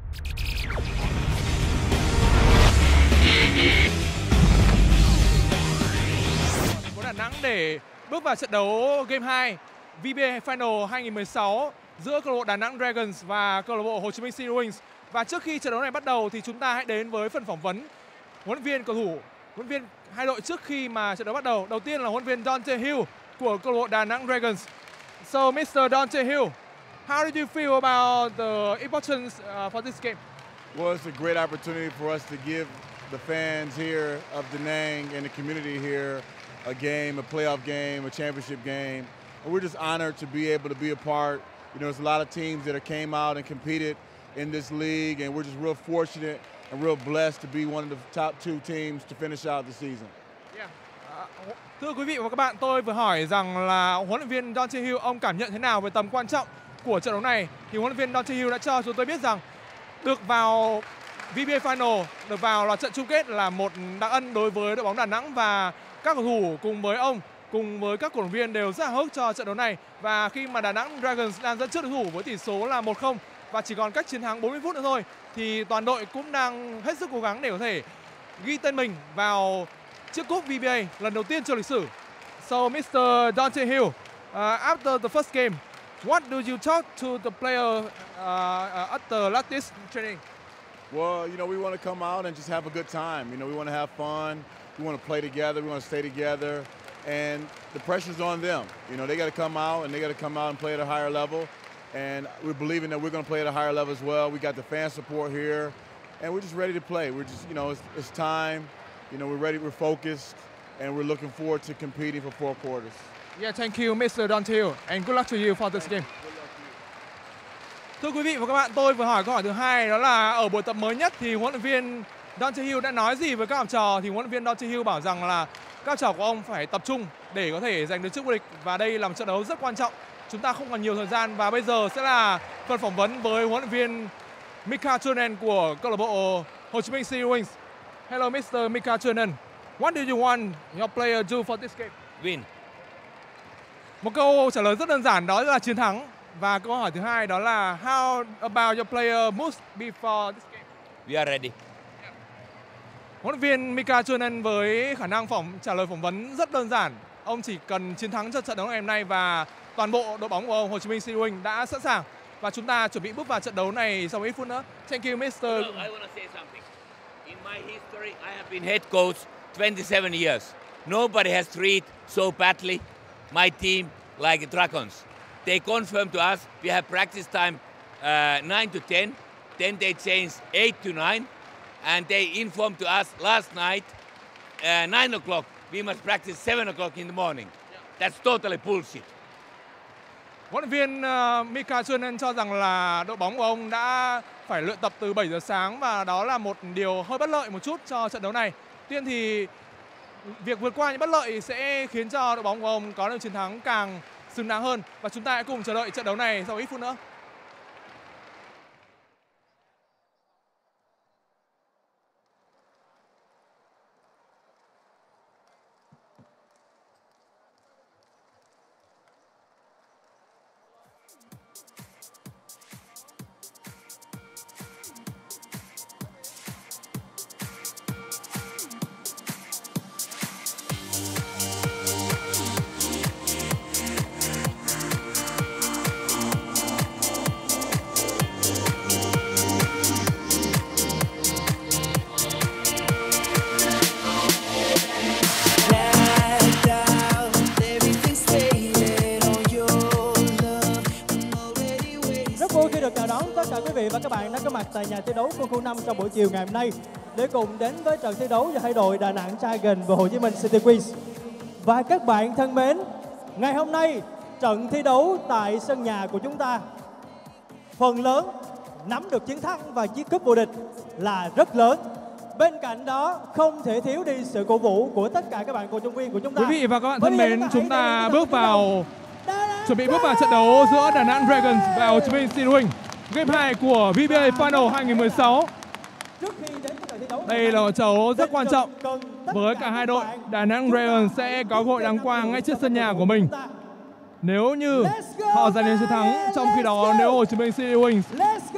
Thành phố Đà Nẵng để bước vào trận đấu Game 2 VBA Final 2016 giữa câu lạc bộ Đà Nẵng Dragons và câu lạc bộ Hồ Chí Minh City Wings. Và trước khi trận đấu này bắt đầu thì chúng ta hãy đến với phần phỏng vấn huấn luyện viên cầu thủ, huấn luyện viên hai đội trước khi mà trận đấu bắt đầu. Đầu tiên là huấn luyện viên Dante Hill của câu lạc bộ Đà Nẵng Dragons. So, Mr. Dante Hill, how did you feel about the importance for this game? Well, it's a great opportunity for us to give the fans here of Da Nang and the community here a game, a playoff game, a championship game. And we're just honored to be able to be a part. You know, there's a lot of teams that came out and competed in this league, and we're just real fortunate and real blessed to be one of the top 2 teams to finish out the season. Yeah. Thưa quý vị và các bạn, tôi vừa hỏi rằng là huấn luyện viên Dante Hill ông cảm nhận thế nào về tầm quan trọng của trận đấu này. Thì huấn luyện viên Dante Hill đã cho chúng tôi biết rằng được vào VBA Final, được vào loạt trận chung kết là một đặc ân đối với đội bóng Đà Nẵng, và các cầu thủ cùng với ông, cùng với các cổ động viên đều rất là háo hức cho trận đấu này. Và khi mà Đà Nẵng Dragons đang dẫn trước đối thủ với tỷ số là 1-0 và chỉ còn cách chiến thắng 40 phút nữa thôi, thì toàn đội cũng đang hết sức cố gắng để có thể ghi tên mình vào chiếc cúp VBA lần đầu tiên trong lịch sử. So, Mr. Dante Hill, after the first game, what do you talk to the player after last training? Well, you know, we want to come out and just have a good time. You know, we want to have fun. We want to play together. We want to stay together. And the pressure's on them. You know, they got to come out and they got to come out and play at a higher level. And we're believing that we're going to play at a higher level as well. We got the fan support here. And we're just ready to play. We're just, you know, it's time. You know, we're ready, we're focused. And we're looking forward to competing for 4 quarters. Yeah, thank you, Mr. Dante Hill. And good luck to you for this game. Thưa quý vị và các bạn, tôi vừa hỏi câu hỏi thứ hai, đó là ở buổi tập mới nhất thì huấn luyện viên Dante Hill đã nói gì với các học trò. Thì huấn luyện viên Dante Hill bảo rằng là các học trò của ông phải tập trung để có thể giành được chức vô địch, và đây là một trận đấu rất quan trọng. Chúng ta không còn nhiều thời gian, và bây giờ sẽ là phần phỏng vấn với huấn luyện viên Mika Turunen của câu lạc bộ Hồ Chí Minh City Wings. Hello, Mr. Mika Turunen. What do you want your player do for this game? Win. Một câu trả lời rất đơn giản, đó là chiến thắng. Và câu hỏi thứ hai đó là how about your player moves before this game? We are ready. Huấn luyện viên Mika Turunen với khả năng trả lời phỏng vấn rất đơn giản. Ông chỉ cần chiến thắng cho trận đấu ngày hôm nay, và toàn bộ đội bóng của ông Hồ Chí Minh City Wings đã sẵn sàng. Và chúng ta chuẩn bị bước vào trận đấu này sau ít phút nữa. Thank you, Mr. I want to say something. In my history, I have been head coach 27 years. Nobody has treated so badly my team like the Dragons. They confirmed to us we have practice time 9 to 10. Then they changed 8 to 9. And they informed to us last night 9 o'clock we must practice 7 o'clock in the morning. That's totally bullshit. Huấn luyện viên Mika Turunen cho rằng là đội bóng của ông đã phải luyện tập từ 7 giờ sáng, và đó là một điều hơi bất lợi một chút cho trận đấu này. Tuy nhiên thì việc vượt qua những bất lợi sẽ khiến cho đội bóng của ông có được chiến thắng càng xứng đáng hơn, và chúng ta hãy cùng chờ đợi trận đấu này sau ít phút nữa. Và các bạn đã có mặt tại nhà thi đấu quân khu 5 trong buổi chiều ngày hôm nay để cùng đến với trận thi đấu giữa hai đội Đà Nẵng Dragons và Hồ Chí Minh City Wings. Và các bạn thân mến, ngày hôm nay trận thi đấu tại sân nhà của chúng ta phần lớn nắm được chiến thắng và chiếc cúp vô địch là rất lớn. Bên cạnh đó không thể thiếu đi sự cổ vũ của tất cả các bạn cổ động viên của chúng ta. Quý vị và các bạn thân mến, chúng ta chuẩn bị bước vào trận đấu giữa Đà Nẵng Dragons và Hồ Chí Minh City Wings. Game 2 của VBA Final 2016. Đây là một trận đấu rất quan trọng với cả hai đội. Đà Nẵng Dragons sẽ có cơ hội đăng quang ngay trước sân nhà của mình nếu như họ giành được chiến thắng. Trong khi đó, nếu Hồ Chí Minh City Wings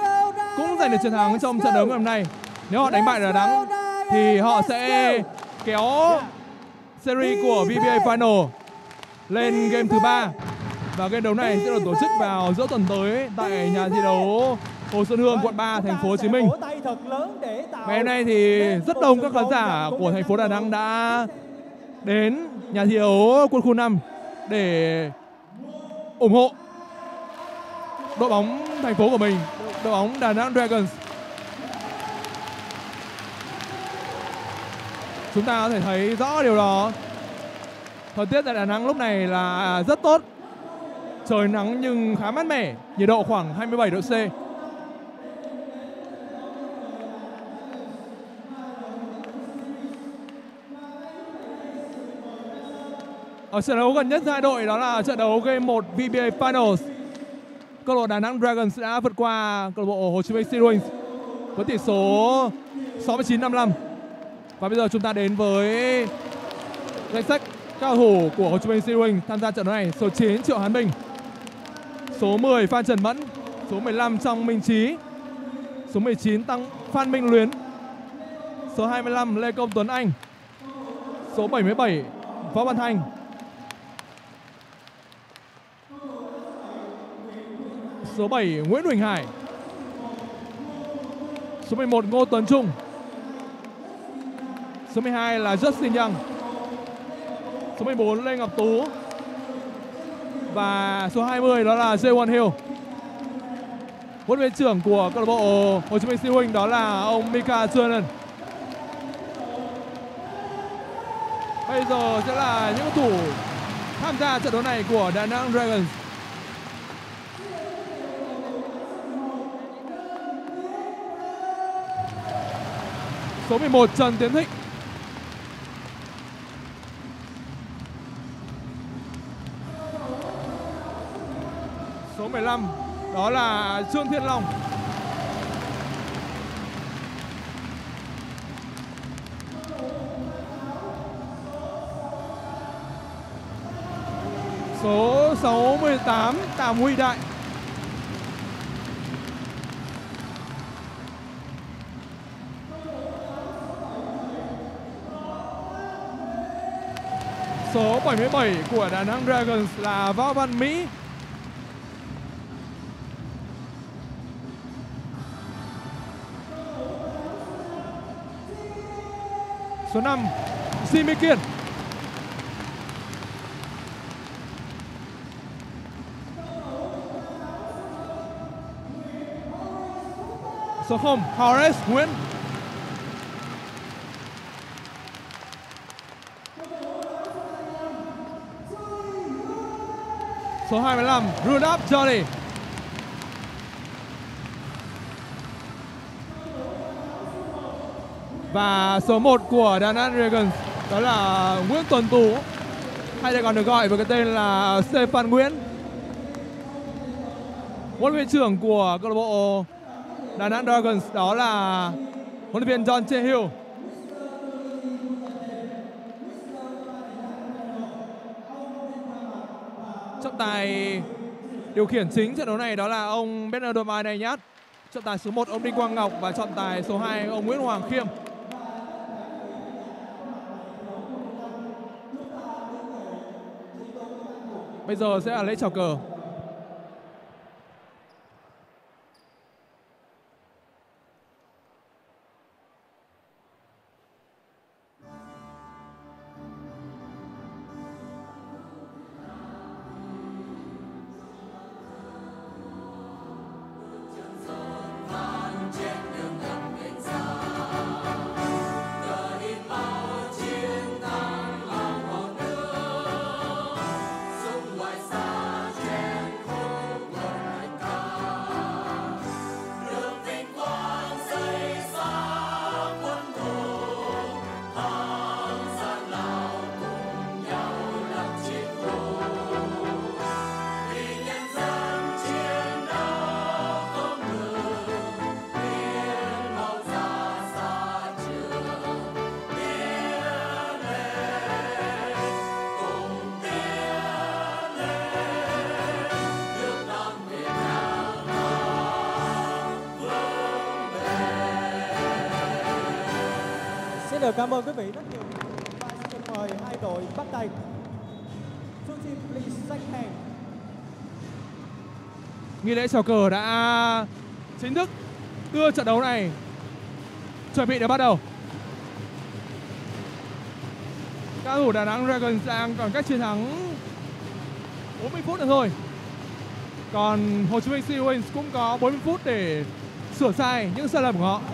cũng giành được chiến thắng trong trận đấu ngày hôm nay. Nếu họ đánh bại Đà Nẵng thì họ sẽ kéo series của VBA Final lên game thứ 3. Và game đấu này sẽ được tổ chức vào giữa tuần tới tại nhà thi đấu Hồ Xuân Hương, quận 3, thành phố Hồ Chí Minh. Ngày hôm nay thì rất đông các khán giả của thành phố Đà Nẵng đã đến nhà thi đấu Quân khu 5 để ủng hộ đội bóng thành phố của mình, đội bóng Đà Nẵng Dragons. Chúng ta có thể thấy rõ điều đó. Thời tiết tại Đà Nẵng lúc này là rất tốt. Trời nắng nhưng khá mát mẻ, nhiệt độ khoảng 27 độ C. Ở trận đấu gần nhất hai đội đó là trận đấu game 1 VBA Finals. Câu lạc bộ Đà Nẵng Dragons đã vượt qua câu lạc bộ Hồ Chí Minh Sea Wings với tỷ số 69-55. Và bây giờ chúng ta đến với danh sách các cầu thủ của Hồ Chí Minh Sea Wings tham gia trận đấu này. Số 9 Triệu Hán Bình, số 10 Phan Trần Mẫn, số 15 Trong Minh Trí, số 19 Phan Minh Luyến, số 25 Lê Công Tuấn Anh, số 77 Võ Văn Thanh, số 7 Nguyễn Huỳnh Hải, số 11 Ngô Tuấn Trung, số 12 là Justin Young, số 14 Lê Ngọc Tú và số 20 đó là Jaewon Hill. Huấn luyện viên trưởng của câu lạc bộ Hồ Chí Minh Sea Wings đó là ông Mika Turner. Bây giờ sẽ là những cầu thủ tham gia trận đấu này của Đà Nẵng Dragons. Số 11 Trần Tiến Thịnh, số 15 đó là Trương Thiên Long, số 68 Tàm Huy Đại, số 77 của Đà Nẵng Dragons là Võ Văn Mỹ, số 5 Jimmy Kiên, số 0 Horace Nguyễn, số 25 Rudolph Johnny, và số 1 của Đà Nẵng Dragons đó là Nguyễn Tuấn Tú, hay còn được gọi với cái tên là Stefan Nguyễn. Huấn luyện viên trưởng của câu lạc bộ Đà Nẵng Dragons đó là huấn luyện viên John Che-hill. Trọng tài điều khiển chính trận đấu này đó là ông Bernardo Maidanyat. Trọng tài số 1 ông Đinh Quang Ngọc và trọng tài số 2 ông Nguyễn Hoàng Khiêm. Bây giờ sẽ là lễ chào cờ. Hãy subscribe cho kênh Ghiền Mì Gõ để không bỏ lỡ Xin được cảm ơn quý vị rất nhiều. Và xin mời hai đội bắt tay. Two team please shake hand. Nghi lễ chào cờ đã chính thức đưa trận đấu này chuẩn bị để bắt đầu. Các thủ Đà Nẵng Dragons đang còn cách chiến thắng 40 phút nữa thôi. Còn Hồ Chí Minh Sea Wings cũng có 40 phút để sửa sai những sai lầm của họ.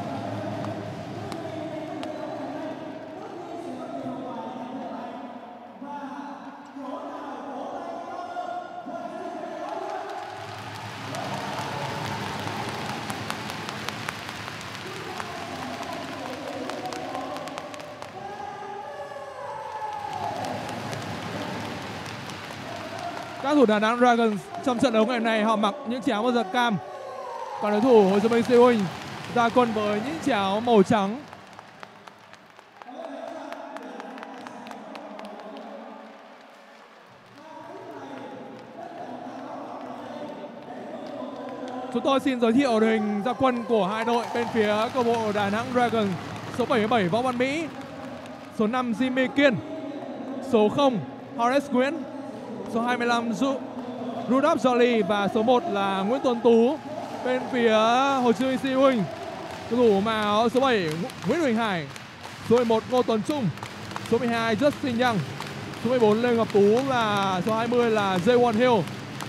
Các thủ Đà Nẵng Dragons trong trận đấu ngày hôm nay họ mặc những chiếc áo màu giật cam. Còn đối thủ Hồ Chí Minh Sea Wings ra quân với những chiếc áo màu trắng. Chúng tôi xin giới thiệu đội hình ra quân của hai đội bên phía câu lạc bộ Đà Nẵng Dragons. Số 77 Võ Văn Mỹ, số 5 Jimmy Kiên, số 0 Horace Nguyễn, số 25 Rudolph Jolly và số 1 là Nguyễn Tuấn Tú. Bên phía Hồ Chí Minh Sea Wings, cầu thủ màu áo số 7 Nguyễn Huỳnh Hải, số 11 Ngô Tuấn Trung, số 12 Justin Young, số 14 Lê Ngọc Tú và số 20 là Jaewon Hill.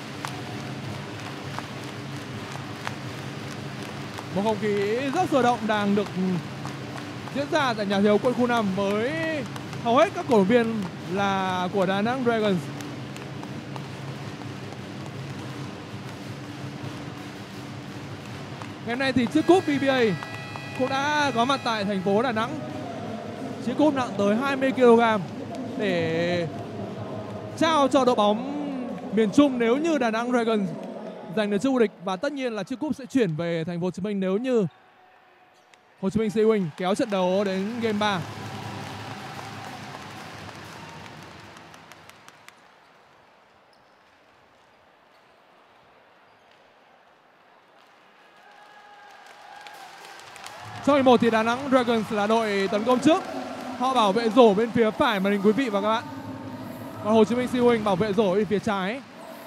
Một không khí rất sôi động đang được diễn ra tại nhà thi đấu quân khu 5 với hầu hết các cổ động viên là của Đà Nẵng Dragons. Ngày hôm nay thì chiếc cúp PBA cũng đã có mặt tại thành phố Đà Nẵng. Chiếc cúp nặng tới 20 kg để trao cho đội bóng miền Trung nếu như Đà Nẵng Dragons giành được chức vô địch, và tất nhiên là chiếc cúp sẽ chuyển về thành phố Hồ Chí Minh nếu như Hồ Chí Minh Sea Wings kéo trận đấu đến game 3. Trong 11 thì Đà Nẵng Dragons là đội tấn công trước. Họ bảo vệ rổ bên phía phải màn hình quý vị và các bạn. Còn Hồ Chí Minh Sea Wings bảo vệ rổ bên phía trái.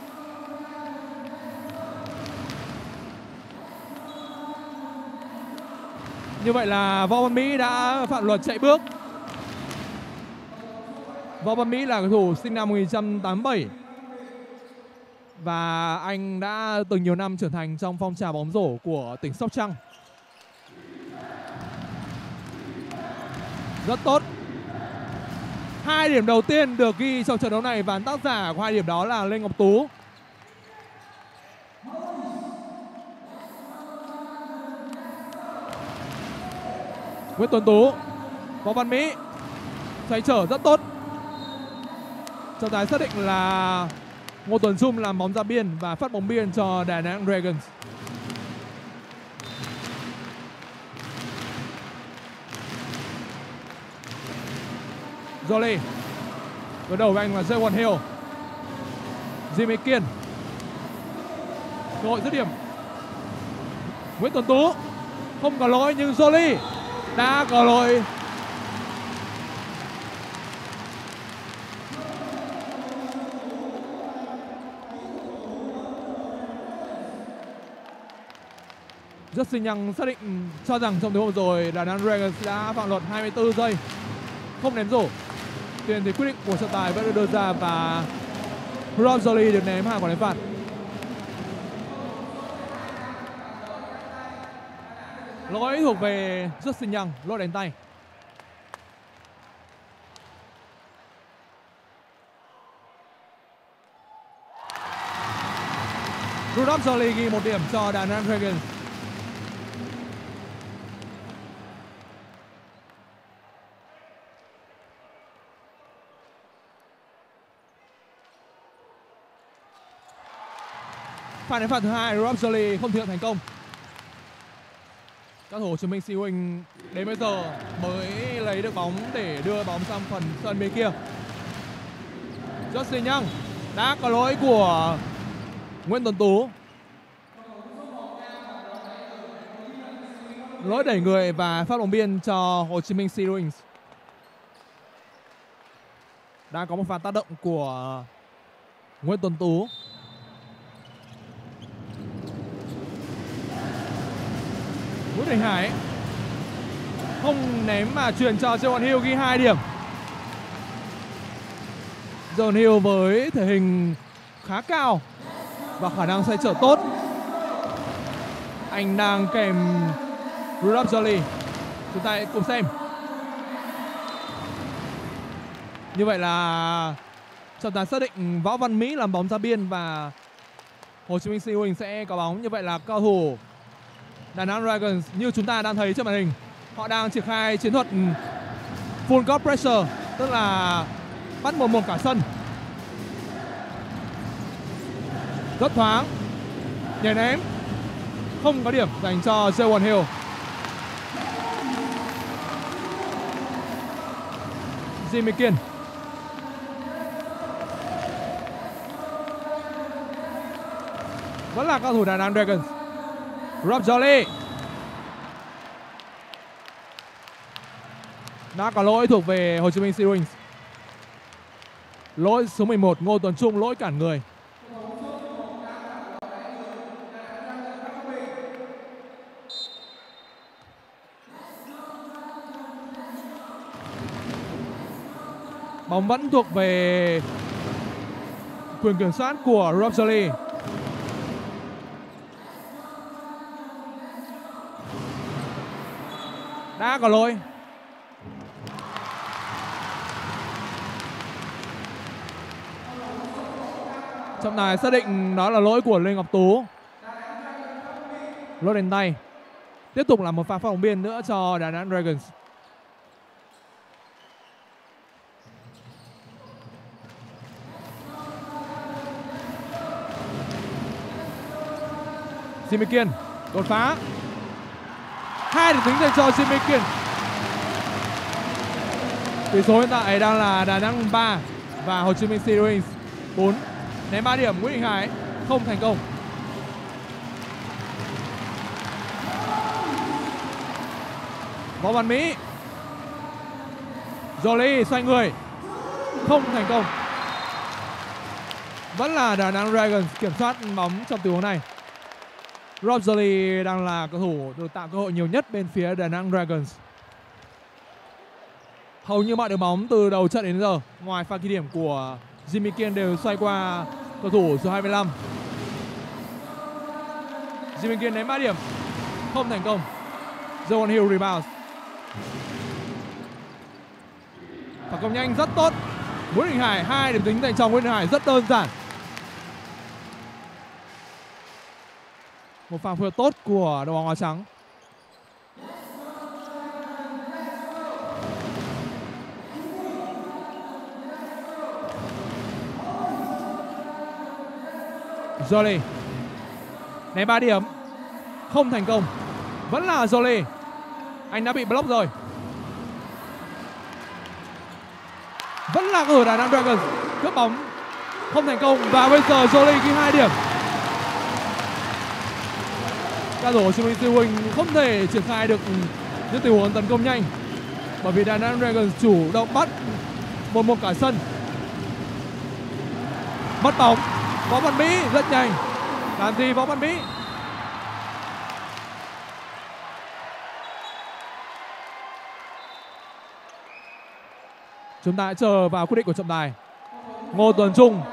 Như vậy là Võ Văn Mỹ đã phạm luật chạy bước. Võ Văn Mỹ là cầu thủ sinh năm 1987 và anh đã từng nhiều năm trưởng thành trong phong trào bóng rổ của tỉnh Sóc Trăng. Rất tốt. 2 điểm đầu tiên được ghi trong trận đấu này và tác giả của 2 điểm đó là Lê Ngọc Tú. Nguyễn Tuấn Tú, Võ Văn Mỹ xoay trở rất tốt. Trọng tài xác định là Ngô Tuấn Trung làm bóng ra biên và phát bóng biên cho Đà Nẵng Dragons. Jolly, đối đầu với anh là Jaewon Hill. Jimmy Kiên, cơ hội dứt điểm. Nguyễn Tuấn Tú không có lỗi nhưng Jolly đã có lỗi. Justin Young xác định cho rằng trong đấu vừa rồi Đà Nẵng Dragons đã phạm luật 24 giây không ném rổ. Tuy nhiên thì quyết định của trọng tài vẫn được đưa ra và Rudolph Jolly được ném 2 quả ném phạt. Lỗi thuộc về Justin Young, lỗi đánh tay. Rudolph Jolly ghi 1 điểm cho Đà Nẵng Dragons. Pha ném phạt thứ hai, Rudolph Jolly không thực hiện thành công. Các thủ Hồ Chí Minh Sea Wings đến bây giờ mới lấy được bóng để đưa bóng sang phần sân bên kia. Justin Young đã có lỗi của Nguyễn Tuấn Tú. Lỗi đẩy người và phát bóng biên cho Hồ Chí Minh Sea Wings. Đang có một pha tác động của Nguyễn Tuấn Tú. Nguyễn Đình Hải không ném mà chuyển cho Jewon Hill ghi 2 điểm. Jewon Hill với thể hình khá cao và khả năng xoay trở tốt. Anh đang kèm Rudolph Jolly. Chúng ta hãy cùng xem. Như vậy là trọng tài xác định Võ Văn Mỹ làm bóng ra biên và Hồ Chí Minh City Wings sẽ có bóng. Như vậy là cầu thủ Đà Nẵng Dragons như chúng ta đang thấy trên màn hình, họ đang triển khai chiến thuật full court pressure, tức là bắt một cả sân. Rất thoáng, nhảy ném, không có điểm dành cho Jewon Hill. Jimmy Kiên. Vẫn là cầu thủ Đà Nẵng Dragons. Rob Jolly. Đã có lỗi thuộc về Hồ Chí Minh City Wings. Lỗi số 11 Ngô Tuấn Trung, lỗi cản người. Bóng vẫn thuộc về quyền kiểm soát của Rob Jolly. Đã có lỗi. Trọng tài xác định đó là lỗi của Lê Ngọc Tú. Lỗi đền tay. Tiếp tục là một pha phá bóng biên nữa cho Đà Nẵng Dragons. Jimmy Kiên đột phá. 2 điểm tính dành cho Jimmy Kiên. Tỷ số hiện tại đang là Đà Nẵng 3 và Hồ Chí Minh City Wings 4. Ném 3 điểm Nguyễn Đình Hải không thành công. Võ Văn Mỹ. Jolly xoay người không thành công. Vẫn là Đà Nẵng Dragons kiểm soát bóng trong tình huống này. Rob Jolly đang là cầu thủ được tạo cơ hội nhiều nhất bên phía Đà Nẵng Dragons. Hầu như mọi đường bóng từ đầu trận đến giờ, ngoài pha ghi điểm của Jimmy Kiên, đều xoay qua cầu thủ số 25. Jimmy Kiên ném 3 điểm không thành công. Jewon Hill rebound. Phản công nhanh rất tốt. Nguyễn Đình Hải 2 điểm tính dành cho Nguyễn Đình Hải rất đơn giản. Một pha phối hợp tốt của đội bóng áo trắng. Jolly ném 3 điểm không thành công. Vẫn là Jolly. Anh đã bị block rồi. Vẫn là cầu thủ Đà Nẵng Dragons cướp bóng không thành công và bây giờ Jolly ghi 2 điểm. Các thủ Hồ Chí Minh City Wings không thể triển khai được những tình huống tấn công nhanh bởi vì Đà Nẵng Dragons chủ động bắt một cả sân. Mất bóng. Võ Văn Mỹ rất nhanh. Làm gì Võ Văn Mỹ? Chúng ta hãy chờ vào quyết định của trọng tài. Ngô Tuấn Trung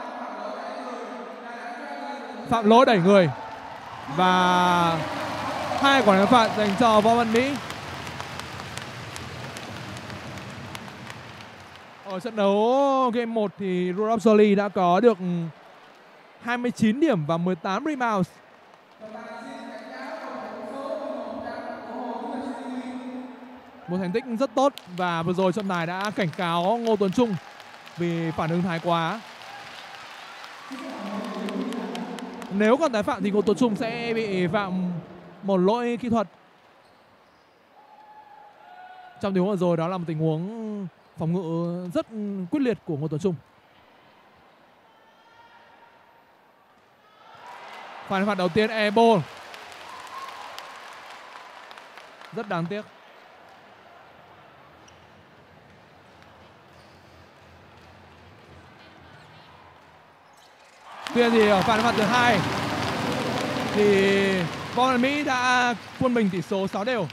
phạm lỗi đẩy người và 2 quả đá phạt dành cho Võ Văn Mỹ. Ở trận đấu game 1 thì Rudolph Jolly đã có được 29 điểm và 18 rebounds. Một thành tích rất tốt và vừa rồi trọng tài đã cảnh cáo Ngô Tuấn Trung vì phản ứng thái quá. Nếu còn tái phạm thì Ngô Tuấn Trung sẽ bị phạm một lỗi kỹ thuật. Trong tình huống vừa rồi đó là một tình huống phòng ngự rất quyết liệt của Ngô Tuấn Trung. Pha phạt đầu tiên airball. Rất đáng tiếc. tiên thì ở pha đánh phạt thứ 2 thì bóng đá Mỹ đã quân bình tỷ số 6 đều.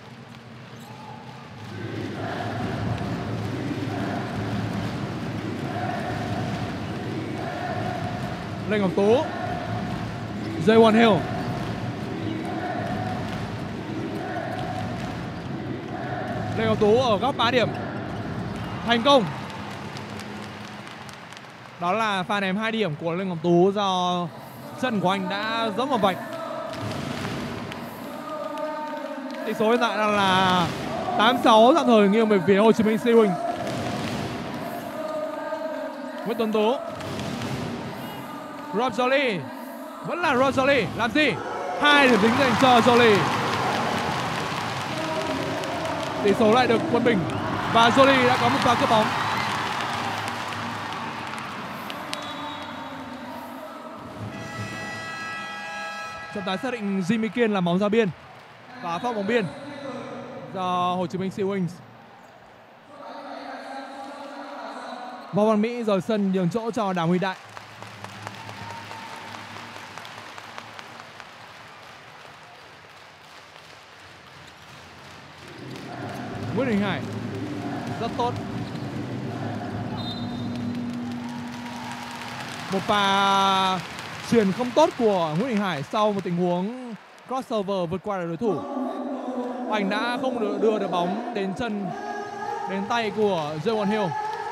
Lê Ngọc Tú, Jay Hill, Lê Ngọc Tú ở góc 3 điểm thành công. Đó là pha ném 2 điểm của Lê Ngọc Tú do chân của anh đã dẫm vào vạch. Tỷ số hiện tại đang là 8-6 tạm thời nghiêng về phía Hồ Chí Minh Sea Wings. Nguyễn Tuấn Tú, Rob Jolie, vẫn là Rob Jolie, làm gì? 2 điểm tính dành cho Jolie. Tỷ số lại được quân bình và Jolie đã có một pha cướp bóng. Trọng tài xác định Jimmy Kiên làm bóng ra biên và phát bóng biên do Hồ Chí Minh Sea Wings. Võ Văn Mỹ rời sân nhường chỗ cho Đào Huy Đại. Nguyễn Đình Hải rất tốt. Một pha chuyền không tốt của Nguyễn Đình Hải sau một tình huống crossover vượt qua đối thủ. Anh đã không đưa được bóng đến chân, đến tay của Jay Hill.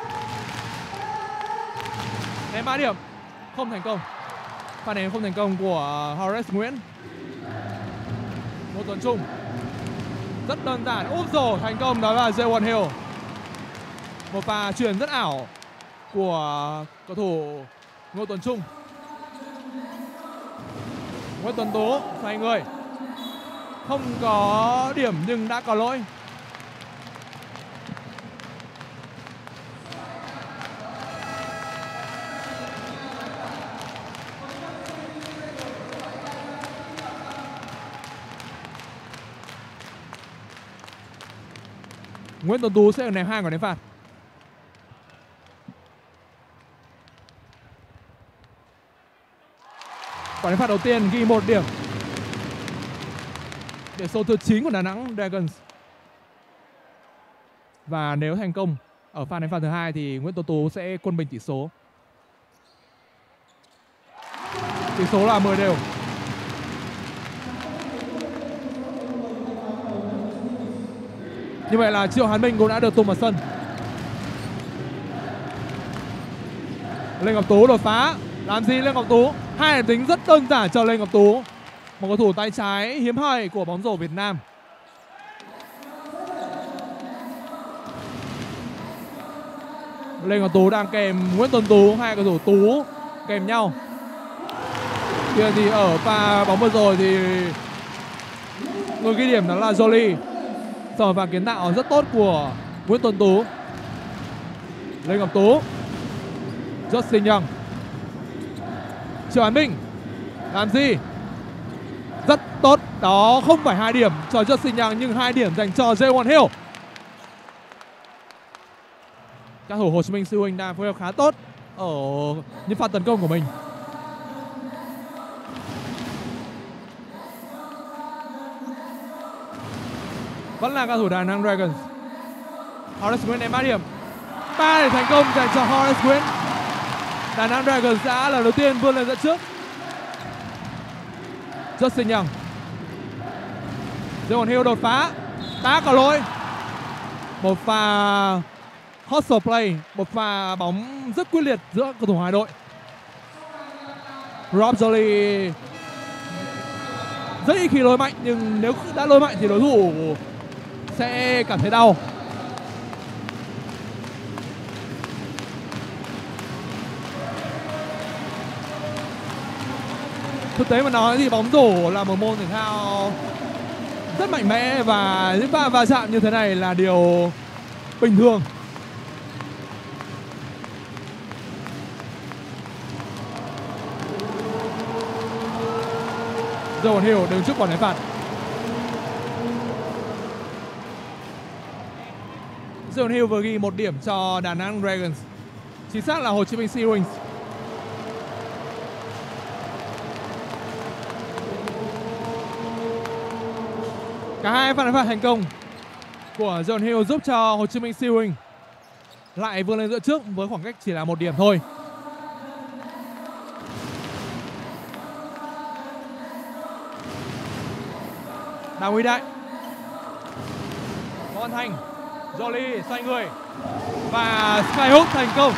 Ném 3 điểm không thành công. Pha ném không thành công của Horace Nguyễn. Ngô Tuấn Trung rất đơn giản, úp rồi thành công, đó là Jay Hill. Một pha chuyền rất ảo của cầu thủ Ngô Tuấn Trung. Nguyễn Tuấn Tú xoay người, không có điểm nhưng đã có lỗi. Nguyễn Tuấn Tú sẽ ném 2 quả ném phạt. Quả ném phạt đầu tiên ghi 1 điểm. Điểm số thứ 9 của Đà Nẵng Dragons. Và nếu thành công ở pha ném phạt thứ 2 thì Nguyễn Tuấn Tú sẽ quân bình tỷ số. Tỷ số là 10 đều. Như vậy là Triệu Hán Minh cũng đã được tung vào sân. Lê Ngọc Tú đột phá. Làm gì Lê Ngọc Tú? 2 điểm tính rất đơn giản cho Lê Ngọc Tú. Một cầu thủ tay trái hiếm hoi của bóng rổ Việt Nam. Lê Ngọc Tú đang kèm Nguyễn Tuấn Tú, 2 cầu thủ Tú kèm nhau. Kia thì ở pha bóng vừa rồi thì người ghi điểm đó là Jolie. Sở và kiến tạo rất tốt của Nguyễn Tuấn Tú. Lê Ngọc Tú, Justin Young, Triệu Hán Minh, làm gì? Rất tốt, đó không phải 2 điểm cho Justin Young nhưng 2 điểm dành cho Jay Hill. Các thủ Hồ Chí Minh Sea Wings đang phối hợp khá tốt ở những pha tấn công của mình. Vẫn là các thủ Đà Nẵng Dragons. Horace Nguyễn ném 3 điểm. 3 điểm thành công dành cho Horace Nguyễn. Đà Nẵng Dragons đã lần đầu tiên vươn lên dẫn trước. Justin Young, Jay Hill đột phá, đã có lỗi. Một pha hustle play, một pha bóng rất quyết liệt giữa cầu thủ hai đội. Rob Jolie rất ít khi lôi mạnh nhưng nếu đã lôi mạnh thì đối thủ sẽ cảm thấy đau. Thực tế mà nói thì bóng rổ là một môn thể thao rất mạnh mẽ và những pha va chạm như thế này là điều bình thường. Jay Hill đứng trước quả ném phạt. Jay Hill vừa ghi 1 điểm cho Đà Nẵng Dragons. Chính xác là Hồ Chí Minh Sea Wings. Cả hai pha đánh phạt thành công của John Hill giúp cho Hồ Chí Minh Sea Wings lại vươn lên dẫn trước với khoảng cách chỉ là 1 điểm thôi. Đào Huy Đại, Võ Văn Thành, Jolly xoay người và skyhook thành công.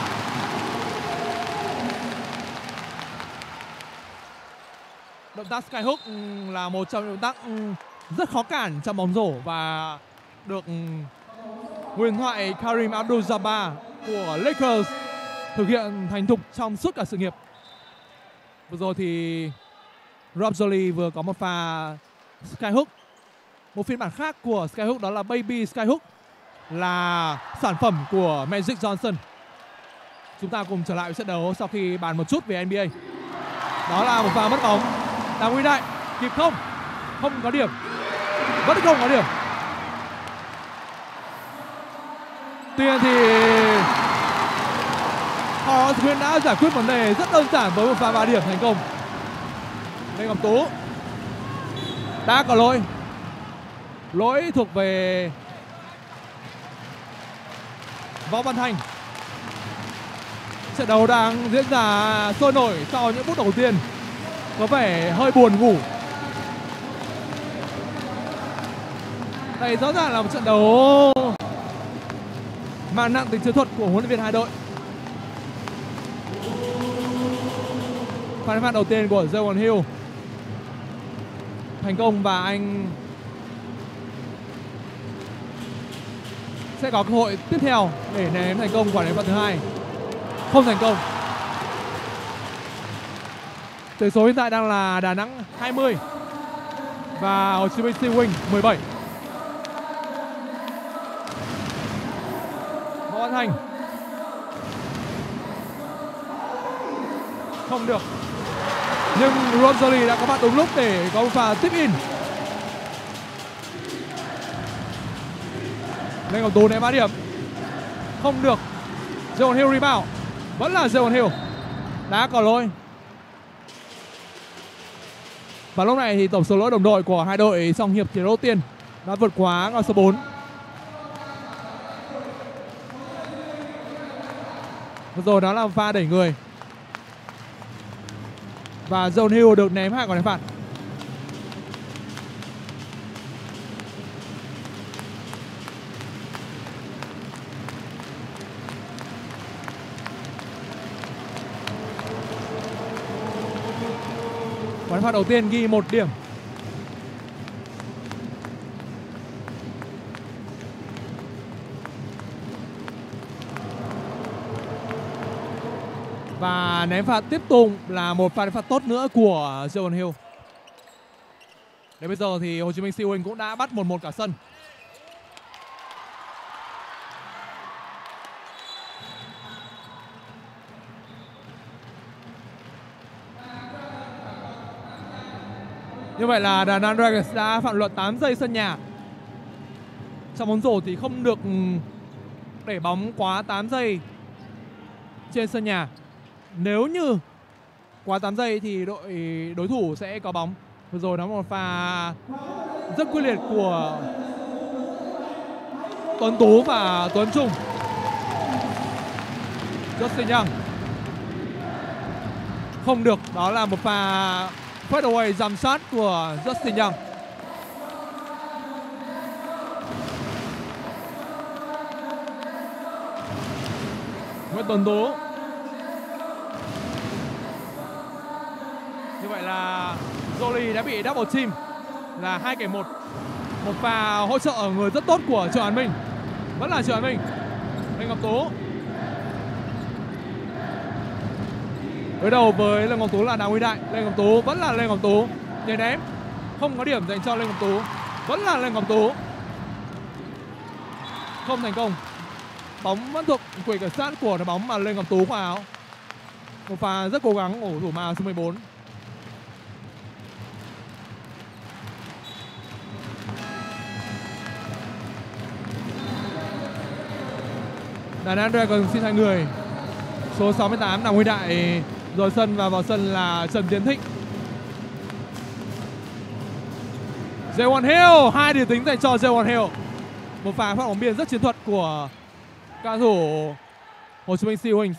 Động tác skyhook là một trong những động tác rất khó cản trong bóng rổ và được huyền thoại Kareem Abdul-Jabbar của Lakers thực hiện thành thục trong suốt cả sự nghiệp. Vừa rồi thì Rob Jolly vừa có một pha skyhook. Một phiên bản khác của skyhook đó là Baby Skyhook, là sản phẩm của Magic Johnson. Chúng ta cùng trở lại với trận đấu sau khi bàn một chút về NBA. Đó là một pha mất bóng. Đào Huy Đại kịp không? Không có điểm. Vẫn không có điểm. Tuy nhiên thì Horace Green đã giải quyết vấn đề rất đơn giản với một pha 3 điểm thành công. Lê Ngọc Tú đã có lỗi. Lỗi thuộc về Võ Văn Thành. Trận đấu đang diễn ra sôi nổi sau những phút đầu tiên có vẻ hơi buồn ngủ. Đây rõ ràng là một trận đấu mang nặng tính chiến thuật của huấn luyện viên hai đội. Pha đánh phạt đầu tiên của Jayvon Hill thành công và anh sẽ có cơ hội tiếp theo để ném thành công quả đánh phạt thứ hai. Không thành công. Tỷ số hiện tại đang là Đà Nẵng 20 và Hồ Chí Minh Sea Wings 17. Võ Văn Thành không được, nhưng Rob Jolly đã có mặt đúng lúc để có một pha tiếp in. Lê Ngọc Tú ném 3 điểm không được. Jayvon Hill rebound, vẫn là Jayvon Hill đã có lỗi. Và lúc này thì tổng số lỗi đồng đội của hai đội trong hiệp thi đấu đầu tiên đã vượt quá con số 4. Vừa rồi đó là pha đẩy người và Jayvon Hill được ném 2 quả đánh phạt. Quả đánh phạt đầu tiên ghi 1 điểm. Và ném phạt tiếp tục là một pha đánh phạt tốt nữa của Jayvon Hill. Đến bây giờ thì Hồ Chí Minh Sea Wings cũng đã bắt 1-1 cả sân. Như vậy là Đà Nẵng Dragons đã phạm luật 8 giây sân nhà. Trong bóng rổ thì không được để bóng quá 8 giây trên sân nhà. Nếu như quá 8 giây thì đối thủ sẽ có bóng. Vừa rồi đó một pha rất quyết liệt của Tuấn Tú và Tuấn Trung. Justin Young không được, đó là một pha fadeaway jump shot của Justin Young. Nguyễn Tuấn Tú. Như vậy là Jolly đã bị double team là 2-1. Một pha hỗ trợ ở người rất tốt của Triệu An Minh. Vẫn là Triệu An Minh. Lê Ngọc Tú. Đối đầu với Lê Ngọc Tú là Đào Huy Đại. Lê Ngọc Tú vẫn là Lê Ngọc Tú. Nhảy ném không có điểm dành cho Lê Ngọc Tú. Vẫn là Lê Ngọc Tú. Không thành công. Bóng vẫn thuộc quyền kiểm soát của đội bóng mà Lê Ngọc Tú khoác áo. Một pha rất cố gắng của thủ môn số 14. Đà Nẵng Dragons xin thay người. Số 68 Đào Huy Đại rời sân và vào sân là Trần Tiến Thịnh. Jaewon Hill, 2 điểm tính dành cho Jaewon Hill. Một pha phát bóng biên rất chiến thuật của cao thủ Hồ Chí Minh Sea Wings.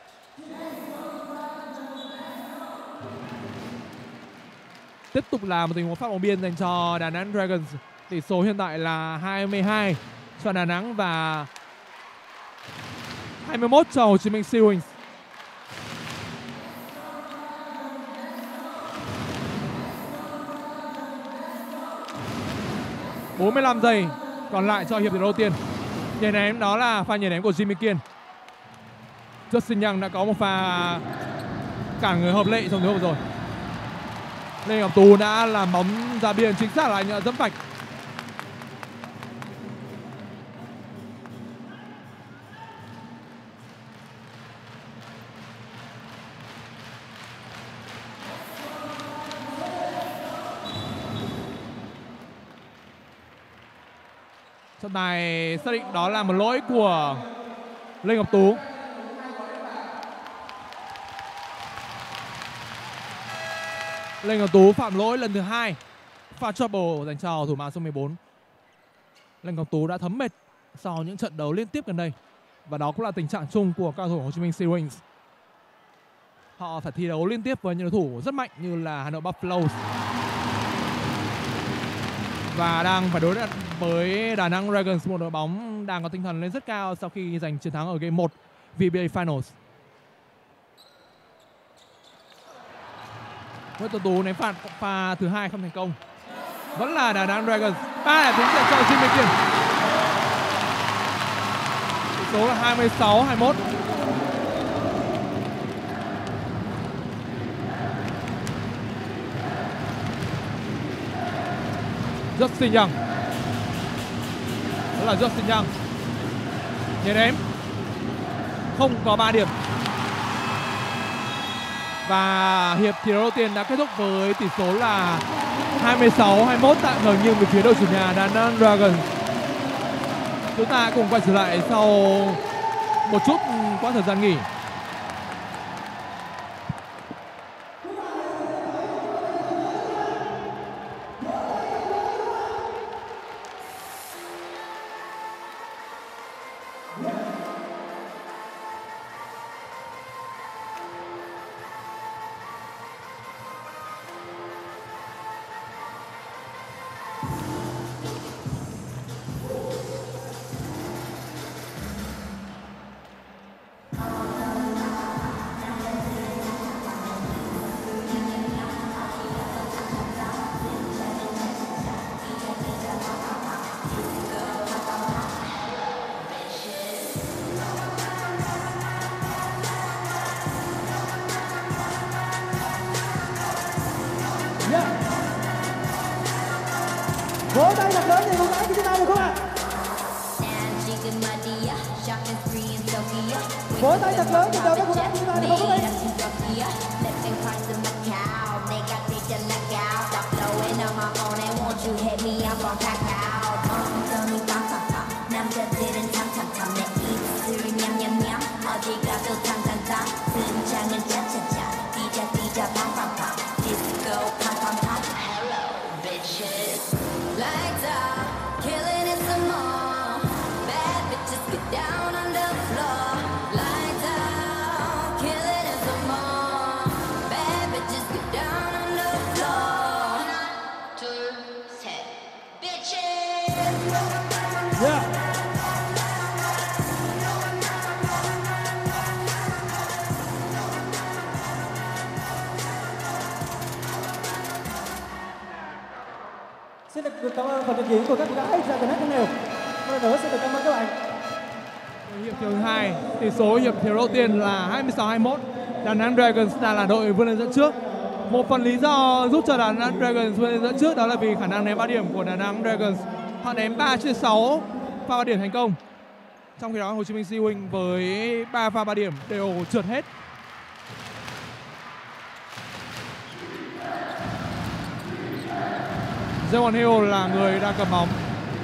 Tiếp tục là một tình huống phát bóng biên dành cho Đà Nẵng Dragons. Tỷ số hiện tại là 22 cho Đà Nẵng và 21 cho Hồ Chí Minh Sea Wings. ...45 giây còn lại cho hiệp thi đấu đầu tiên. Nhảy ném đó là pha nhảy ném của Jimmy Kiên. Justin Young đã có một pha cản người hợp lệ trong thế vừa rồi. Lê Ngọc Tú đã làm bóng ra biên, chính xác là anh dẫm vạch. Trọng tài xác định đó là một lỗi của Lê Ngọc Tú. Lê Ngọc Tú phạm lỗi lần thứ 2, pha trouble dành cho thủ môn số 14. Lê Ngọc Tú đã thấm mệt sau những trận đấu liên tiếp gần đây và đó cũng là tình trạng chung của cao thủ Hồ Chí Minh Sea Wings. Họ phải thi đấu liên tiếp với những đối thủ rất mạnh như là Hà Nội Buffaloes và đang phải đối mặt với Đà Nẵng Dragons, một đội bóng đang có tinh thần lên rất cao sau khi giành chiến thắng ở game 1 VBA Finals. Nguyễn Tuấn Tú ném phạt pha thứ 2 không thành công. Vẫn là Đà Nẵng Dragons. 3 điểm tính dành cho Jimmy Kiên. Tỷ số là 26-21. Justin Young. Đó là Justin Young. Nhảy ném. Không có 3 điểm. Và hiệp thi đấu đầu tiên đã kết thúc với tỷ số là 26-21 tạm thời nghiêng về phía đội chủ nhà Đà Nẵng Dragons. Chúng ta cùng quay trở lại sau một chút quãng thời gian nghỉ. Vỗ tay thật lớn để cùng tay của chúng ta được không ạ? Vỗ tay thật lớn để cho các cô gái của chúng ta được không ạ? Xin được cảm ơn phần trình diễn của các cô gái ra từ hết thân đều. Một lần nữa xin được cảm ơn các bạn. Hiệp thứ 2, tỷ số hiệp thi đấu đầu tiên là 26-21. Đà Nẵng Dragons đang là đội vươn lên dẫn trước. Một phần lý do giúp cho Đà Nẵng Dragons vươn lên dẫn trước đó là vì khả năng ném 3 điểm của Đà Nẵng Dragons. Họ ném 3/6 pha 3 điểm thành công. Trong khi đó Hồ Chí Minh Sea Wings với 3 pha 3 điểm đều trượt hết. Jaewon Hill là người đang cầm bóng.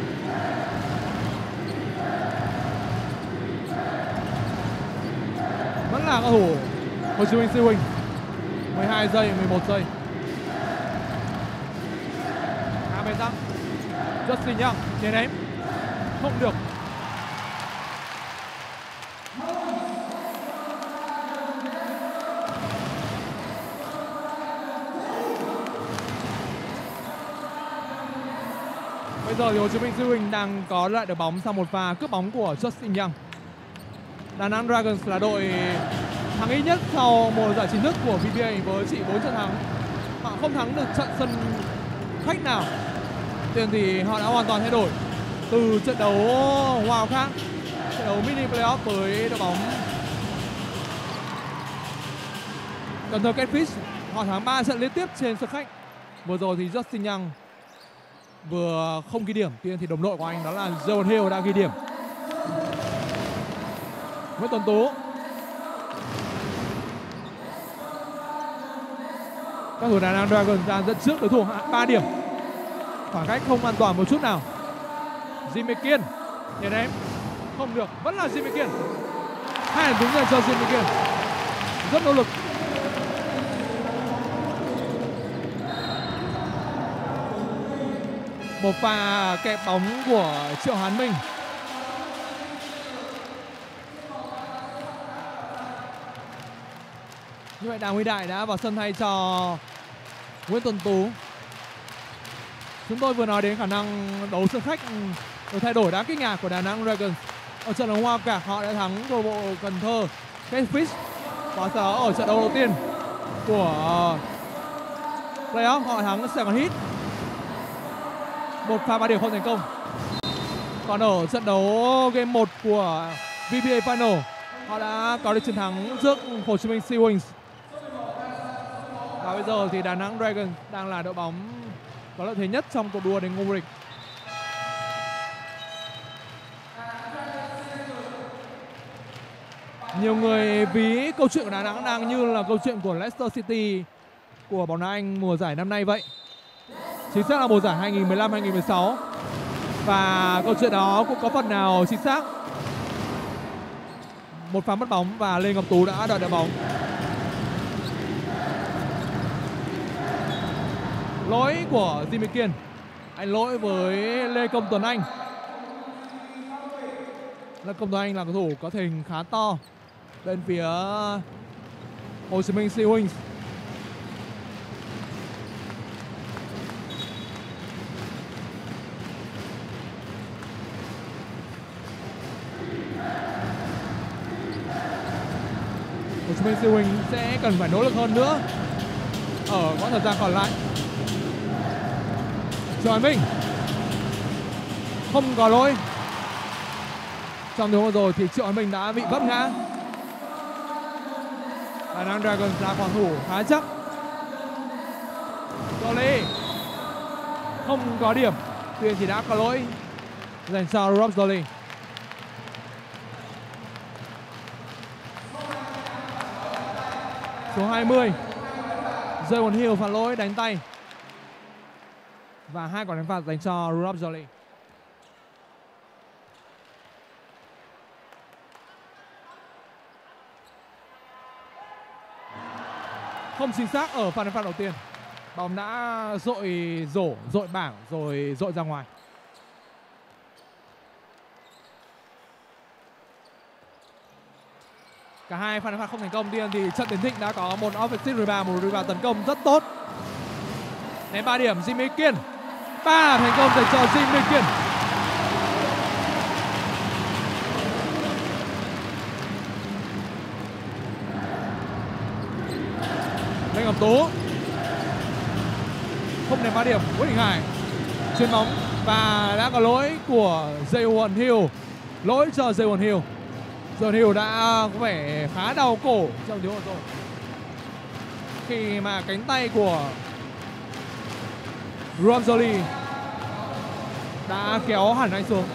Vẫn là cầu thủ Hồ Chí Minh Sea Wings. 12 giây, 11 giây. phải rằng Justin Young chuyền ném không được. Bây giờ thì Hồ Chí Minh Siêu Hình đang có lại được bóng sau một pha cướp bóng của Justin Young. Đà Nẵng Dragons là đội thắng ít nhất sau một giải chính thức của VBA với chỉ 4 trận thắng. Họ không thắng được trận sân khách nào. Tiền thì họ đã hoàn toàn thay đổi từ trận đấu Wow khác, trận đấu mini playoff với đội bóng Cần Thơ Catfish. Họ thắng 3 trận liên tiếp trên sân khách. Vừa rồi thì Justin Young vừa không ghi điểm, tuy thì đồng đội của anh đó là John Hill đã ghi điểm. Nguyễn Tuấn Tú. Các thủ Đà Nẵng Dragons đang dẫn trước đối thủ 3 điểm. Khoảng cách không an toàn một chút nào. Jimmy Kiên chuyền ném không được, vẫn là Jimmy Kiên. 2 điểm trúng dành cho Jimmy Kiên. Rất nỗ lực. Một pha kẹp bóng của Triệu Hán Minh. Như vậy Đào Huy Đại đã vào sân thay cho Nguyễn Tuấn Tú. Chúng tôi vừa nói đến khả năng đấu sân khách được thay đổi đáng kinh ngạc của Đà Nẵng Dragons. Ở trận đấu Hoa Cạc họ đã thắng câu lạc bộ Cần Thơ Catfish. Và sau đó ở trận đấu đầu tiên của playoff họ thắng Sài Gòn Heat. Một pha 3 điểm không thành công. Còn ở trận đấu game 1 của VBA Final họ đã có được chiến thắng trước Hồ Chí Minh Sea Wings. Và bây giờ thì Đà Nẵng Dragons đang là đội bóng có lợi thế nhất trong cuộc đua đến ngôi vô địch. Nhiều người ví câu chuyện của Đà Nẵng đang như là câu chuyện của Leicester City của bóng đá Anh mùa giải năm nay vậy. Chính xác là mùa giải 2015-2016. Và câu chuyện đó cũng có phần nào chính xác. Một pha mất bóng và Lê Ngọc Tú đã đoạt được bóng. Lỗi của Jimmy Kiên. Anh lỗi với Lê Công Tuấn Anh. Lê Công Tuấn Anh là cầu thủ có thể hình khá to bên phía Hồ Chí Minh Sea Wings. Hồ Chí Minh Sea Wings sẽ cần phải nỗ lực hơn nữa ở quãng thời gian còn lại. Triệu Hải Minh không có lỗi. Trong điều vừa rồi thì Triệu Hải Minh đã bị vấp ngã. Đà Nẵng Dragons là phòng thủ khá chắc. Jolie không có điểm, tuy thì đã có lỗi dành cho Rob Jolie. Số 20 Jayvon Hill phạt lỗi đánh tay. Và 2 quả đánh phạt dành cho Rob Jolie. Không chính xác ở pha đánh phạt đầu tiên. Bóng đã dội bảng rồi dội ra ngoài. Cả hai pha đánh phạt không thành công. Tiên thì trận Tiến Thịnh đã có một offensive rebound, một rebound tấn công rất tốt. Ném 3 điểm Jimmy Kiên. 3 thành công dành cho Jimmy Kiên. Lê Ngọc Tú không ném 3 điểm. Nguyễn Đình Hải chuyền bóng và đã có lỗi của Jayvon Hill. Lỗi cho Jayvon Hill. Jayvon Hill đã có vẻ khá đau cổ trong tiếng vừa rồi khi mà cánh tay của Rob Jolie đã kéo hẳn anh xuống.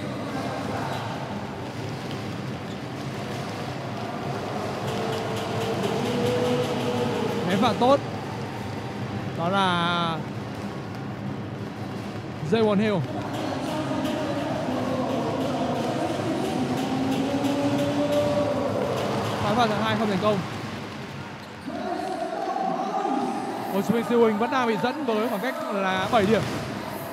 Ném phạt tốt. Đó là Jayvon Hill. Phá phạt thứ 2 không thành công. Hồ Chí Minh Siêu Hình vẫn đang bị dẫn với khoảng cách là 7 điểm.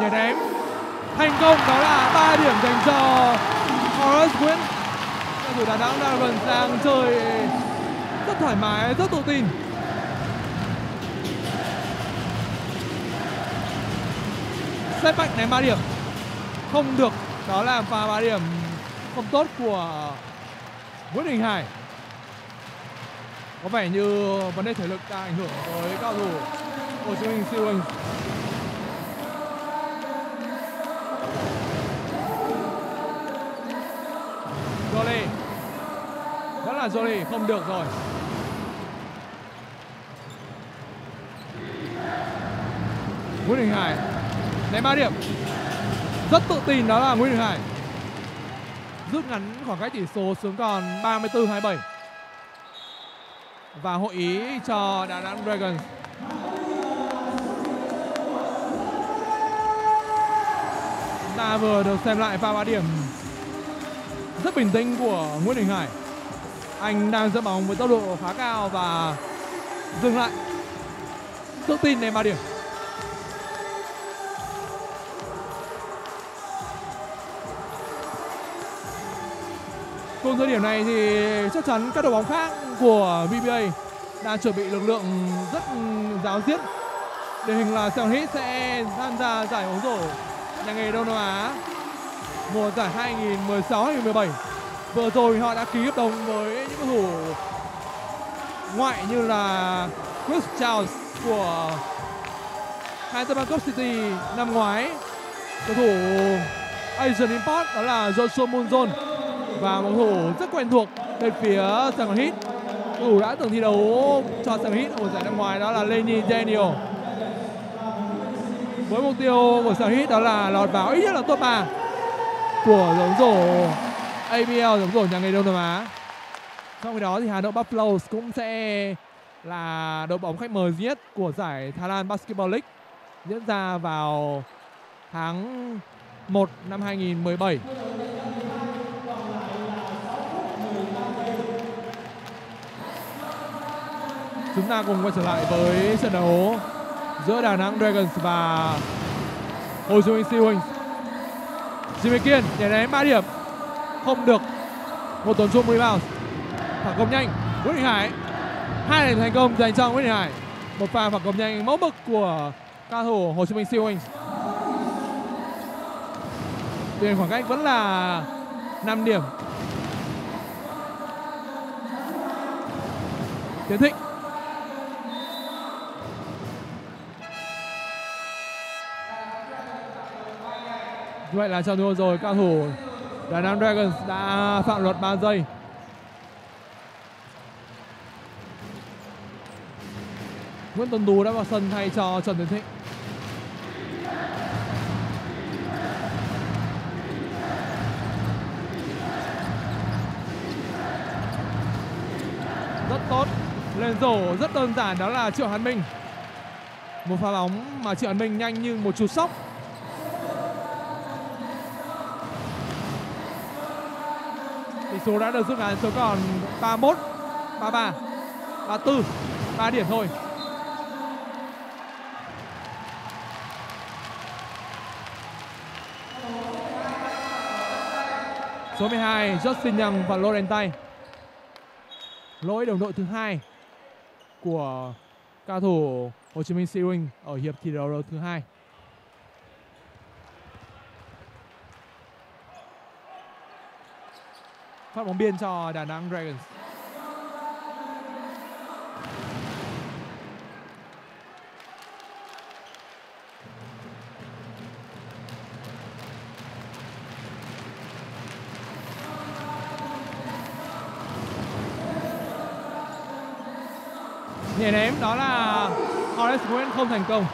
nhảy ném thành công, đó là 3 điểm dành cho Horace Nguyễn. Cầu thủ Đà Nẵng Dragons đang chơi rất thoải mái, rất tự tin. Step back ném 3 điểm không được, đó là pha 3 điểm không tốt của Nguyễn Đình Hải. Có vẻ như vấn đề thể lực đang ảnh hưởng tới cao thủ Hồ Chí Minh Sea Wings. Jolie, vẫn là Jolie, không được rồi. Nguyễn Đình Hải ném 3 điểm rất tự tin, đó là Nguyễn Đình Hải rút ngắn khoảng cách tỷ số xuống còn 34-27 và hội ý cho Đà Nẵng Dragons. Chúng ta vừa được xem lại pha 3 điểm rất bình tĩnh của Nguyễn Đình Hải. Anh đang dẫn bóng với tốc độ khá cao và dừng lại, tự tin ném 3 điểm. Cùng thời điểm này thì chắc chắn các đội bóng khác của VBA đang chuẩn bị lực lượng rất ráo riết. Điển hình là Sài Gòn Heat sẽ tham gia giải bóng rổ nhà nghề Đông Nam Á mùa giải 2016-2017. Vừa rồi họ đã ký hợp đồng với những cầu thủ ngoại như là Chris Charles của Hampton Bangkok City năm ngoái, cầu thủ Asian Import đó là Joshua Munzon, và một cầu thủ rất quen thuộc bên phía Sài Gòn Heat, cầu thủ đã từng thi đấu cho Sài Gòn Heat ở giải năm ngoái, đó là Lenny Daniel. Với mục tiêu của Sài Gòn Heat đó là lọt vào ít nhất là top 3 của giải bóng rổ ABL, giải bóng rổ nhà nghề Đông Nam Á. Trong khi đó thì Hà Nội Buffaloes cũng sẽ là đội bóng khách mời duy nhất của giải Thái Lan Basketball League diễn ra vào tháng 1 năm 2017. Chúng ta cùng quay trở lại với trận đấu giữa Đà Nẵng Dragons và Hồ Chí Minh Sea Wings. Jimmy Kiên nhảy ném 3 điểm không được, một tấn chung rebound, phản công nhanh Nguyễn Đình Hải, 2 điểm thành công dành cho Nguyễn Đình Hải, một pha phản công nhanh mẫu mực của cao thủ Hồ Chí Minh Sea Wings. Tiền khoảng cách vẫn là 5 điểm. Tiến Thịnh như vậy là trong thua rồi, cao thủ Đà Nẵng Dragons đã phạm luật 3 giây. Nguyễn Tuấn Tú đã vào sân thay cho Trần Tiến Thịnh. Rất tốt, lên rổ rất đơn giản, đó là Triệu Hàn Minh. Một pha bóng mà Triệu Hàn Minh nhanh như một chú sóc. Tỷ số đã được rút ngắn xuống còn 31, 33, 34, 3 điểm thôi. Số 12 Justin Young và Laurentine. Lỗi đồng đội thứ 2 của cao thủ Hồ Chí Minh Sea Wings ở hiệp thi đấu thứ 2. Phát bóng biên cho Đà Nẵng Dragons. Nhảy ném đó là Horace Nguyễn không thành công.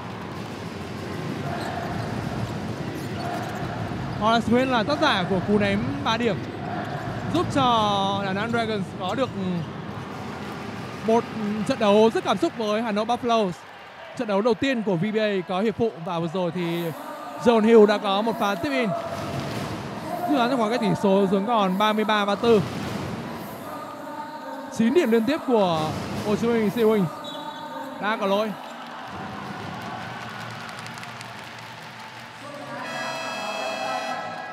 Horace Nguyễn là tác giả của cú ném 3 điểm, giúp cho Đà Nẵng Dragons có được một trận đấu rất cảm xúc với Hà Nội Buffaloes. Trận đấu đầu tiên của VBA có hiệp phụ, và vừa rồi thì John Hill đã có một pha tiếp in rút ngắn khoảng cách tỷ số xuống còn 33-34. 9 điểm liên tiếp của Hồ Chí Minh Sea Wings. Đã có lỗi.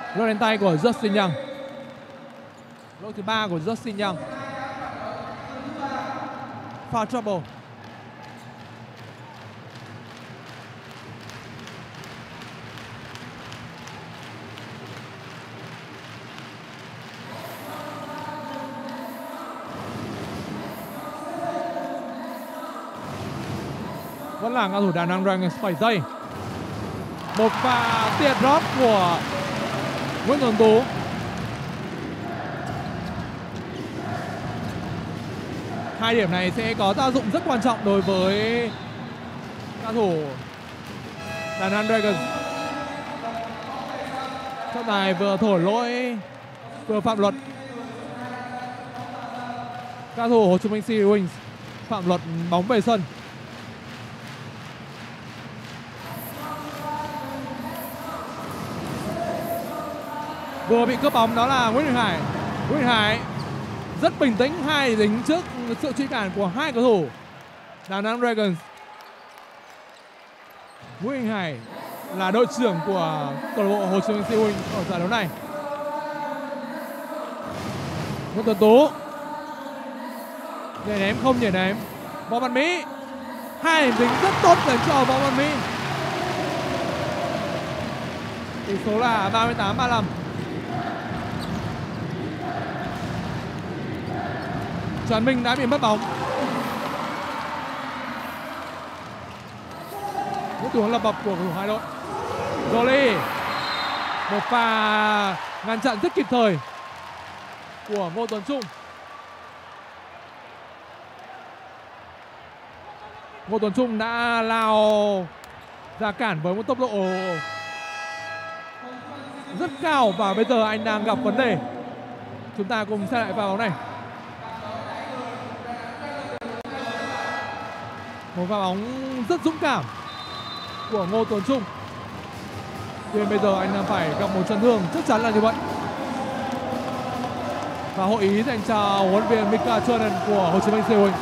Lỗi đến tay của Justin Young. Lỗi thứ 3 của Justin Young. Foul trouble. Vẫn là cầu thủ Đà Nẵng Dragons 7 giây. Một pha tiệt drop của Nguyễn Tuấn Tú. Hai điểm này sẽ có tác dụng rất quan trọng đối với cầu thủ Đà Nẵng Dragons. Trọng tài vừa thổi lỗi vừa phạm luật. Cầu thủ Hồ Chí Minh Sea Wings phạm luật bóng về sân. Vừa bị cướp bóng đó là Nguyễn Đình Hải. Nguyễn Đình Hải rất bình tĩnh, hai dính trước sự truy cản của hai cầu thủ Đà Nẵng Dragons. Nguyễn Đình Hải là đội trưởng của câu lạc bộ Hồ Chí Minh Sea Wings ở giải đấu này. Nguyễn Tuấn Tú nhảy ném không nhảy ném. Võ Văn Mỹ, hai điểm tính rất tốt dành cho Võ Văn Mỹ. Tỷ số là 38-35. Trần Minh đã bị mất bóng. Những tình huống lập bập của cầu thủ hai đội. Jolie, một pha ngăn chặn rất kịp thời của Ngô Tuấn Trung. Ngô Tuấn Trung đã lao ra cản với một tốc độ rất cao và bây giờ anh đang gặp vấn đề. Chúng ta cùng xem lại pha bóng này. Một pha bóng rất dũng cảm của Ngô Tuấn Trung. Tuy bây giờ anh đang phải gặp một chấn thương, chắc chắn là như vậy. Và hội ý dành cho huấn luyện viên Mika Chernen của Hồ Chí Minh Sea Wings.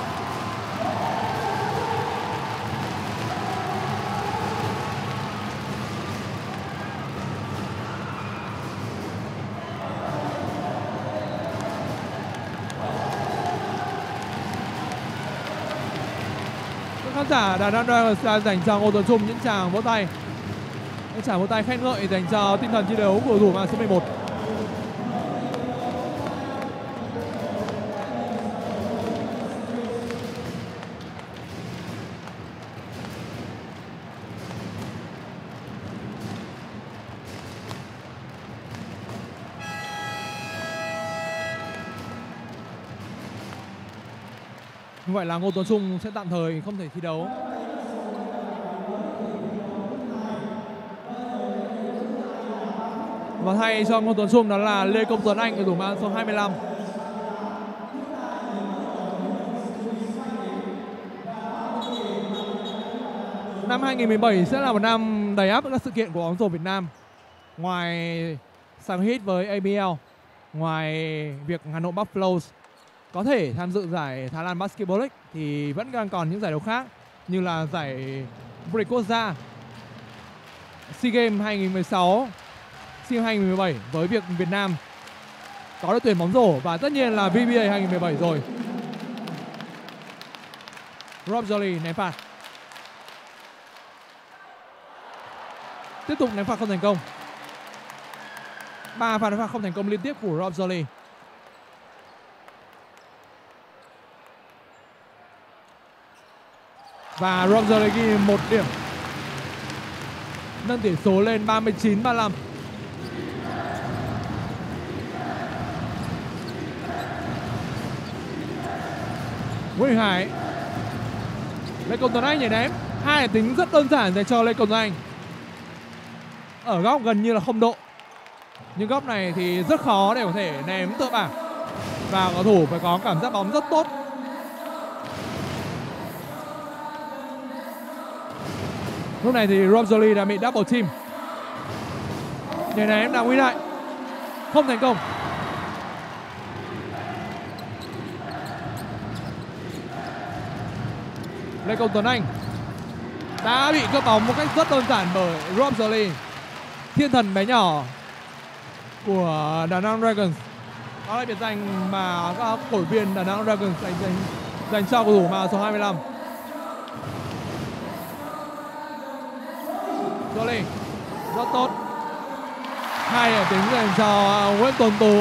Khán giả Đà Nẵng Dragons dành cho Ngô Tuấn Trung những tràng vỗ tay. Những tràng vỗ tay khen ngợi dành cho tinh thần thi đấu của cầu thủ mang số 11. Như vậy là Ngô Tuấn Trung sẽ tạm thời không thể thi đấu. Và thay cho Ngô Tuấn Trung đó là Lê Công Tuấn Anh, cầu thủ mang số 25. Năm 2017 sẽ là một năm đầy ắp các sự kiện của bóng rổ Việt Nam. Ngoài sang hit với ABL, ngoài việc Hà Nội Buffaloes có thể tham dự giải Thái Lan Basketball League thì vẫn đang còn những giải đấu khác như là giải vô địch quốc gia, SEA Games 2016, SEA Games 2017 với việc Việt Nam có đội tuyển bóng rổ và tất nhiên là VBA 2017 rồi. Rob Jolie ném phạt. Tiếp tục ném phạt không thành công. 3 pha ném phạt không thành công liên tiếp của Rob Jolie. Và Rob Jolie ghi 1 điểm, nâng tỷ số lên 39-35. Nguyễn Đình Hải, Lê Công Tuấn Anh nhảy ném. Hai tính rất đơn giản dành cho Lê Công Tuấn Anh. Ở góc gần như là không độ, nhưng góc này thì rất khó để có thể ném tựa bảng và cầu thủ phải có cảm giác bóng rất tốt. Lúc này thì Rob Jolie đã bị double team. Nhảy ném đang Nguyễn Đại không thành công. Lê Công Tuấn Anh đã bị cướp bóng một cách rất đơn giản bởi Rob Jolie, thiên thần bé nhỏ của Đà Nẵng Dragons. Đó là biệt danh mà các cổ động viên Đà Nẵng Dragons dành cho cầu thủ mang số 25. Jolie rất tốt. 2 điểm tính dành cho Nguyễn Tuấn Tú.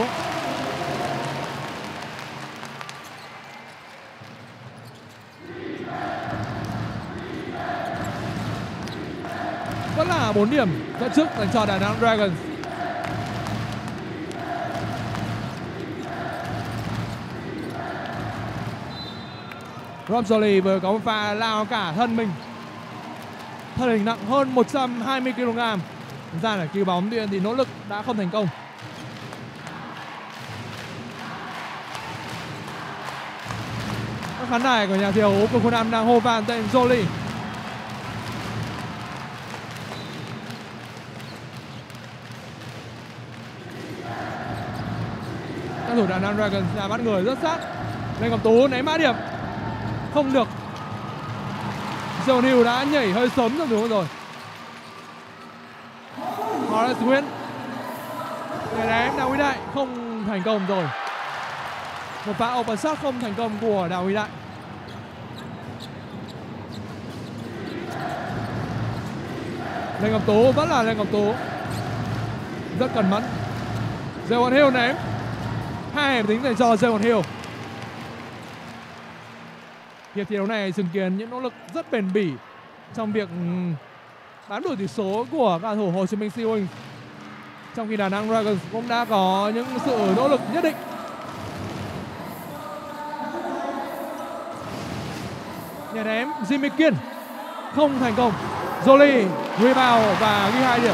Vẫn là 4 điểm dẫn trước dành cho Đà Nẵng Dragons. Rob Jolie vừa có một pha lao cả thân mình. Thân hình nặng hơn 120 kg. Ra là cứu bóng, tuy nhiên thì nỗ lực đã không thành công. Các khán đài của nhà thi đấu quân khu 5 đang hô vang tên Jolie. Các thủ Đà Nẵng Dragons đã bắt người rất sát. Lê Ngọc Tú ném mã điểm không được. John Hill đã nhảy hơi sớm trong đúng rồi. Horace Nguyễn để ném Đào Huy Đại không thành công rồi. Một pha open shot không thành công của Đào Huy Đại. Lê Ngọc Tú vẫn là Lê Ngọc Tú, rất cẩn mẫn. Jewon Hill ném 2 điểm tính dành cho Jewon Hill. Hiệp thi đấu này chứng kiến những nỗ lực rất bền bỉ trong việc bám đuổi tỷ số của cầu thủ Hồ Chí Minh Sea Wings. Trong khi Đà Nẵng Dragons cũng đã có những sự nỗ lực nhất định. Nhà ném Jimmy Kiên không thành công. Jolie rebound và ghi 2 điểm.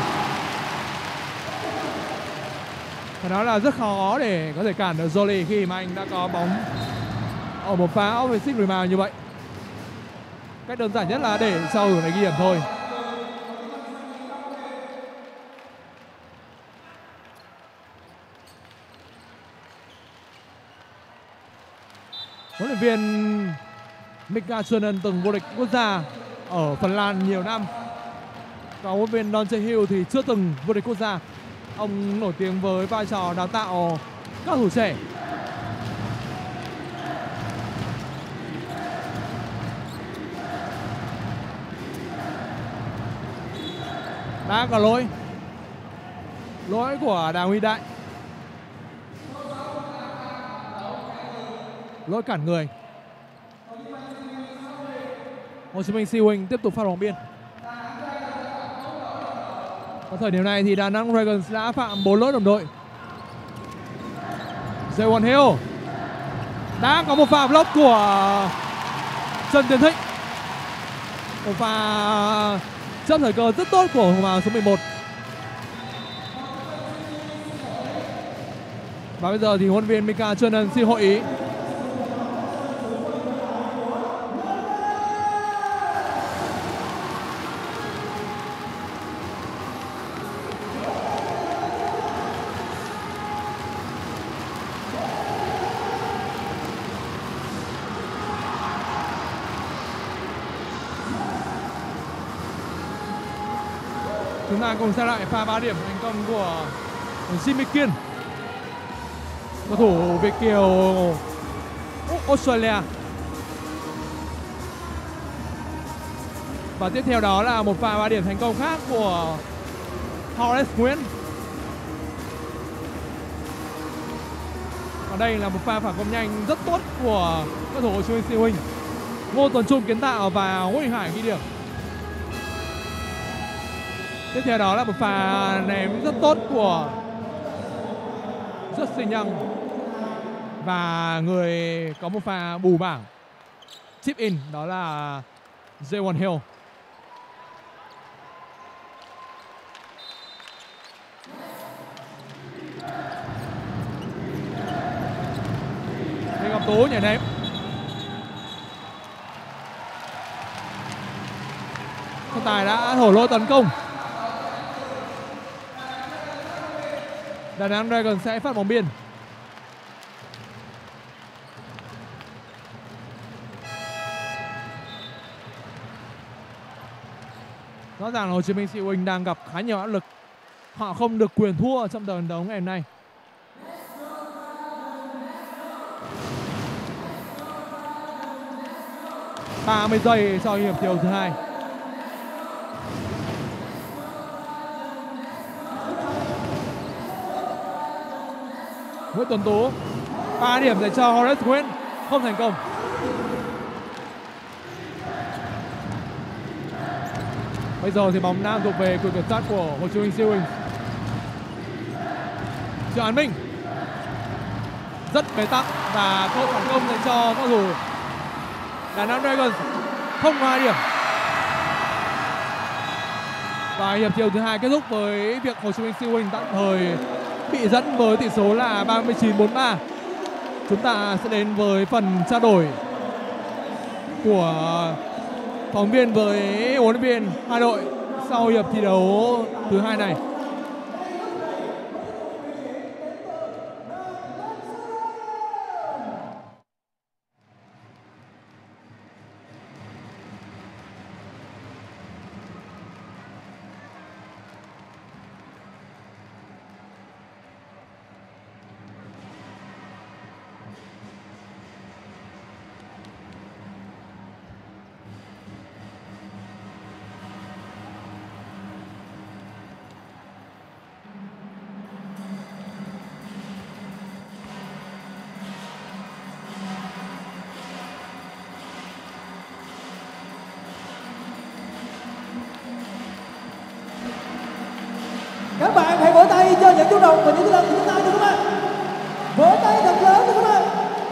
Phải nói là rất khó để có thể cản được Jolie khi mà anh đã có bóng ở một pha offensive rebound như vậy. Cách đơn giản nhất là để cho thủ này ghi điểm thôi. Huấn luyện viên Mika Chunen từng vô địch quốc gia ở Phần Lan nhiều năm. Còn huấn luyện viên Don Che-hyun thì chưa từng vô địch quốc gia. Ông nổi tiếng với vai trò đào tạo các thủ trẻ. Đã có lỗi của Đào Huy Đại, lỗi cản người. Hồ Chí Minh Sea Wings tiếp tục phát bóng biên. Ở thời điểm này thì Đà Nẵng Dragons đã phạm 4 lỗi đồng đội. Jewon Hill đã có một pha block của Trần Tiến Thịnh. Một pha chớp thời cơ rất tốt của hùng áo số 11. Và bây giờ thì huấn luyện viên Mika Chunen xin hội ý. Chúng ta cùng xem lại pha 3 điểm thành công của Jimmy Kiên, cầu thủ Việt kiều Australia. Và tiếp theo đó là một pha 3 điểm thành công khác của Horace Nguyễn. Và đây là một pha phản công nhanh rất tốt của cầu thủ Hồ Chí Minh Sea Wings. Ngô Tuấn Trung kiến tạo và Nguyễn Đình Hải ghi điểm. Tiếp theo đó là một pha ném rất tốt của Justin Young. Và người có một pha bù bảng chip in đó là Jewon Hill. Lê Ngọc Tú nhảy ném. Trọng tài đã thổi lỗi tấn công. Đà Nẵng Dragons sẽ phát bóng biên. Rõ ràng là Hồ Chí Minh Sea Wings đang gặp khá nhiều áp lực họ không được quyền thua trong trận đấu ngày hôm nay. ...30 giây sau hiệp thi đấu thứ 2. Nguyễn Tuấn Tú 3 điểm dành cho Horace Green, không thành công. Bây giờ thì bóng nam thuộc về quyền kiểm soát của Hồ Chí Minh Sea Wings. Triệu An Minh rất bế tắc và cơ hội phản công dành cho các thủ Đà Nẵng Dragons, không có 2 điểm. Và hiệp thi đấu thứ 2 kết thúc với việc Hồ Chí Minh Sea Wings tạm thời bị dẫn với tỷ số là 39-43. Chúng ta sẽ đến với phần trao đổi của phóng viên với huấn luyện viên hai đội sau hiệp thi đấu thứ 2 này. Các bạn hãy vỗ tay cho những chú đồng và những chú lần của chúng ta được không ạ? Vỗ tay thật lớn được không ạ?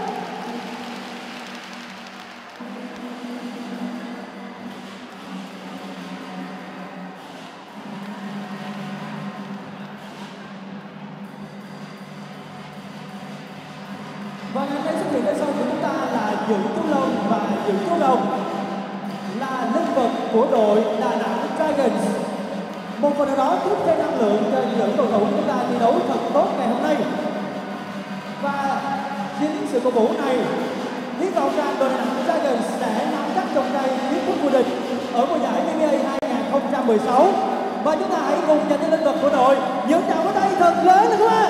Và ngày hôm nay xuất hiện ở sau của chúng ta là Dưỡng Chú Long, và Dưỡng Chú Long là linh vật của đội Đà Nẵng Dragons. Một phần nào đó tiếp thêm năng lượng cho những cầu thủ của chúng ta thi đấu thật tốt ngày hôm nay. Và chính sự cổ vũ này, hy vọng rằng đội Đà Nẵng Dragons sẽ nắm chắc trong tay chiếc cúp vô địch ở mùa giải PBA 2016. Và chúng ta hãy cùng dành cho linh vật của đội những tràng vỗ tay thật lớn được không ạ?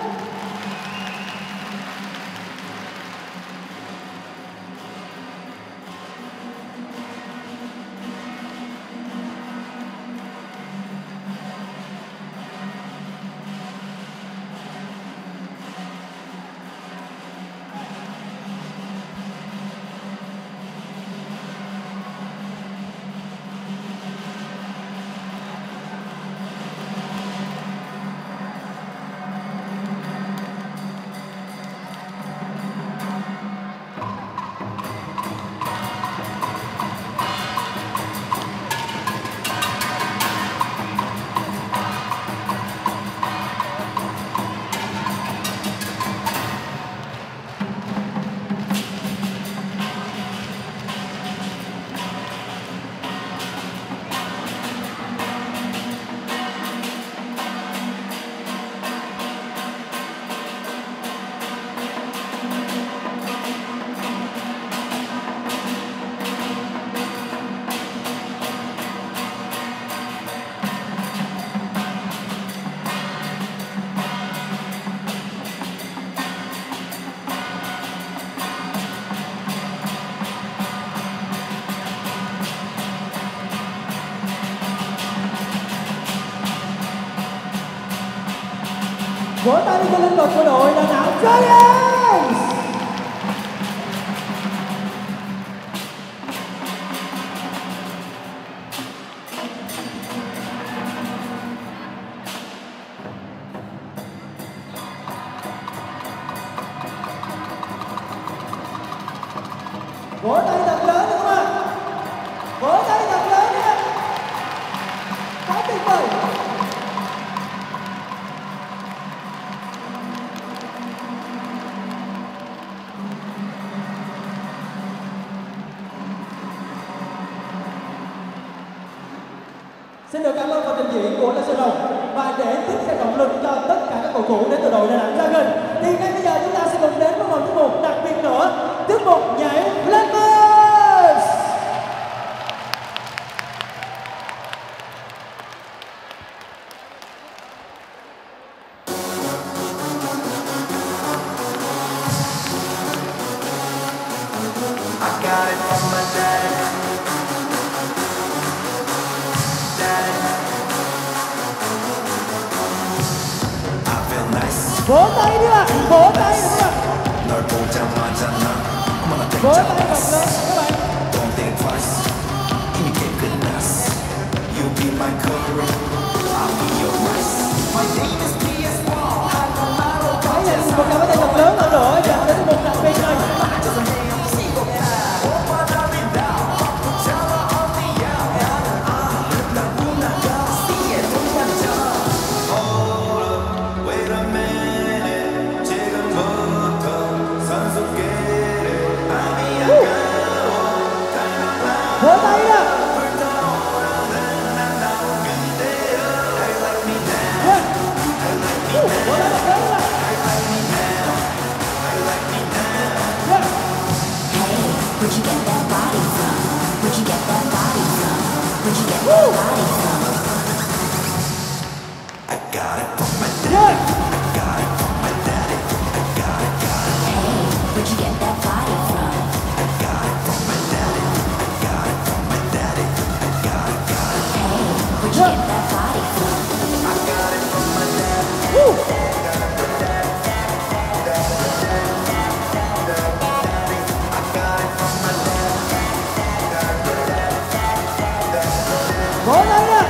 Vỗ tay cho linh vật của đội Đà Nẵng Dragons. Vỗ tay thật lớn được không ạ? Vỗ tay thật lớn nha. Quá tuyệt vời. Xin được cảm ơn phần trình diễn của Lê Sơn Đồng. Và để tiếp thêm động lực cho tất cả các cầu thủ đến từ đội Đà Nẵng Dragons, thì ngay bây giờ chúng ta sẽ cùng đến với một tiết mục đặc biệt nữa, tiết mục nhảy Flappers. Vỗ tay đi ạ, vỗ tay nữa các bạn. Vỗ tay thật lớn các bạn. Hãy dành một tràng pháo tay thật lớn hơn nữa dành đến một đặc biệt này. Vỗ tay đó. Vỗ tay thật lớn đó. Where'd you get that body from? Where'd you get that body from? Where'd you get that body from? I got it from my daddy. I got it from my daddy. I got it. Hey, where'd you get that body from? I got it from my daddy. I got it from my daddy. I got it. Hey, where'd you get that body from? I got it from my daddy. Vỗ tay đó.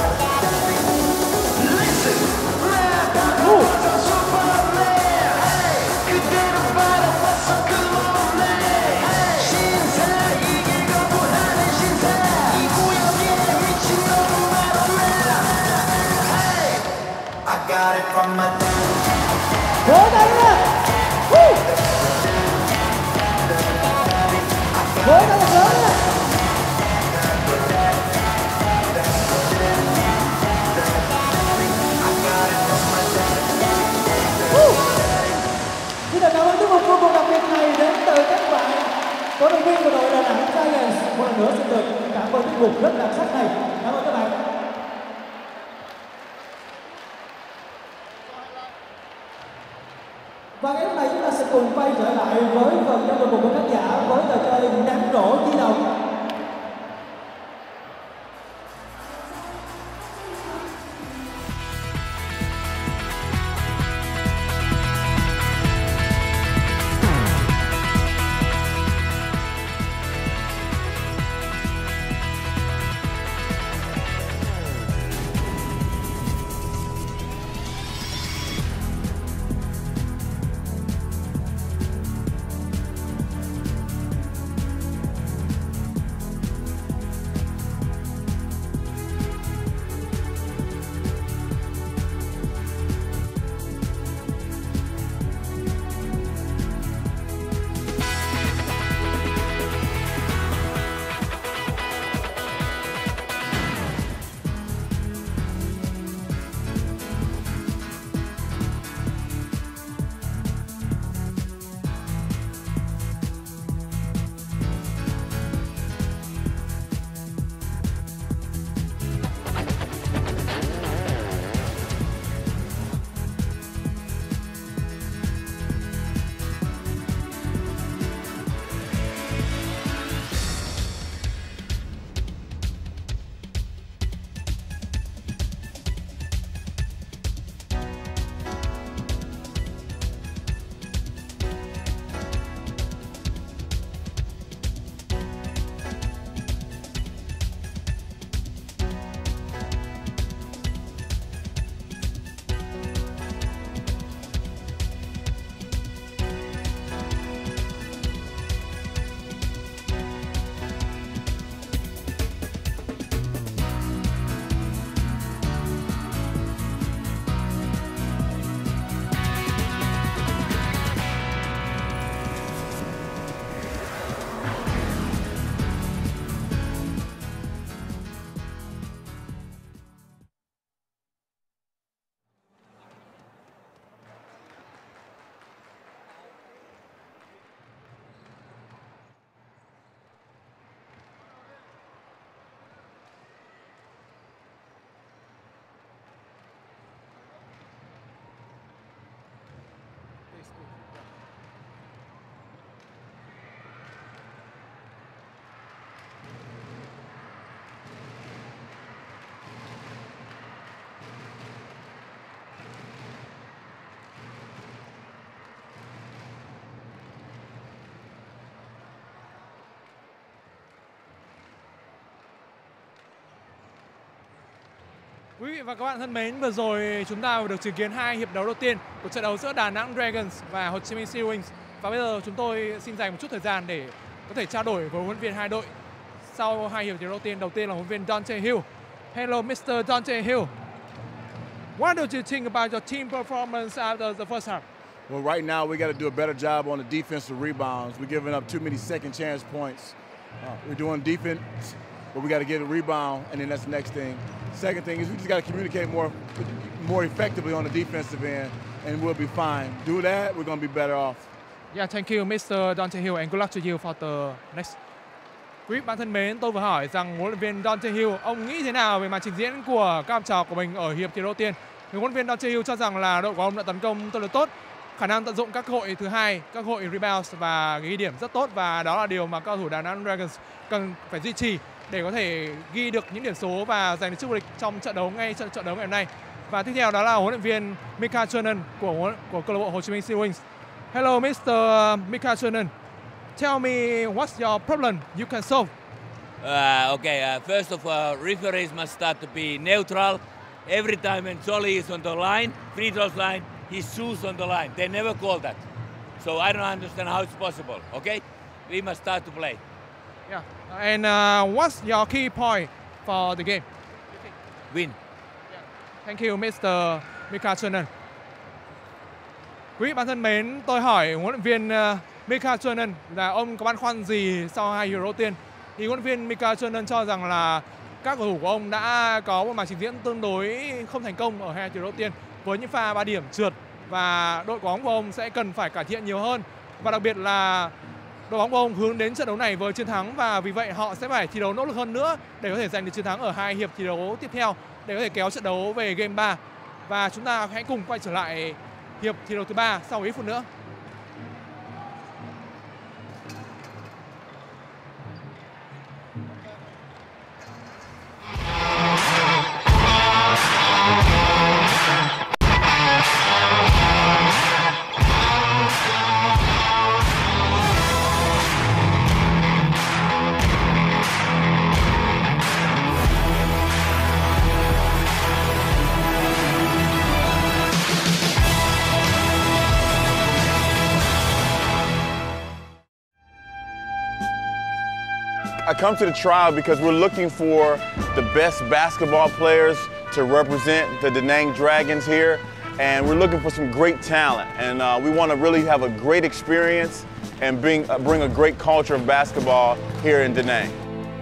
I got it from my daddy. Vỗ tay đó. Vỗ tay thật lớn đó. Xin được cảm ơn tiết mục vô cùng đặc biệt này đến từ các bạn cổ động viên của đội Đà Nẵng Giants. Một lần nữa xin được cảm ơn tiết mục rất đặc sắc này. Cảm ơn các bạn. Và ngày hôm nay chúng ta sẽ cùng quay trở lại với phần trong đội của khán giả với trò chơi ném rổ di động. Quý vị và các bạn thân mến, vừa rồi chúng ta vừa được chứng kiến 2 hiệp đấu đầu tiên của trận đấu giữa Đà Nẵng Dragons và Hồ Chí Minh Sea Wings. Và bây giờ chúng tôi xin dành một chút thời gian để có thể trao đổi với huấn luyện viên hai đội sau 2 hiệp thi đấu tiên. Đầu tiên là huấn luyện viên Dante Hill. Hello, Mr. Dante Hill. What do you think about your team performance after the first half? Well, right now we got to do a better job on the defensive rebounds. We're giving up too many second chance points. We're doing defense, but we got to get a rebound, and then that's the next thing. Second thing is we just got to communicate more effectively on the defensive end, and we'll be fine. Do that, we're going to be better off. Yeah, thank you, Mr. Dante Hill, and good luck to you for the next. Quý vị bạn thân mến, tôi vừa hỏi rằng huấn luyện viên Dante Hill ông nghĩ thế nào về màn trình diễn của các học trò của mình ở hiệp thi đấu tiên. Huấn luyện viên Dante Hill cho rằng là đội của ông đã tấn công tương đối tốt, khả năng tận dụng các cơ hội thứ hai, các cơ hội rebound và ghi điểm rất tốt, và đó là điều mà cao thủ Đà Nẵng Dragons cần phải duy trì để có thể ghi được những điểm số và giành được chức vô địch trong trận đấu ngày hôm nay. Và tiếp theo đó là huấn luyện viên Mika Chernen của câu lạc bộ Hồ Chí Minh Sea Wings. Hello, Mr. Mika Chernen. Tell me what's your problem you can solve. First of all, referees must start to be neutral. Every time when Jolly is on the line, free throws line, he shoots on the line. They never call that. So I don't understand how it's possible, okay? We must start to play. Yeah. And what's your key point for the game? Win. Yeah. Thank you, Mr. Mika Chernen. Quý vị bạn thân mến, tôi hỏi huấn luyện viên Mika Chernen là ông có băn khoăn gì sau 2 hiệp đầu tiên. Thì huấn luyện viên Mika Chernen cho rằng là các cầu thủ của ông đã có một màn trình diễn tương đối không thành công ở 2 hiệp đầu tiên với những pha 3 điểm trượt, và đội bóng của ông sẽ cần phải cải thiện nhiều hơn, và đặc biệt là đội bóng của ông hướng đến trận đấu này với chiến thắng, và vì vậy họ sẽ phải thi đấu nỗ lực hơn nữa để có thể giành được chiến thắng ở 2 hiệp thi đấu tiếp theo để có thể kéo trận đấu về game 3. Và chúng ta hãy cùng quay trở lại hiệp thi đấu thứ 3 sau ít phút nữa. I come to the trial because we're looking for the best basketball players to represent the Da Nang Dragons here, and we're looking for some great talent, and we want to really have a great experience and bring a great culture of basketball here in Da Nang.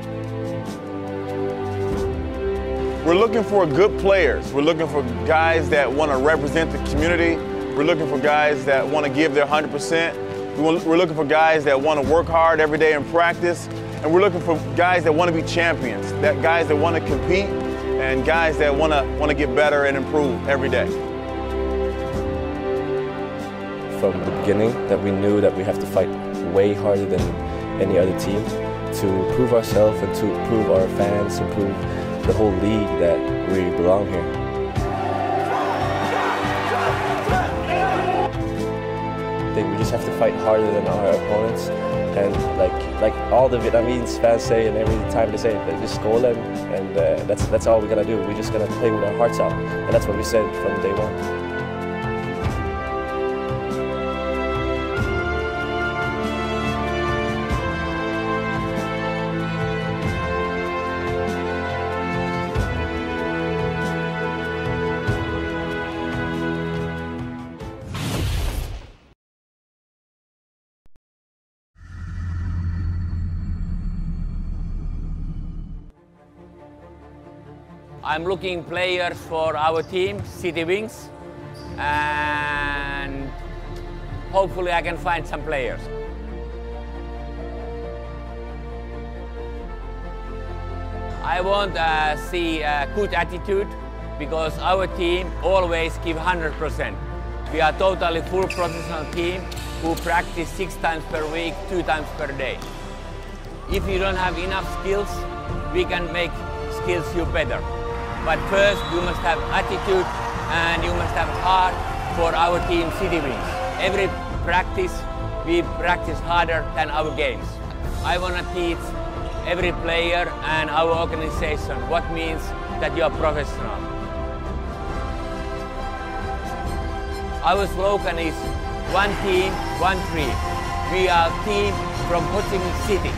We're looking for good players. We're looking for guys that want to represent the community. We're looking for guys that want to give their 100%. We're looking for guys that want to work hard every day in practice. And we're looking for guys that want to be champions, guys that want to compete, and guys that want to get better and improve every day. From the beginning, that we knew that we have to fight way harder than any other team to prove ourselves and to prove our fans and prove the whole league that we belong here. I think we just have to fight harder than our opponents. And like all the Vietnamese fans say, and every time they say it, just score them, and that's all we're gonna do. We're just gonna play with our hearts out, and that's what we said from day one. I'm looking players for our team, City Wings, and hopefully I can find some players. I want to see a good attitude because our team always give 100%. We are totally full professional team who practice 6 times per week, 2 times per day. If you don't have enough skills, we can make skills you better. But first, you must have attitude and you must have heart for our team, City Wings. Every practice, we practice harder than our games. I want to teach every player and our organization what means that you are professional. Our slogan is one team, one dream. We are a team from Ho Chi Minh City.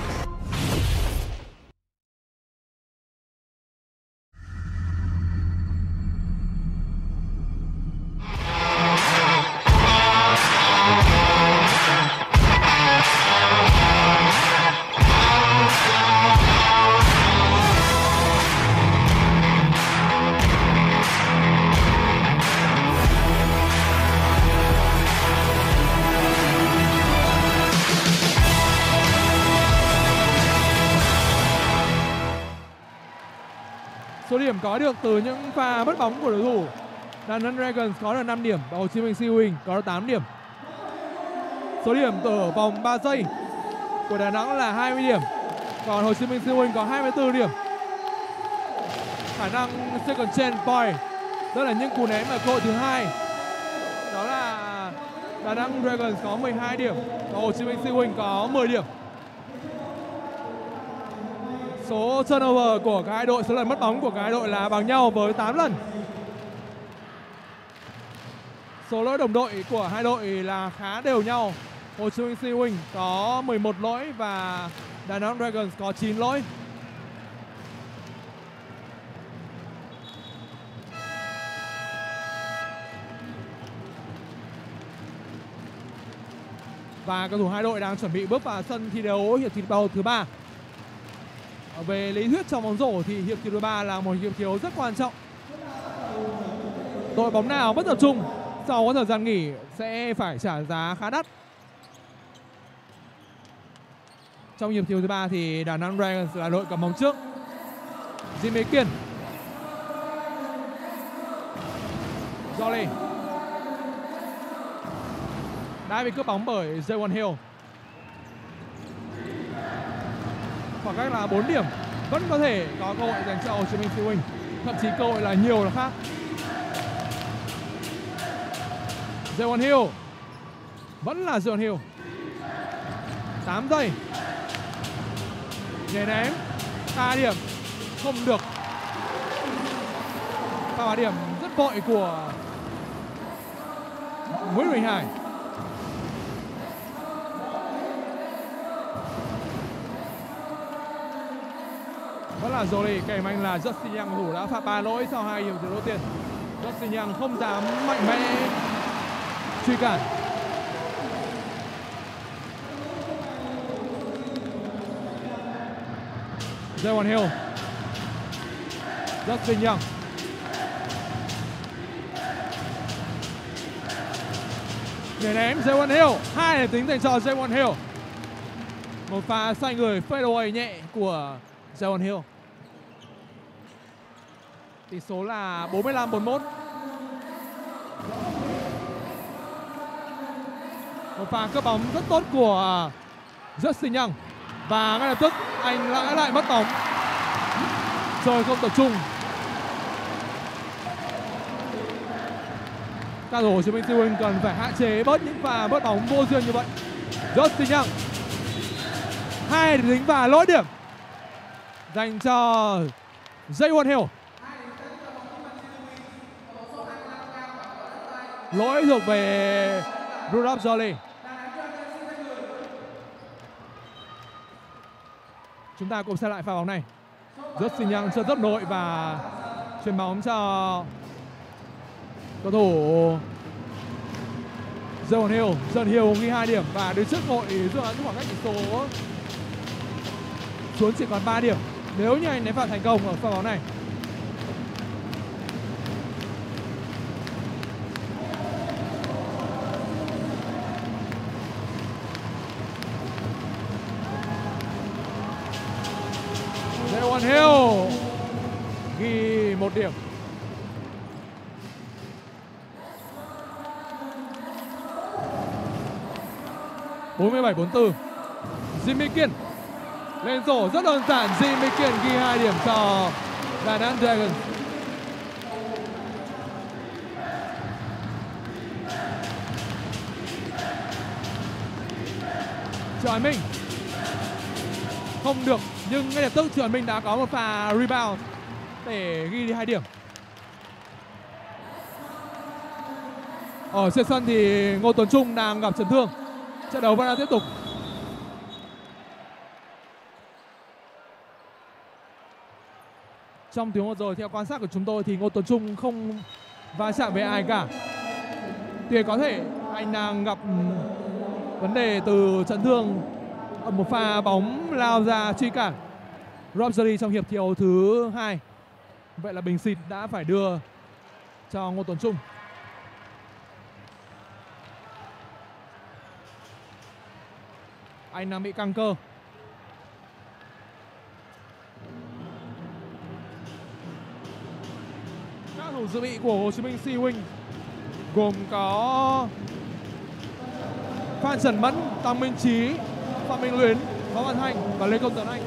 Số điểm có được từ những pha mất bóng của đối thủ. Đà Nẵng Dragons có được 5 điểm và Hồ Chí Minh Sea Wing có được 8 điểm. Số điểm ở vòng 3 giây của Đà Nẵng là 20 điểm, còn Hồ Chí Minh Sea Wing có 24 điểm. Khả năng second chance point, tức là những cú ném ở cơ hội thứ hai, đó là Đà Nẵng Dragons có 12 điểm và Hồ Chí Minh Sea Wing có 10 điểm. Số turnover của cả hai đội, số lần mất bóng của cả hai đội là bằng nhau với 8 lần. Số lỗi đồng đội của hai đội là khá đều nhau. Hồ Chí Minh Sea Wing có 11 lỗi và Đà Nẵng Dragons có 9 lỗi. Và cầu thủ hai đội đang chuẩn bị bước vào sân thi đấu hiệp thi đấu thứ 3. Về lý thuyết trong bóng rổ thì hiệp thi đấu 3 là một hiệp thi đấu rất quan trọng. Đội bóng nào mất tập trung sau có thời gian nghỉ sẽ phải trả giá khá đắt. Trong hiệp thi đấu thứ 3 thì Đà Nẵng Dragons là đội cầm bóng trước. Jimmy Kiên, Jolly đã bị cướp bóng bởi Jaewon Hill. Khoảng cách là 4 điểm, vẫn có thể có cơ hội dành cho Hồ Chí Minh Sea Wing, thậm chí cơ hội là nhiều là khác. Jaewon Hill, vẫn là Jaewon Hill. 8 giây. Nhảy ném, 3 điểm, không được. Pha 3 điểm rất vội của Nguyễn Huỳnh Hải. Vẫn là Jolie, kèm anh là Justin Young, thủ đã phạm 3 lỗi sau 2 hiệp thi đấu đầu tiên. Justin Young không dám mạnh mẽ truy cản. Jaewon Hill, Justin Young, nhảy ném Jaewon Hill, 2 điểm tính dành cho Jaewon Hill. Một pha xoay người fadeaway nhẹ của Jaewon Hill. Tỷ số là 45-41. Một pha cướp bóng rất tốt của Justin Young. Và ngay lập tức anh lại mất bóng. Chơi không tập trung. Các thủ Hồ Chí Minh Sea Wing cần phải hạn chế bớt những pha mất bóng vô duyên như vậy. Justin Young, 2 điểm tính và lỗi điểm dành cho Jaewon Hill. Lỗi thuộc về Rudolph Jolie. Chúng ta cùng xem lại pha bóng này. Justin Young chơi rất nội và chuyền bóng cho cầu thủ Jaewon Hill. Jaewon Hill ghi 2 điểm và đứng trước đội rút ngắn khoảng cách tỷ số xuống chỉ còn 3 điểm nếu như anh ném phạt thành công ở pha bóng này. Jaewon Hill ghi 1 điểm. (47-44). Jimmy Kiên lên rổ rất đơn giản. Jimmy Kiên ghi 2 điểm cho Đà Nẵng Dragons. Triệu Hải Minh không được, nhưng ngay lập tức Triệu Hải Minh đã có một pha rebound để ghi đi 2 điểm. Ở trên sân thì Ngô Tuấn Trung đang gặp chấn thương. Trận đấu vẫn đang tiếp tục. Trong tiếng một rồi, theo quan sát của chúng tôi thì Ngô Tuấn Trung không va chạm với ai cả. Tuy có thể anh đang gặp vấn đề từ chấn thương ở một pha bóng lao ra truy cản Rob Joly trong hiệp thiếu thứ 2. Vậy là bình xịt đã phải đưa cho Ngô Tuấn Trung. Anh đang bị căng cơ. Các thủ dự bị của Hồ Chí Minh Sea Wing gồm có Phan Trần Mẫn, Tăng Minh Chí, Phạm Minh Luyến, Võ Văn Thanh và Lê Công Tuấn Anh.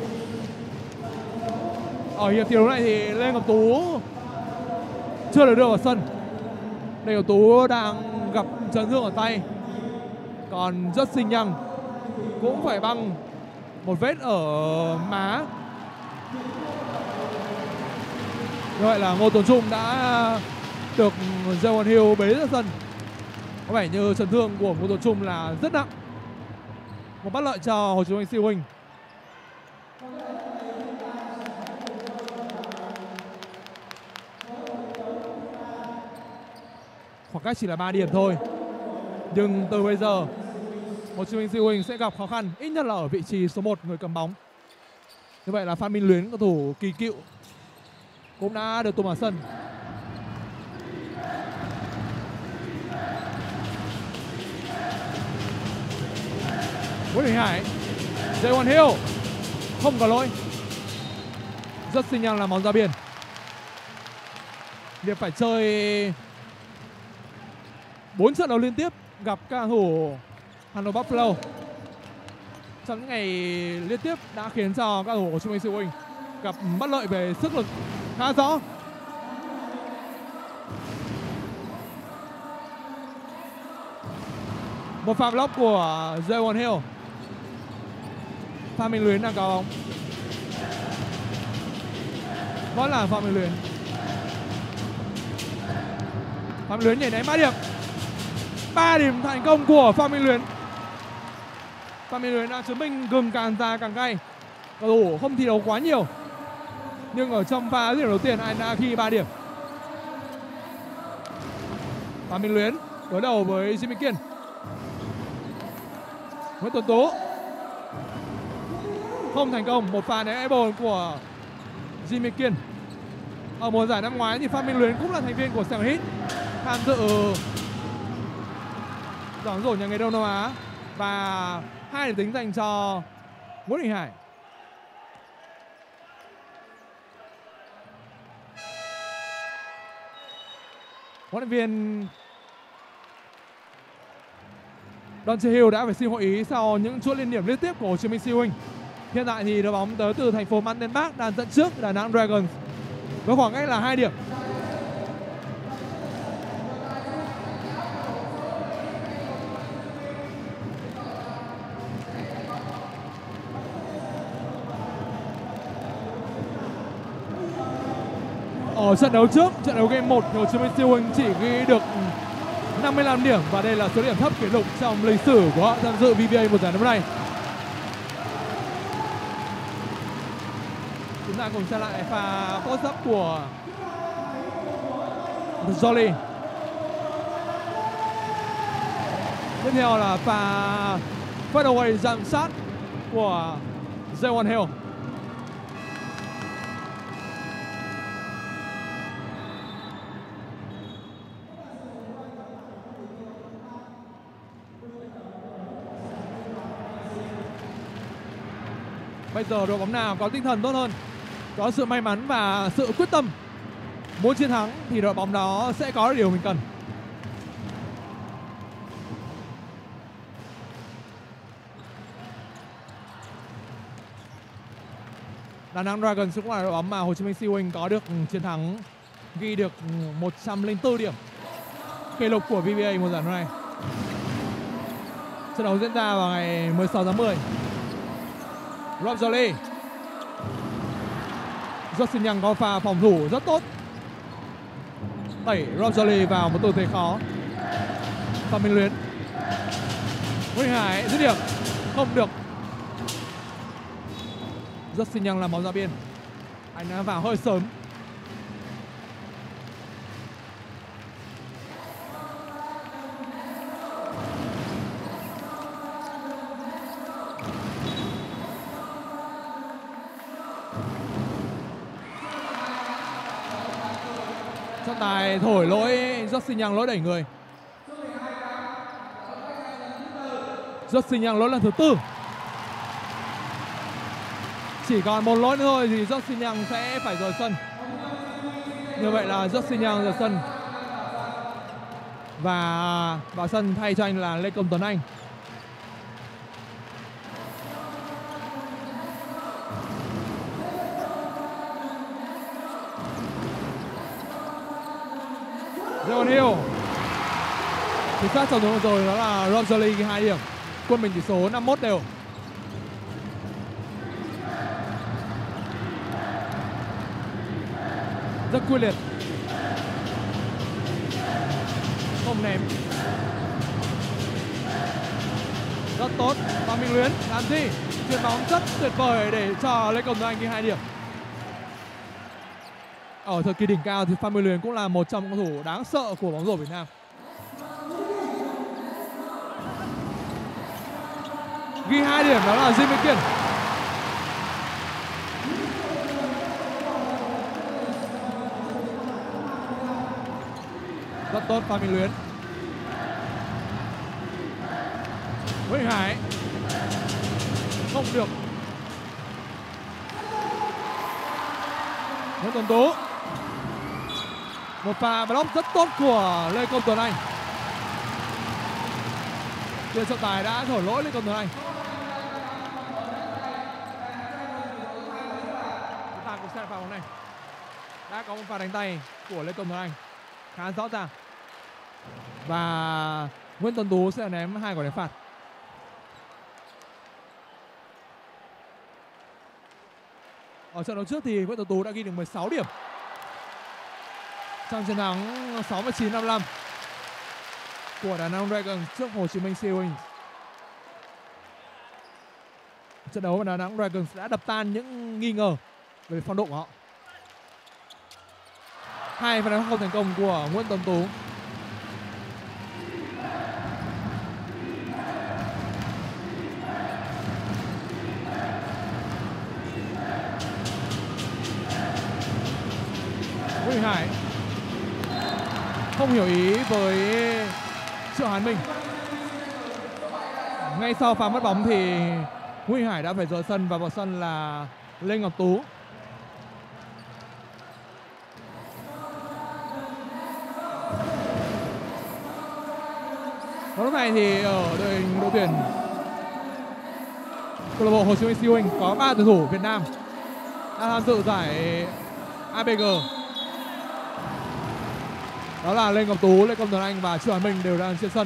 Ở hiệp thi đấu này thì Lê Ngọc Tú chưa được đưa vào sân. Lê Ngọc Tú đang gặp chấn thương ở tay. Còn Justin Young cũng phải băng một vết ở má. Như vậy là Ngô Tuấn Trung đã được Jaewon Hill bế ra sân. Có vẻ như chấn thương của Ngô Tuấn Trung là rất nặng. Một bất lợi cho Hồ Chí Minh Sea Wing. Khoảng cách chỉ là 3 điểm thôi. Nhưng từ bây giờ Hồ Chí Minh Sea Wing sẽ gặp khó khăn, ít nhất là ở vị trí số 1 người cầm bóng. Như vậy là Phan Minh Luyến, cầu thủ kỳ cựu, cũng đã được tung vào sân. Nguyễn Đình Hải, Jaewon Hill không có lỗi. Rất xinh nhàng là bóng ra biên. Việc phải chơi 4 trận đấu liên tiếp gặp các cầu thủ Hà Nội Buffalo trong những ngày liên tiếp đã khiến cho các cầu thủ của Hồ Chí Minh Sea Wing gặp bất lợi về sức lực khá rõ. Một pha block của Jaewon Hill. Phan Minh Luyến đang có bóng. Vẫn là Phan Minh Luyến. Phan Minh Luyến nhảy ném 3 điểm. 3 điểm thành công của Phan Minh Luyến. Phan Minh Luyến đã chứng minh gừng càng già càng cay. Cầu thủ không thi đấu quá nhiều, nhưng ở trong pha điểm đầu tiên anh đã ghi 3 điểm. Phan Minh Luyến đối đầu với Jimmy Kiên. Nguyễn Tuấn Tú không thành công. Một pha ném airball của Jimmy Kiên. Ở mùa giải năm ngoái thì Phan Minh Luyến cũng là thành viên của Sài Gòn Heat, tham dự giải rổ nhà nghề Đông Nam Á, và 2 điểm tính dành cho Nguyễn Đình Hải. Huấn luyện viên Don Chehill đã phải xin hội ý sau những chuỗi liên điểm liên tiếp của Hồ Chí Minh Sea Wing. Hiện tại thì đội bóng tới từ thành phố Mantenberg đang dẫn trước Đà Nẵng Dragons với khoảng cách là 2 điểm. Ở trận đấu trước, trận đấu game 1, Hồ Chí Minh Sea Wing chỉ ghi được 55 điểm và đây là số điểm thấp kỷ lục trong lịch sử của họ tham dự VBA mùa giải năm nay. Chúng ta cùng xem lại pha post-up của Joly. Tiếp theo là pha fadeaway jump shot của Jaewon Hill. Bây giờ đội bóng nào có tinh thần tốt hơn, có sự may mắn và sự quyết tâm muốn chiến thắng thì đội bóng đó sẽ có điều mình cần. Đà Nẵng Dragons cũng là đội bóng mà Hồ Chí Minh Sea Wing có được chiến thắng, ghi được 104 điểm, kỷ lục của VBA mùa giải năm nay. Trận đấu diễn ra vào ngày 16 tháng 10. Rob Joly. Justin Young có pha phòng thủ rất tốt, đẩy Rob Joly vào một tư thế khó. Phạm Minh Luyến. Nguyễn Hải dứt điểm không được. Rất xinh nhăng làm bóng ra biên. Anh đã vào hơi sớm. Trọng tài thổi lỗi rất xinh nhăng, lỗi đẩy người. Rất xinh nhăng lỗi lần thứ 4. Chỉ còn một lỗi nữa thôi thì rất xinh nhăng sẽ phải rời sân. Như vậy là rất xinh nhăng rời sân. Và vào sân thay cho anh là Lê Công Tuấn Anh. Jewon Hill. Chính xác trong đúng rồi đó là Roger Lee ghi 2 điểm. Quân mình tỷ số 51 đều. Rất quyết liệt. Không ném. Rất tốt. Phạm Minh Luyến làm gì? Chuyền bóng rất tuyệt vời để cho Lê Công Tuấn Anh ghi 2 điểm. Ở thời kỳ đỉnh cao thì Phạm Minh Luyến cũng là một trong những cầu thủ đáng sợ của bóng rổ Việt Nam. Ghi 2 điểm đó là Jimmy Kiên. Rất tốt Phạm Minh Luyến. Nguyễn Hải không được. Nguyễn Tuấn Tú. Một pha block rất tốt của Lê Công Tuấn Anh. Tiền trọng tài đã thổi lỗi Lê Công Tuấn Anh. Chúng ta cũng sẽ pha bóng này. Đã có một pha đánh tay của Lê Công Tuấn Anh khá rõ ràng. Và Nguyễn Tuấn Tú sẽ ném 2 quả đánh phạt. Ở trận đấu trước thì Nguyễn Tuấn Tú đã ghi được 16 điểm trong chiến thắng 69-55 của Đà Nẵng Dragons trước Hồ Chí Minh Sea Wings. Trận đấu mà Đà Nẵng Dragons đã đập tan những nghi ngờ về phong độ của họ. 2 pha đánh không thành công của Nguyễn Tuấn Tú. Nguyễn Hải không hiểu ý với Triệu Hán Minh. Ngay sau pha mất bóng thì Nguyễn Hải đã phải rời sân và vào sân là Lê Ngọc Tú. Và lúc này thì ở đội tuyển câu lạc bộ Hồ Chí Minh Sea Wings có 3 tuyển thủ Việt Nam đã tham dự giải ABG. Đó là Lê Ngọc Tú, Lê Công Tuấn Anh và Triệu Hán Minh đều đang trên sân.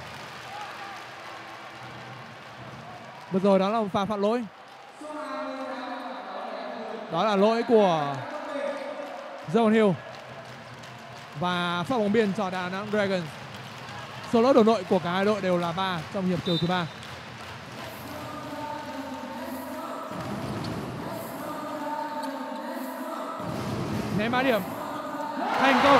Vừa rồi đó là một pha phạm lỗi. Đó là lỗi của Jewon Hill. Và phát bóng biên cho Đà Nẵng Dragons. Số lỗi đồng đội của cả hai đội đều là 3 trong hiệp chiều thứ 3. Ném 3 điểm thành công.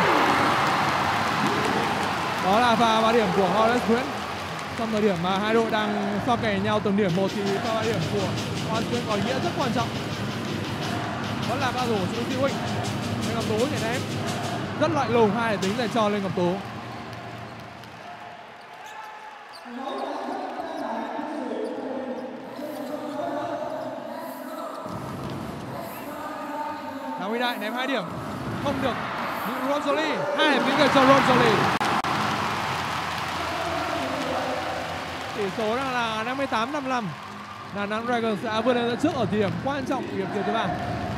Đó là pha 3 điểm của Horace Grant. Trong thời điểm mà hai đội đang so kè nhau từng điểm một thì pha 3 điểm của Horace Grant có ý nghĩa rất quan trọng. Vẫn là cao thủ của Sea Wings. Lê Ngọc Tú nhảy ném rất loại lùng, 2 để tính dành cho Lê Ngọc Tú. Đào Huy Đại ném 2 điểm không được. Nhưng Rosalie 2 điểm tính dành cho Rosalie. Tỷ số đang là 58-55. Đà Nẵng Dragons đã vươn lên dẫn trước ở thời điểm quan trọng của hiệp chiều thứ 3.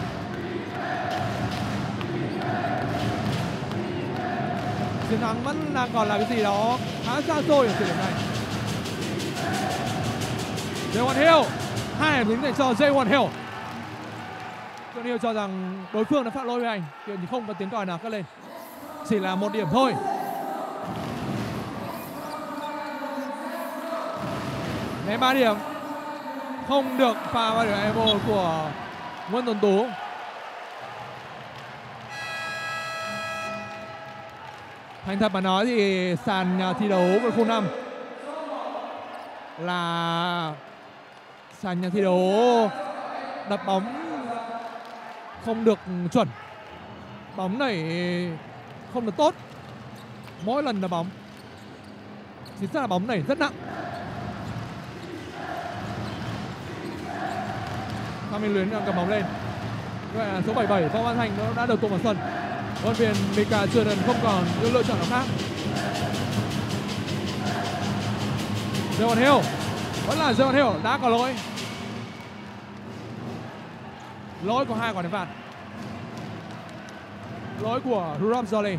Chiến thắng vẫn đang còn là cái gì đó khá xa xôi ở thời điểm này. Jewon Hill 2 điểm tính dành cho Jewon Hill. Jewon Hill cho rằng đối phương đã phạm lỗi với anh, thì không có tiếng còi nào cất lên, chỉ là 1 điểm thôi. Ném 3 điểm. Không được pha 3 điểm elbow của Nguyễn Tuấn Tú. Thành thật mà nói thì sàn thi đấu của khu 5 là sàn nhà thi đấu đập bóng không được chuẩn, bóng nảy không được tốt. Mỗi lần đập bóng chính xác là bóng nảy rất nặng. Phan Minh Luyến đang cầm bóng lên. Vậy là số 77 Võ Văn Thành đã được tung vào sân. Huấn luyện viên Mika Jordan không còn những lựa chọn nào khác. Jewon Hill, vẫn là Jewon Hill đã có lỗi. Lỗi của 2 quả đền phạt. Lỗi của Rob Jolly.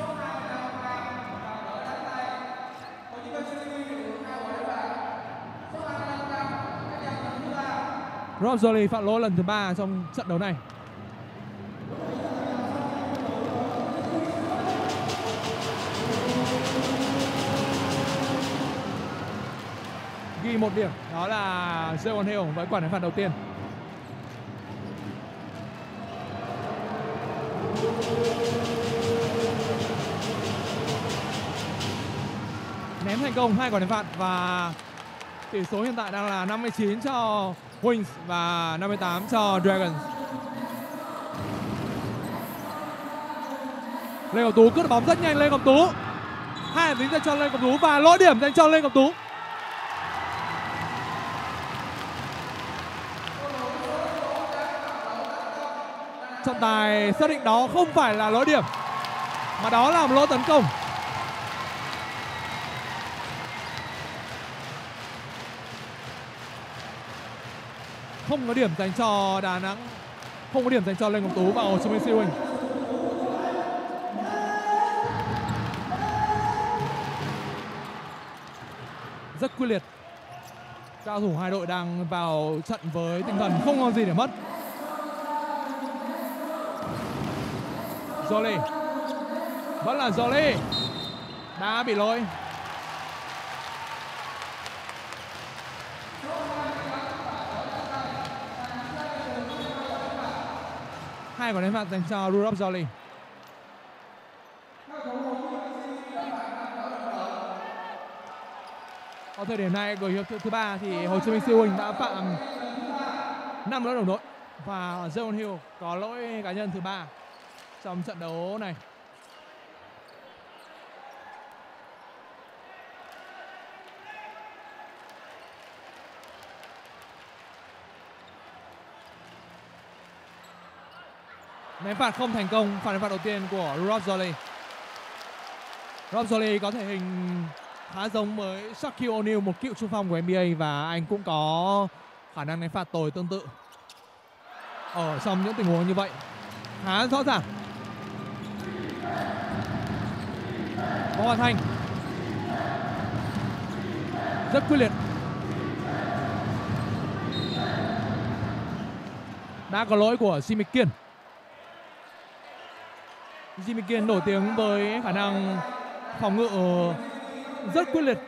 Rob Jolly phạm lỗi lần thứ 3 trong trận đấu này. Ghi 1 điểm, đó là Jewon Hill với quả đền phạt đầu tiên. Ném thành công 2 quả đền phạt và tỷ số hiện tại đang là 59 cho Wings và 58 cho Dragons. Lê Ngọc Tú cướp bóng rất nhanh. Lê Ngọc Tú, 2 điểm dành cho Lê Ngọc Tú và lỗi điểm dành cho Lê Ngọc Tú. Trọng tài xác định đó không phải là lỗi điểm mà đó là một lỗi tấn công. Không có điểm dành cho Đà Nẵng, không có điểm dành cho Lê Ngọc Tú và Hồ Chí Minh Sea Wings. Rất quyết liệt. Cao thủ hai đội đang vào trận với tinh thần không còn gì để mất. Jolly, vẫn là Jolly đã bị lỗi. Hai quả đền phạt dành cho Rob Jolly. Ở thời điểm này của hiệp thứ 3 thì Hồ Chí Minh Sea Wings đã phạm 5 lỗi đồng đội và Jewon Hill có lỗi cá nhân thứ 3 trong trận đấu này. Ném phạt không thành công, phạt ném phạt đầu tiên của Rob Jolly. Rob Jolly có thể hình khá giống với Shaquille O'Neal, một cựu trung phong của NBA, và anh cũng có khả năng ném phạt tồi tương tự ở trong những tình huống như vậy khá rõ ràng. Võ Văn Thành rất quyết liệt, đã có lỗi của Jimmy Kiên. Jimmy Kiên nổi tiếng với khả năng phòng ngự rất quyết liệt.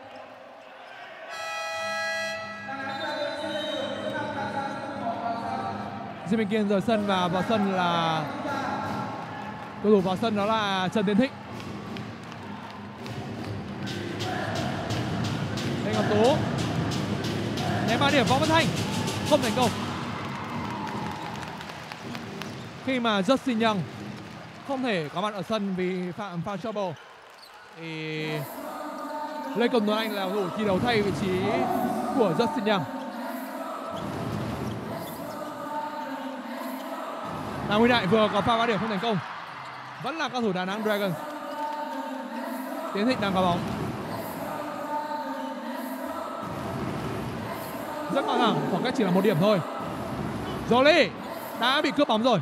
Jimmy Kiên rời sân và vào sân là cầu thủ vào sân đó là Trần Tiến Thịnh. Lê Ngọc Tú ném 3 điểm. Võ Văn Thành không thành công khi mà Justin Young không thể có mặt ở sân vì phạm foul trouble. Thì Lê Công Tuấn Anh là cầu thủ thi đấu thay vị trí của Justin Young. Đào Huy Đại vừa có pha 3 điểm không thành công, vẫn là cao thủ Đà Nẵng Dragons. Tiến Thịnh đang có bóng, rất căng thẳng, khoảng cách chỉ là 1 điểm thôi. Jolly đã bị cướp bóng rồi.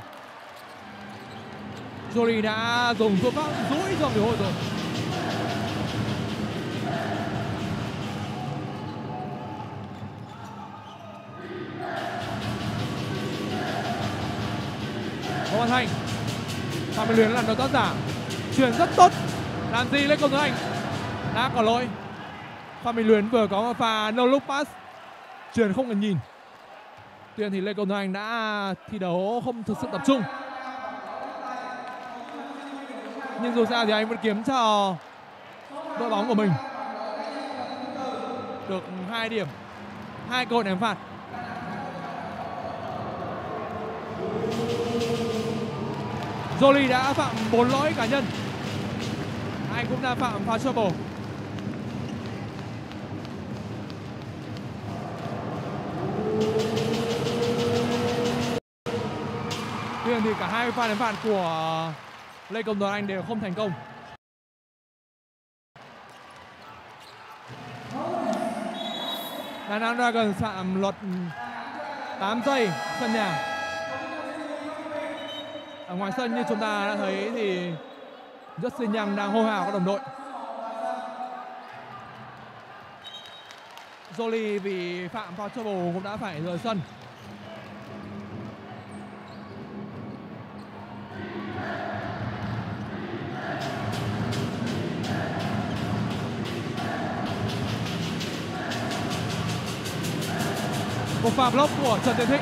Jolly đã dùng phương pháp dũi cho người hội rồi. Võ Văn Thành, Phạm Minh Luyến làm đầu tác giả, chuyền rất tốt. Làm gì Lê Công Tuấn Anh đã có lỗi, Phan Minh Luyến vừa có một pha no look pass chuyền không cần nhìn. Tuy nhiên thì Lê Công Tuấn Anh đã thi đấu không thực sự tập trung. Nhưng dù sao thì anh vẫn kiếm cho đội bóng của mình được 2 điểm, 2 cơ hội ném phạt. Jolie đã phạm 4 lỗi cá nhân. Anh cũng đã phạm foul trouble. Tuy nhiên thì cả hai pha ném phạt của Lê Công Tuấn Anh đều không thành công. Đà Nẵng Dragons phạm luật 8 giây sân nhà. Ở ngoài sân như chúng ta đã thấy thì Justin Young đang hô hào các đồng đội. Jolie vì phạm foul trouble cũng đã phải rời sân. Một pha block của Trần Tiến Thịnh.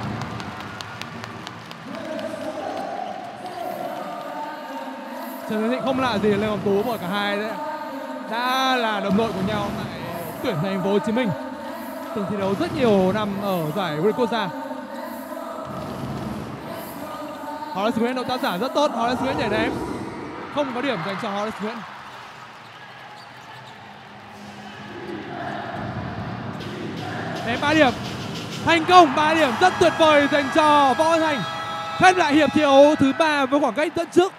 Trần Tiến Thịnh không lạ gì Lê Ngọc Tú, bởi cả hai đấy đã là đồng đội của nhau tại tuyển thành phố Hồ Chí Minh, từng thi đấu rất nhiều năm ở giải vô địch quốc gia. Horace Nguyễn động tác giả rất tốt. Horace Nguyễn nhảy ném, không có điểm dành cho Horace Nguyễn. Ném 3 điểm thành công, 3 điểm rất tuyệt vời dành cho Võ Văn Thành. Khép lại hiệp thi đấu thứ 3 với khoảng cách dẫn trước.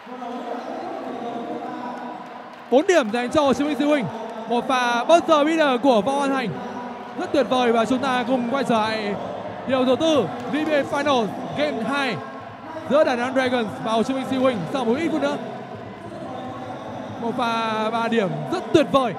4 điểm dành cho Hồ Chí Minh Siêu Hình. Một pha buzzer beater của Võ Văn Thành rất tuyệt vời. Và chúng ta cùng quay trở lại hiệp thứ 4 VBA Final Game 2 giữa Đà Nẵng Dragons và Hồ Chí Minh Siêu Hình sau một ít phút nữa. Một pha 3 điểm rất tuyệt vời.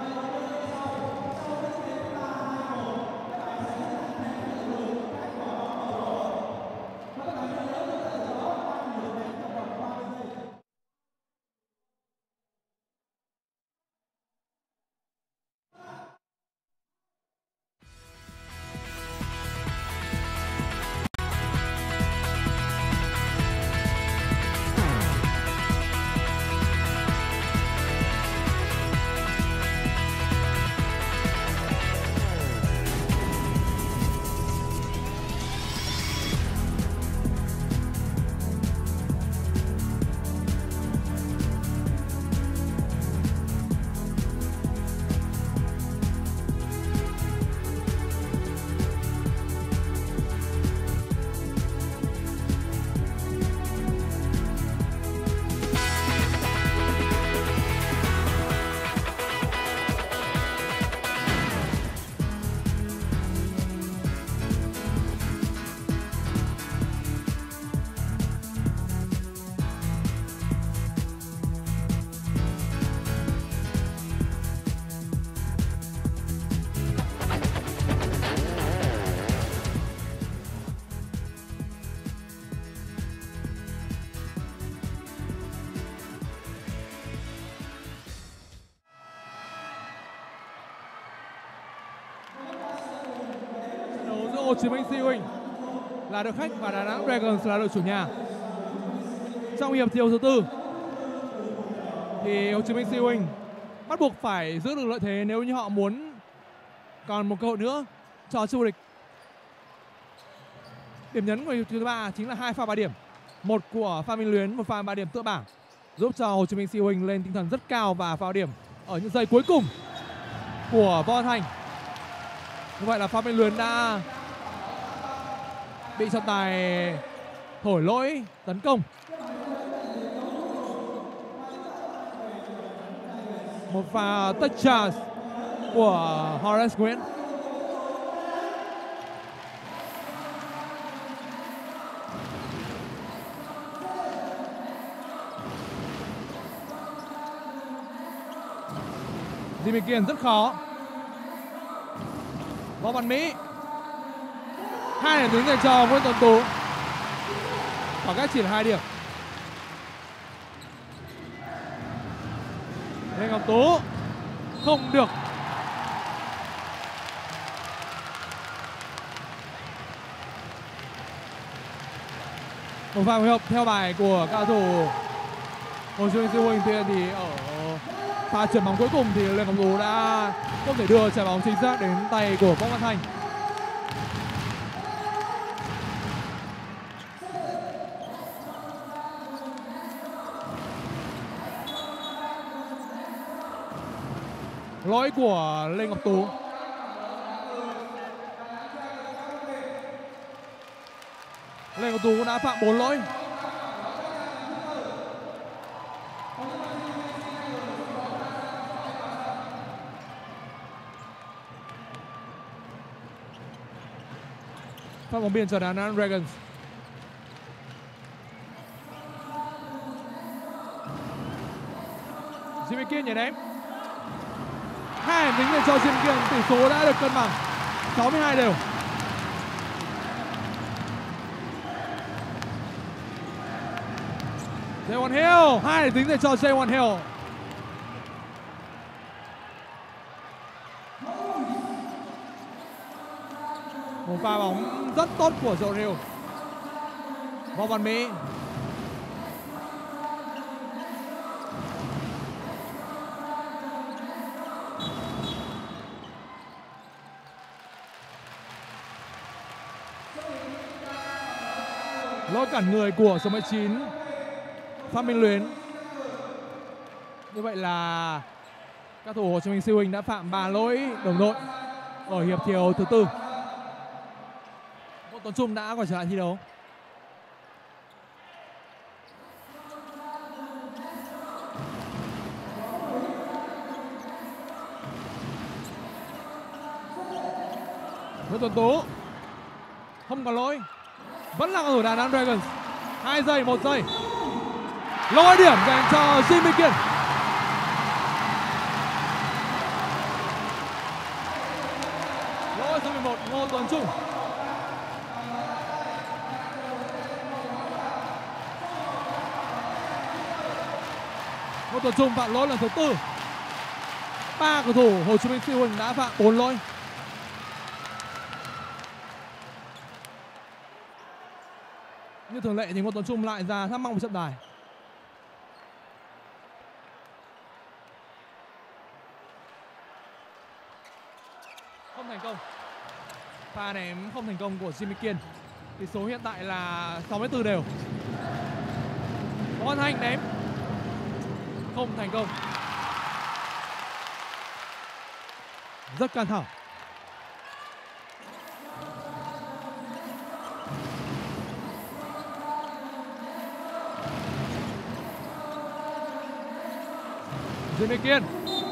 Hồ Chí Minh Siêu Hình là đội khách và Đà Nẵng Dragons là đội chủ nhà. Trong hiệp thi đấu thứ 4 thì Hồ Chí Minh Siêu Hình bắt buộc phải giữ được lợi thế nếu như họ muốn còn một cơ hội nữa cho chức vô địch. Điểm nhấn của hiệp thứ 3 chính là 2 pha 3 điểm, một của Phan Minh Luyến, một pha 3 điểm tựa bảng, giúp cho Hồ Chí Minh Siêu Hình lên tinh thần rất cao và vào điểm ở những giây cuối cùng của Võ Văn Thành. Như vậy là Phan Minh Luyến đã bị trọng tài thổi lỗi tấn công. Một pha touch chance của Horace Nguyễn. Jimmy Kiên rất khó. Võ Văn Mỹ, 2 điểm đứng dành cho Nguyễn Tuấn Tú. Khoảng cách chỉ là 2 điểm. Lê Ngọc Tú không được. Một pha phối hợp theo bài của cao thủ Hồ Chí Minh Siêu Huynh. Thì ở pha chuyển bóng cuối cùng thì Lê Ngọc Tú đã không thể đưa trái bóng chính xác đến tay của Võ Văn Thanh. Lỗi của Lê Ngọc Tú. Lê Ngọc Tú cũng đã phạm 4 lỗi. Phát bóng biên cho Đà Nẵng Dragons. Jimmy Kiên nhảy ném. 2 điểm tính dành cho Jimmy Kiên, tỷ số đã được cân bằng 62 đều. Jaewon Hill, 2 điểm tính dành cho Jaewon Hill. Một pha bóng rất tốt của Jaewon Hill. Võ Văn Mỹ. Lỗi cản người của số 19 Phan Minh Luyến. Như vậy là các thủ Hồ Chí Minh Siêu Huynh đã phạm 3 lỗi đồng đội ở hiệp thiếu thứ 4. Ngô Tuấn Trung đã quay trở lại thi đấu. Ngô Tuấn Tú không có lỗi, vẫn là cầu thủ Đà Nẵng Dragons. 2 giây, 1 giây. Lỗi điểm dành cho Jimmy Kiên. Lỗi số 11 Ngô Tuấn Trung. Ngô Tuấn Trung phạm lỗi lần thứ 4. 3 cầu thủ Hồ Chí Minh Siêu Huynh đã phạm 4 lỗi. Như thường lệ thì Ngô Tuấn Trung lại ra thắc mắc một trận đài. Không thành công. Pha ném không thành công của Jimmy Kiên. Tỷ số hiện tại là 64 đều. Võ Văn Thanh ném không thành công. Rất căng thẳng. Jimmy Kiên.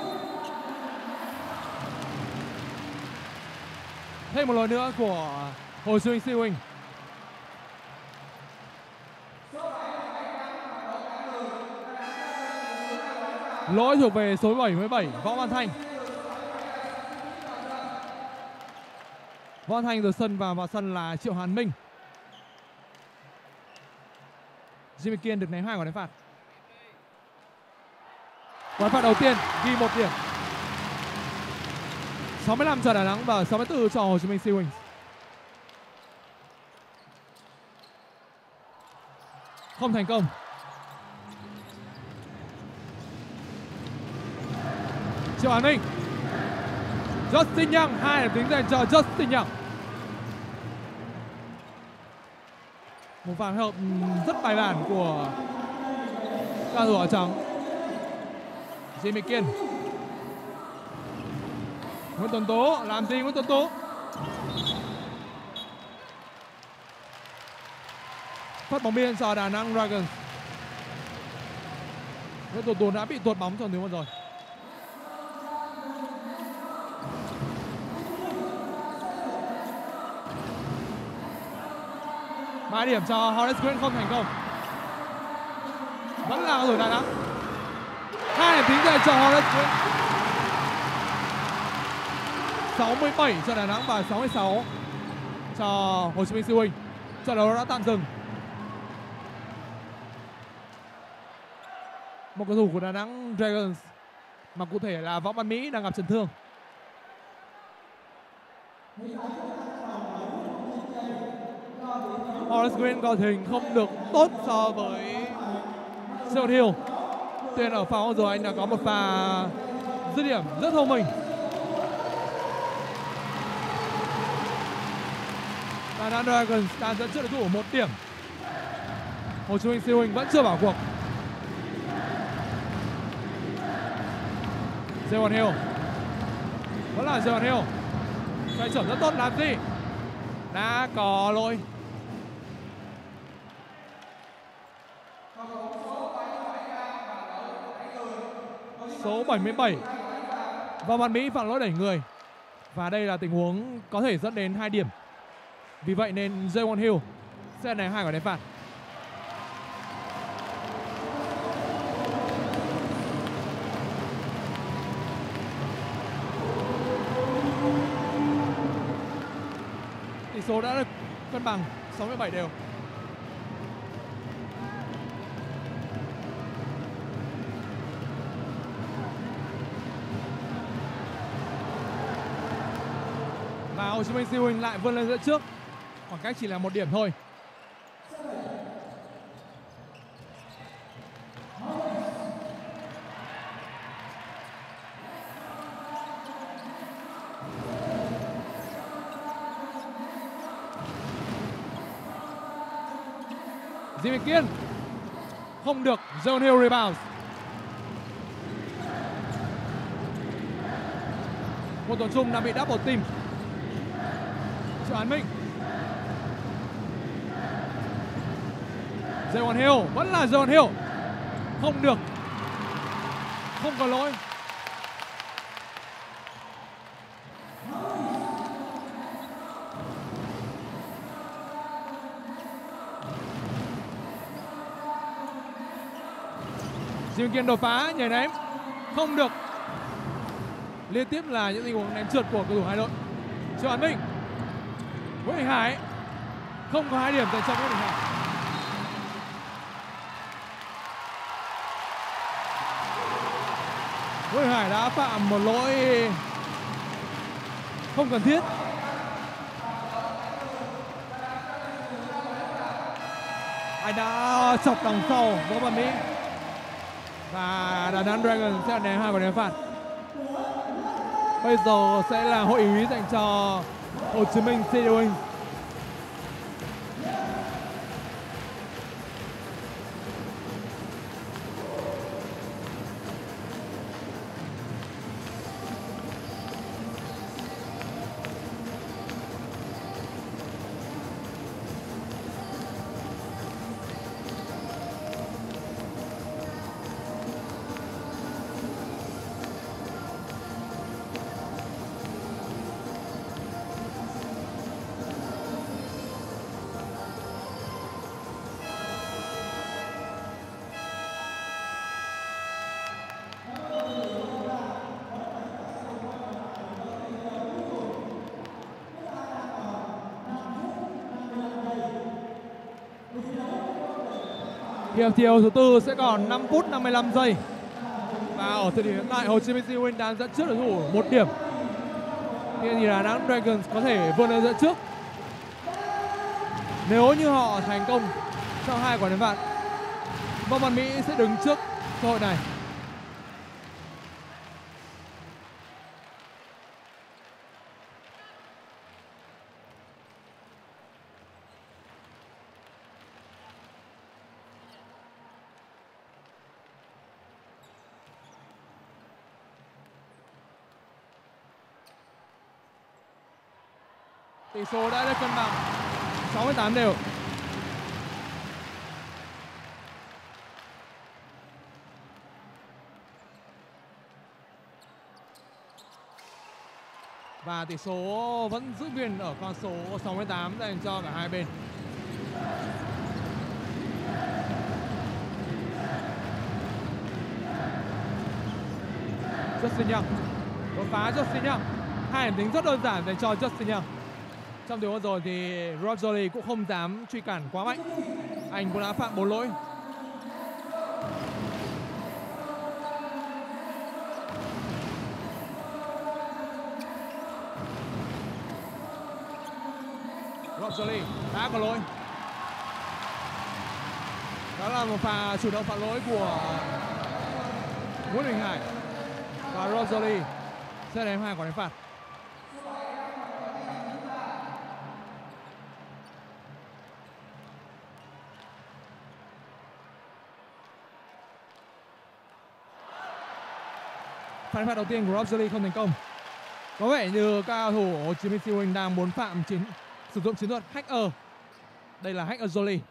Thêm một lỗi nữa của Hồ Chí Minh Siêu Huynh. Lỗi thuộc về số 77 Võ Văn Thanh. Võ Văn Thanh từ sân vào sân là Triệu Hàn Minh. Jimmy Kiên được ném 2 quả đánh phạt. Quả đánh phạt đầu tiên ghi 1 điểm. 65 cho Đà Nẵng và 64 cho Hồ Chí Minh Siêu Huynh. Không thành công. Triệu Hàn Minh. Justin Young, 2 điểm tính dành cho Justin Young. Một pha hợp rất bài bản của cao thủ áo trắng. Jimmy Kiên. Nguyễn Tuấn Tú làm gì Nguyễn Tuấn Tú? Phát bóng biên cho Đà Nẵng Dragons. Nguyễn Tuấn Tú đã bị tuột bóng trong tiếng vừa rồi. Ba điểm cho Horace Green không thành công. Vẫn là cầu thủ Đà Nẵng. 2 điểm tính dành cho Horace Green. 67 cho Đà Nẵng và 66 cho Hồ Chí Minh Siêu Huynh. Trận đấu đã tạm dừng. Một cầu thủ của Đà Nẵng Dragons mà cụ thể là Võ Văn Mỹ đang gặp chấn thương. Forrest Green có hình không được tốt so với Sean Hill. Tuyên ở pha rồi anh đã có một pha dứt điểm rất thông minh. Đà Nẵng Dragons đang dẫn trước đối thủ 1 điểm. Hồ Chí Minh siêu hình vẫn chưa vào cuộc. Sean Hill vẫn là Sean Hill. Xoay trở rất tốt làm gì? Đã có lỗi. Số 77 và Văn Mỹ phạm lỗi đẩy người. Và đây là tình huống có thể dẫn đến 2 điểm. Vì vậy nên Jaewon Hill sẽ này 2 quả đền phạt. Tỷ số đã được cân bằng 67 đều. Và Hồ Chí Minh siêu hình lại vươn lên dẫn trước. Khoảng cách chỉ là 1 điểm thôi. Di Minh Kiên không được. Jaewon Hill rebound. Một tuần trung đang bị double team. Triệu An Minh. Jaewon Hill vẫn là Jaewon Hill. Không được. Không có lỗi. Di Minh Kiên đột phá nhảy ném. Không được. Liên tiếp là những tình huống ném trượt của cầu thủ hai đội. Triệu An Minh. Nguyễn Đình Hải không có 2 điểm dành cho Nguyễn Đình Hải. Nguyễn Đình Hải đã phạm một lỗi không cần thiết. Anh đã chọc đằng sau Võ Văn Mỹ. Và Đà Nẵng Dragons sẽ ném 2 quả ném phạt. Bây giờ sẽ là hội ý dành cho Hồ Chí Minh City Wings. Hiệp thi đấu thứ tư sẽ còn 5 phút 55 giây. Và ở thời điểm hiện tại Hồ Chí Minh City Wings đang dẫn trước đối thủ 1 điểm. Hiện thì Đà Nẵng Dragons có thể vươn lên dẫn trước nếu như họ thành công trong 2 quả ném phạt. Võ Văn Mỹ sẽ đứng trước cơ hội này. Tỷ số đã được cân bằng 68 đều. Và tỷ số vẫn giữ nguyên ở con số 68 dành cho cả hai bên. Justin Young đột phá. Justin Young 2 điểm tính rất đơn giản dành cho Justin Young. Trong tình huống rồi thì Rob Jolie cũng không dám truy cản quá mạnh. Anh cũng đã phạm 4 lỗi. Rob Jolie đã có lỗi. Đó là một pha chủ động phạm lỗi của Nguyễn Đình Hải và Rosalie sẽ đếm 2 quả đánh phạt. Pha đánh phạt đầu tiên của Rosalie không thành công. Có vẻ như cao thủ Hồ Chí Minh Siêu Hình đang muốn sử dụng chiến thuật hacker. Đây là hacker Jolie.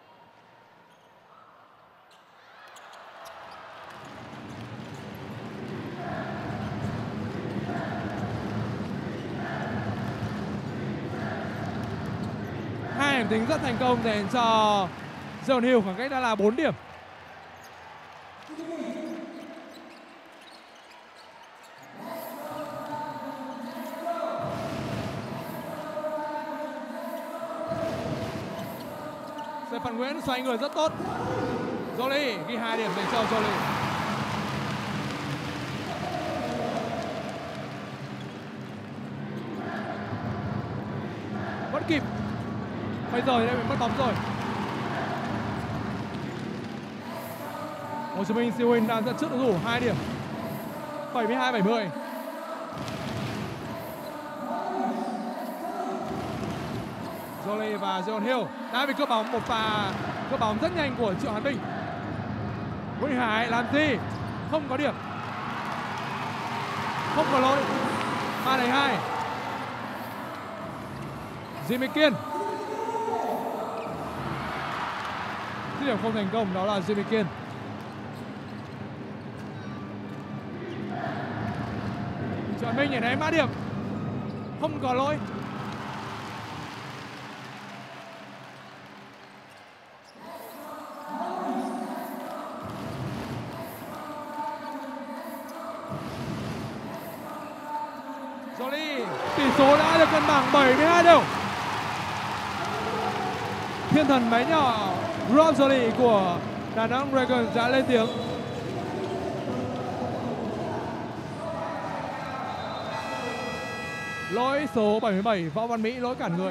Hai điểm tính rất thành công dành cho Jeon Hill, khoảng cách đã là 4 điểm. Stephen Nguyễn xoay người rất tốt. Jolie ghi 2 điểm dành cho Jolie. Vẫn kịp. Bây giờ thì đã bị mất bóng rồi. Hồ Chí Minh Siêu Hình đang dẫn trước đối thủ 2 điểm. 72-70. Jolie và Jeon Hill đã bị cướp bóng, một pha cướp bóng rất nhanh của Triệu Hàn Minh. Nguyễn Hải làm gì? Không có điểm. Không có lỗi. 3-2. Jimmy Kiên. Dứt điểm không thành công, đó là Jimmy Kiên. Triệu Hàn Minh nhảy ném 3 điểm. Không có lỗi. Jolie, tỷ số đã được cân bằng 72 đều. Thiên thần bé nhỏ Rob Jolie của Đà Nẵng Dragons đã lên tiếng. Lỗi số 77 Võ Văn Mỹ, lỗi cản người.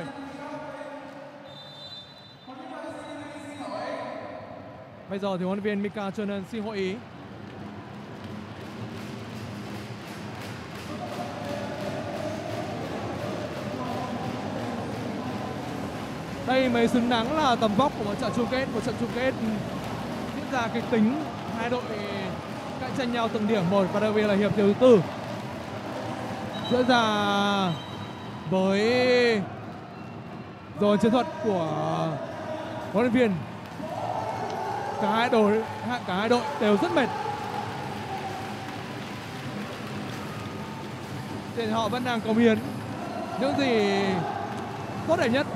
Bây giờ thì huấn luyện viên Mika Chonan xin hội ý. Đây mới xứng đáng là tầm vóc của một trận chung kết diễn ra kịch tính, hai đội cạnh tranh nhau từng điểm một, và đặc biệt là hiệp thứ tư diễn ra với dồn chiến thuật của huấn luyện viên. Cả hai đội đều rất mệt, thì họ vẫn đang cống hiến những gì tốt đẹp nhất.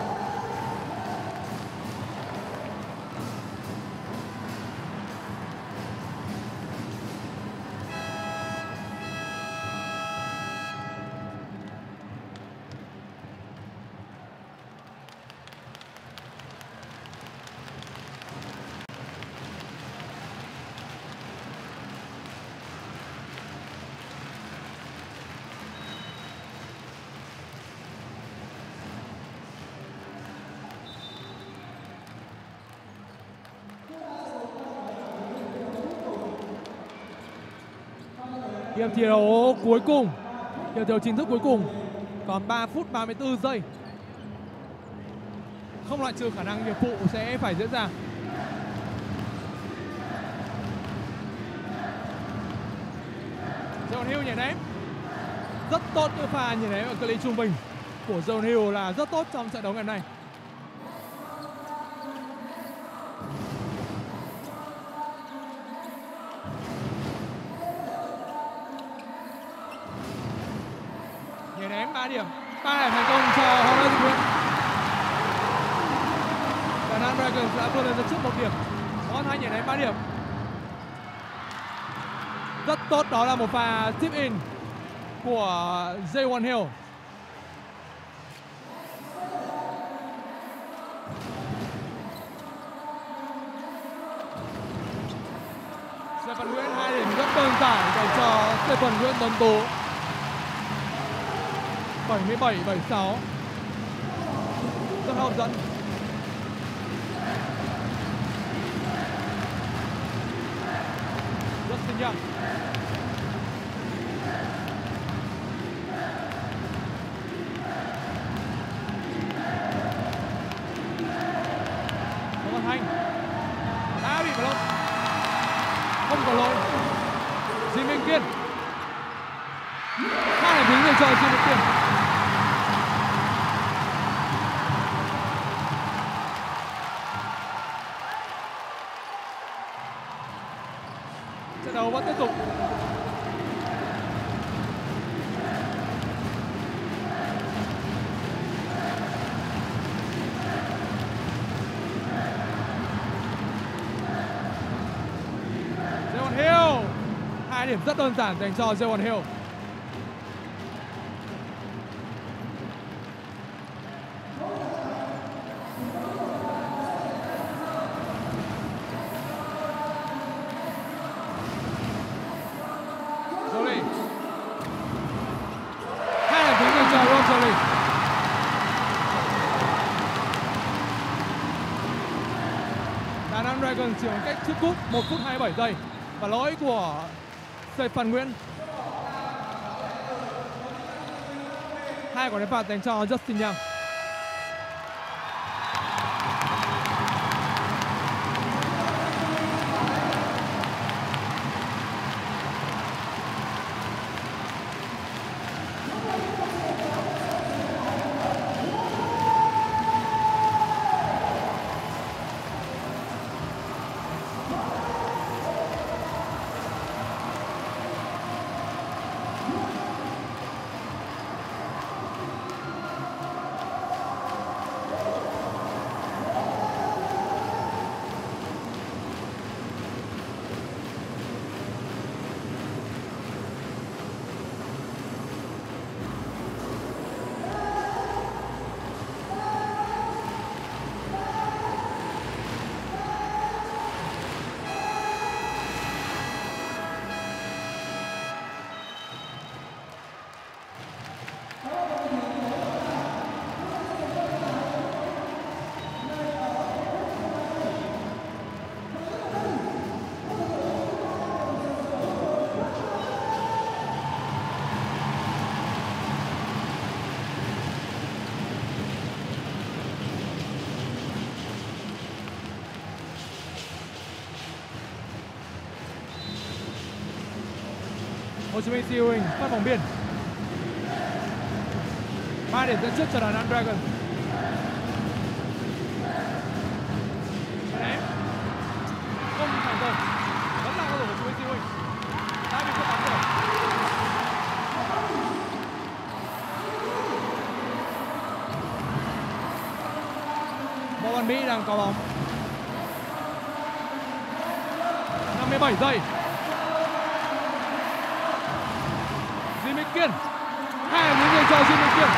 Hiệp thi đấu cuối cùng, hiệp thi đấu chính thức cuối cùng, còn 3 phút 34 giây. Không loại trừ khả năng hiệp phụ sẽ phải diễn ra. Jeon Hill nhảy ném rất tốt, cái pha nhảy ném ở cự ly trung bình của Jeon Hill là rất tốt trong trận đấu ngày hôm nay. Nhảy ném 3 điểm thành công cho Horace Nguyễn. Đà Nẵng Dragons đã vươn lên dẫn trước 1 điểm. Có 2 nhảy ném 3 điểm. Rất tốt, đó là một pha tip in của Jaewon Hill. Stephen Nguyễn 2 điểm rất đơn giản dành cho Stephen Nguyễn Tuấn Tú. 77-76. Rất hấp dẫn. Justin Young. Đỗ Văn Thanh đã bị block, không có lỗi. Di Minh Kiên, 2 điểm đứng dành cho Di Minh Kiên. Trận đấu vẫn tiếp tục. Jayvon Hill, 2 điểm rất đơn giản dành cho Jayvon Hill. Jolie, 2 điểm đứng dành cho Ron Jolie. Đà Nẵng Dragons chỉ còn cách trước cúp 1 phút 27 giây và lỗi của Stephen Nguyễn. 2 quả đá phạt dành cho Justin Young. Hồ Chí Minh siêu hình phát bóng biên. 3 điểm dẫn trước cho Đà Nẵng Dragons. Ném không thành công, vẫn là cầu thủ Hồ Chí Minh siêu hình đã bị cướp bóng rồi. Võ Văn Mỹ đang có bóng. 57 giây. Di Minh Kiên, 2 điểm dành cho Di Minh Kiên.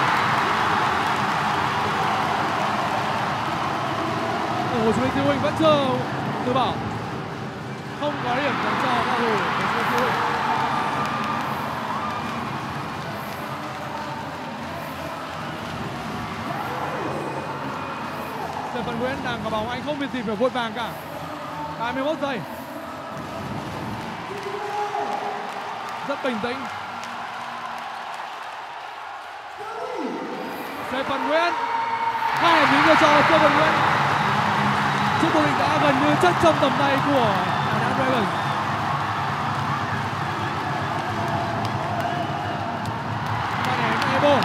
Hồ Chí Minh siêu hình vẫn chưa từ bỏ, không có điểm dành cho cầu thủ Hồ Chí Minh siêu hình. Stephen Nguyễn đang có bóng, anh không việc gì phải vội vàng cả. 21 giây. Rất bình tĩnh. Stephen Nguyễn, 2 điểm dành cho Stephen Nguyễn. Chiếc vô địch đã gần như chất trong tầm tay của Đà Nẵng Dragons. Và ném Ebo.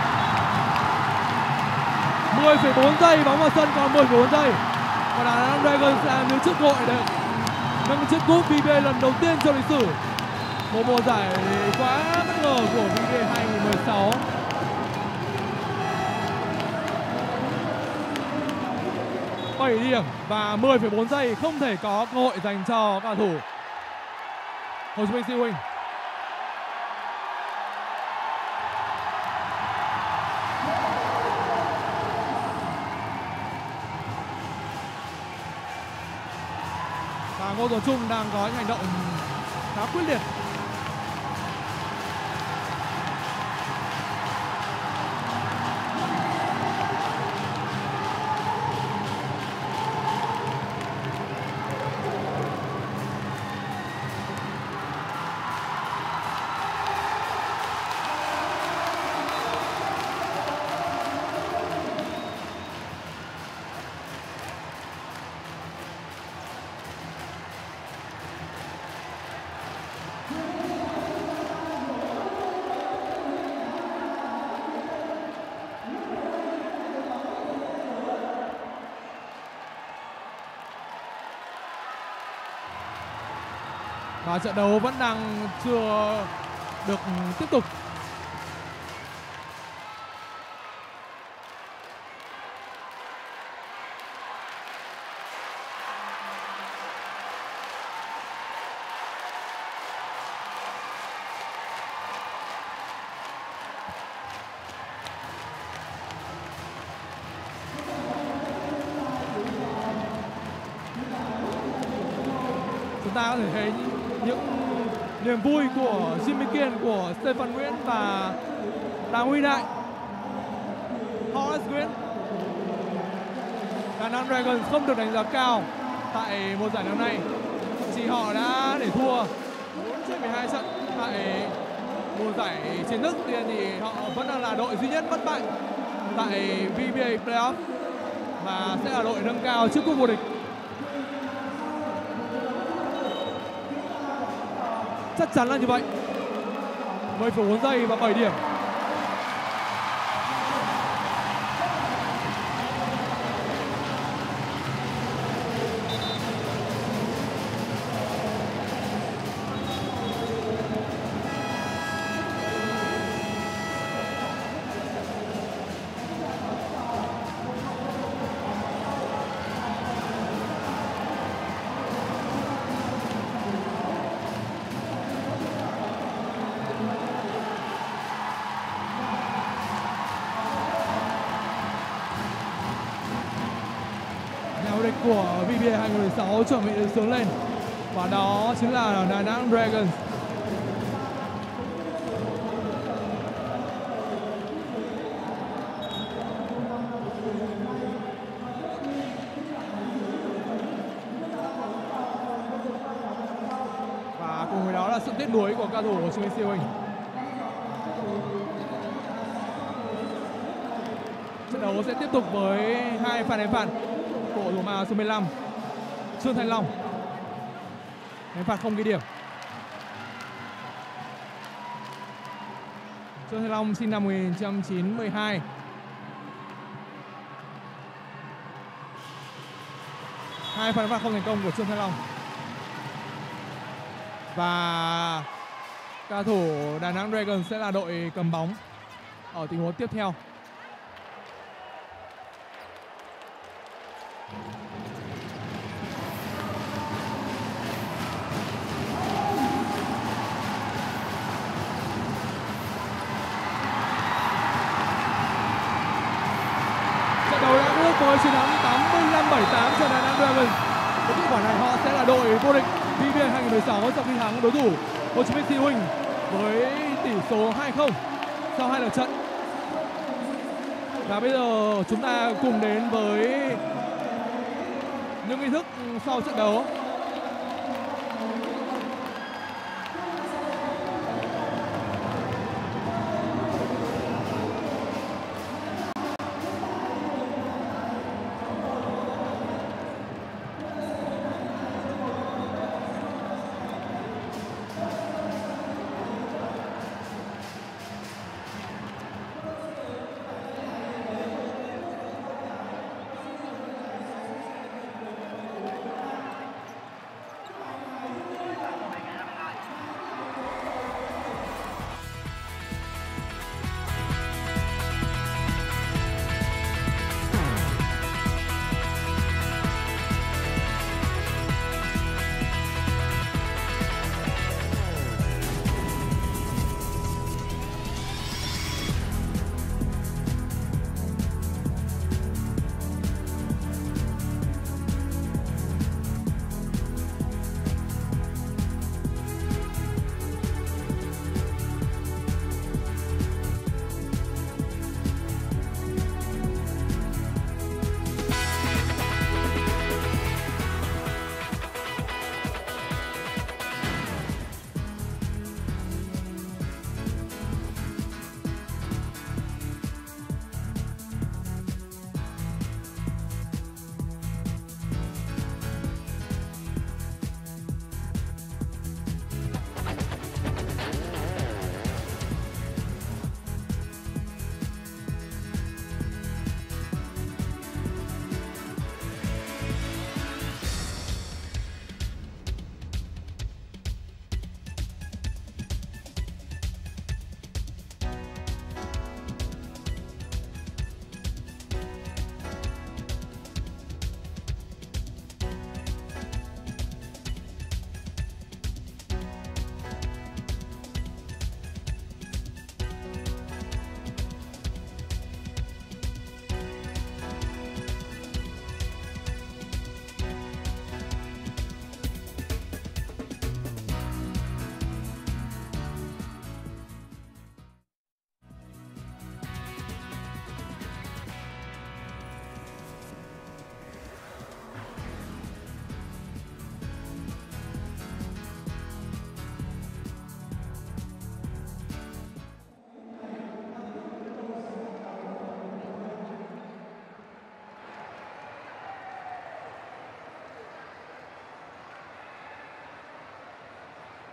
10,4 giây, bóng vào sân còn 10,4 giây. Và Đà Nẵng Dragons làm những chiếc gội để nâng chiếc cúp VBA lần đầu tiên trong lịch sử. Một mùa giải quá bất ngờ của VBA 2016. Bảy điểm và 10,4 giây, không thể có cơ hội dành cho cầu thủ Hồ Chí Minh siêu hình. Và Ngô Tuấn Trung đang có những hành động khá quyết liệt. Và trận đấu vẫn đang chưa được tiếp tục. Chúng ta có thể thấy những niềm vui của Jimmy Kiên, của Stephen Nguyễn và Đào Huy Đại. Horace Nguyễn. Đà Nẵng Dragons không được đánh giá cao tại mùa giải năm nay. Chỉ họ đã để thua 4 trên 12 trận tại mùa giải chính thức thì họ vẫn đang là đội duy nhất bất bại tại VBA Playoff và sẽ là đội nâng cao trước cúp vô địch. Chắc chắn là như vậy. 10,4 giây và 7 điểm. Của VBA 2016 chuẩn bị được sướng lên và đó chính là Đà Nẵng Dragons. Và cùng với đó là sự tiếc nuối của cao thủ của Hồ Chí Minh siêu hình. Trận đấu sẽ tiếp tục với hai pha đánh phạt của thủ môn số 15 Trương Thành Long. Đánh phạt không ghi điểm. Trương Thành Long sinh năm 1992. Hai pha đánh phạt không thành công của Trương Thành Long. Và cao thủ Đà Nẵng Dragons sẽ là đội cầm bóng ở tình huống tiếp theo. Với chiến thắng 85-78 cho Đà Nẵng Dragons. Với kết quả này họ sẽ là đội vô địch VBA 2016 sau khi thắng đối thủ Hồ Chí Minh Siêu Hình với tỷ số 2-0 sau 2 lượt trận. Và bây giờ chúng ta cùng đến với những nghi thức sau trận đấu.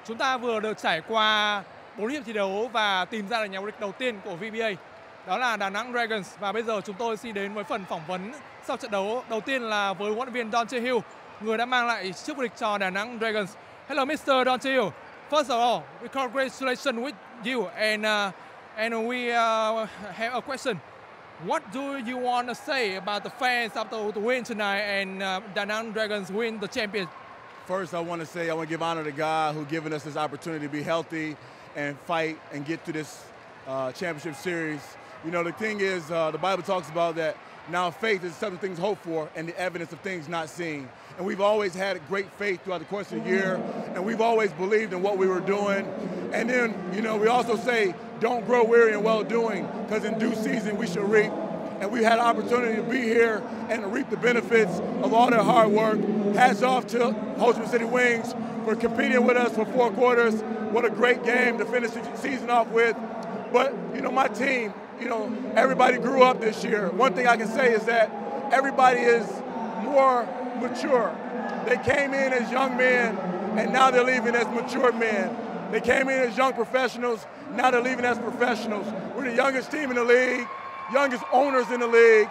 Chúng ta vừa được trải qua 4 hiệp thi đấu và tìm ra được nhà vô địch đầu tiên của VBA. Đó là Đà Nẵng Dragons. Và bây giờ chúng tôi xin đến với phần phỏng vấn sau trận đấu. Đầu tiên là với huấn luyện viên Don Chae-Hyun, người đã mang lại chức vô địch cho Đà Nẵng Dragons. Hello, Mr. Don Chae-Hyun. First of all, we congratulations with you, and we have a question. What do you want to say about the fans after the win tonight and Da Nang Dragons win the champion? First, I want to give honor to God who given us this opportunity to be healthy and fight and get to this championship series. You know, the thing is, the Bible talks about that now faith is something things hoped for and the evidence of things not seen. And we've always had great faith throughout the course of the year, and we've always believed in what we were doing. And then, you know, we also say, don't grow weary in well-doing, because in due season we shall reap. And we had an opportunity to be here and to reap the benefits of all their hard work. Hats off to Ho Chi Minh City Wings for competing with us for 4 quarters. What a great game to finish the season off with. But, you know, my team, you know, everybody grew up this year. One thing I can say is that everybody is more mature. They came in as young men, and now they're leaving as mature men. They came in as young professionals, now they're leaving as professionals. We're the youngest team in the league, youngest owners in the league.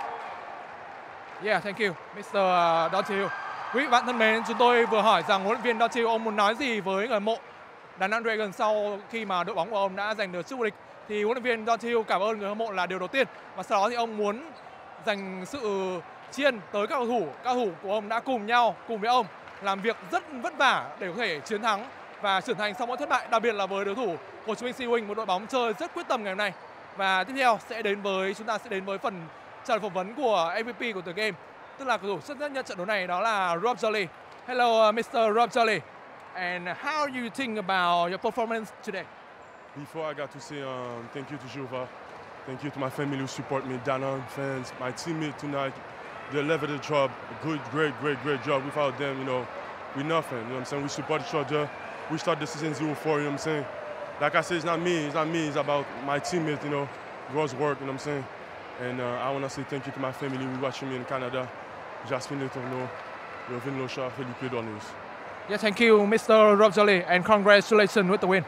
Yeah, thank you, Mr. Don Chae-Hyun. Quý vị bạn thân mến, chúng tôi vừa hỏi rằng huấn luyện viên Don Chae-Hyun ông muốn nói gì với người hâm mộ Đà Nẵng Dragons sau khi mà đội bóng của ông đã giành được chức vô địch. Thì huấn luyện viên Don Chae-Hyun cảm ơn người hâm mộ là điều đầu tiên, và sau đó thì ông muốn dành sự tri ân tới các cầu thủ của ông đã cùng với ông làm việc rất vất vả để có thể chiến thắng và trưởng thành sau mỗi thất bại, đặc biệt là với đối thủ Ho Chi Minh City Wings, một đội bóng chơi rất quyết tâm ngày hôm nay. Và tiếp theo chúng ta sẽ đến với phần trả lời phỏng vấn của MVP của The Game, tức là cầu thủ xuất sắc nhất trận đấu này, đó là Rob Jolly. Hello, Mr. Rob Jolly, and how do you think about your performance today? Before I got to say thank you to Jova, thank you to my family who support me, Da Nang fans, my teammate tonight. They leveled the job, great job. Without them, you know, we're nothing. You know what I'm saying? We support each other. We start the season 0-4. You know what I'm saying? Like I said, it's not me. It's about my teammates. You know, God's work. You know what I'm saying? And I want to say thank you to my family who watching me in Canada. Jasmine Letourneau, Rovin Locha, Felipe Donis. Yeah, thank you, Mr. Rob Jolly, and congratulations with the win.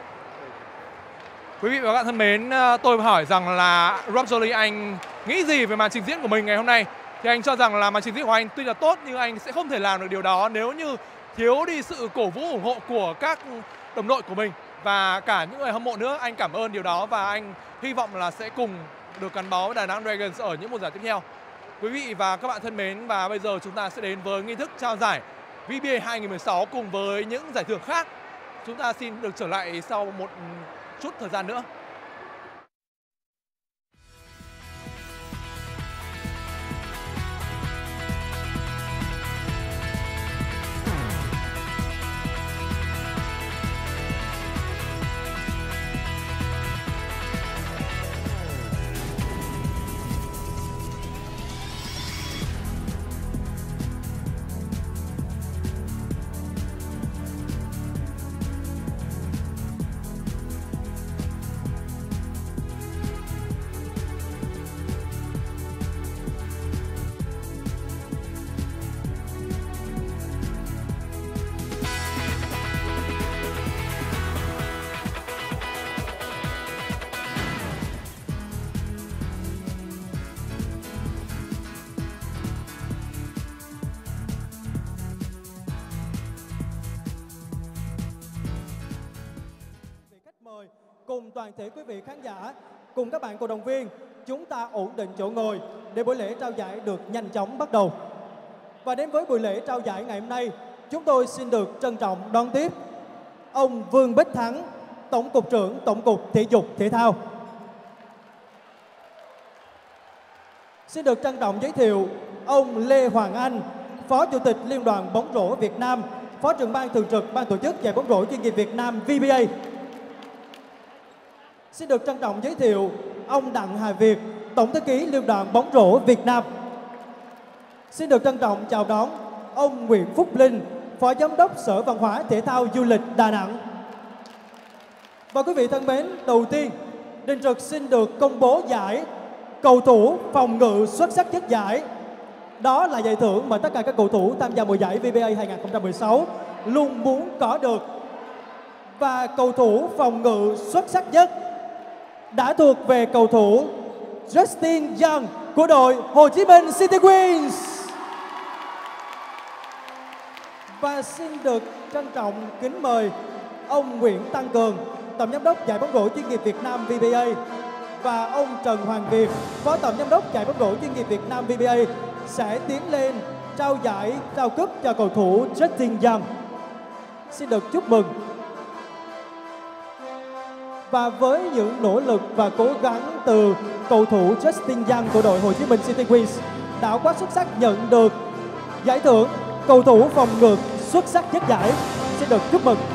Quý vị và các bạn thân mến, tôi hỏi rằng là Rob Jolly, anh nghĩ gì về màn trình diễn của mình ngày hôm nay? Thì anh cho rằng là màn trình diễn của anh tuy là tốt, nhưng anh sẽ không thể làm được điều đó nếu như thiếu đi sự cổ vũ ủng hộ của các đồng đội của mình và cả những người hâm mộ nữa. Anh cảm ơn điều đó và anh hy vọng là sẽ cùng được gắn bó với Đà Nẵng Dragons ở những mùa giải tiếp theo. Quý vị và các bạn thân mến, và bây giờ chúng ta sẽ đến với nghi thức trao giải VBA 2016 cùng với những giải thưởng khác. Chúng ta xin được trở lại sau một chút thời gian nữa. Cùng toàn thể quý vị khán giả, cùng các bạn cổ động viên, chúng ta ổn định chỗ ngồi để buổi lễ trao giải được nhanh chóng bắt đầu. Và đến với buổi lễ trao giải ngày hôm nay, chúng tôi xin được trân trọng đón tiếp ông Vương Bích Thắng, Tổng cục trưởng Tổng cục Thể dục Thể thao. Xin được trân trọng giới thiệu ông Lê Hoàng Anh, Phó Chủ tịch Liên đoàn bóng rổ Việt Nam, Phó trưởng ban thường trực Ban tổ chức giải bóng rổ chuyên nghiệp Việt Nam VBA. Xin được trân trọng giới thiệu ông Đặng Hà Việt, Tổng thư ký Liên đoàn bóng rổ Việt Nam. Xin được trân trọng chào đón ông Nguyễn Phúc Linh, Phó Giám đốc Sở Văn hóa Thể thao Du lịch Đà Nẵng. Và quý vị thân mến, đầu tiên, Đình Trực xin được công bố giải cầu thủ phòng ngự xuất sắc nhất giải. Đó là giải thưởng mà tất cả các cầu thủ tham gia mùa giải VBA 2016 luôn muốn có được. Và cầu thủ phòng ngự xuất sắc nhất đã thuộc về cầu thủ Justin Young của đội Hồ Chí Minh City Queens. Và xin được trân trọng kính mời ông Nguyễn Tăng Cường, Tổng giám đốc giải bóng rổ chuyên nghiệp Việt Nam VBA, và ông Trần Hoàng Việt, Phó Tổng giám đốc giải bóng rổ chuyên nghiệp Việt Nam VBA sẽ tiến lên trao giải, trao cúp cho cầu thủ Justin Young. Xin được chúc mừng. Và với những nỗ lực và cố gắng từ cầu thủ Justin Young của đội Hồ Chí Minh City Queens đã quá xuất sắc nhận được giải thưởng cầu thủ phòng ngự xuất sắc nhất giải. Xin được chúc mừng.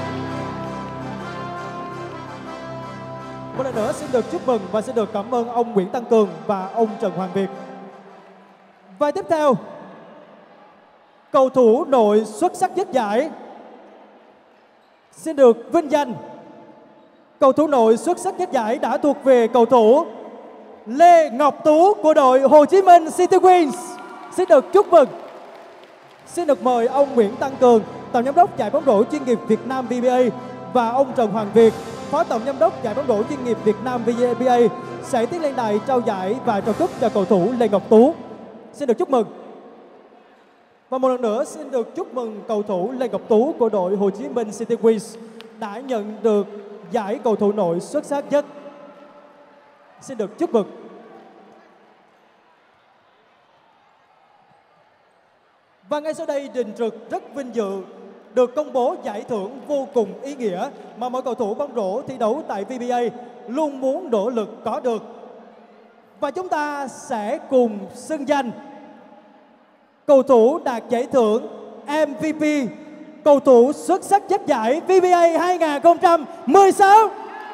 Một lần nữa xin được chúc mừng và xin được cảm ơn ông Nguyễn Tăng Cường và ông Trần Hoàng Việt. Và tiếp theo, cầu thủ nội xuất sắc nhất giải xin được vinh danh. Cầu thủ nội xuất sắc nhất giải đã thuộc về cầu thủ Lê Ngọc Tú của đội Hồ Chí Minh City Queens. Xin được chúc mừng. Xin được mời ông Nguyễn Tăng Cường, Tổng giám đốc giải bóng rổ chuyên nghiệp Việt Nam VBA, và ông Trần Hoàng Việt, Phó Tổng giám đốc giải bóng rổ chuyên nghiệp Việt Nam VBA sẽ tiến lên đài trao giải và trao cúp cho cầu thủ Lê Ngọc Tú. Xin được chúc mừng. Và một lần nữa xin được chúc mừng cầu thủ Lê Ngọc Tú của đội Hồ Chí Minh City Queens đã nhận được giải cầu thủ nội xuất sắc nhất. Xin được chúc mừng. Và ngay sau đây, Đình Trực rất vinh dự được công bố giải thưởng vô cùng ý nghĩa mà mỗi cầu thủ bóng rổ thi đấu tại VBA luôn muốn nỗ lực có được. Và chúng ta sẽ cùng xưng danh cầu thủ đạt giải thưởng MVP, cầu thủ xuất sắc nhất giải VBA 2016.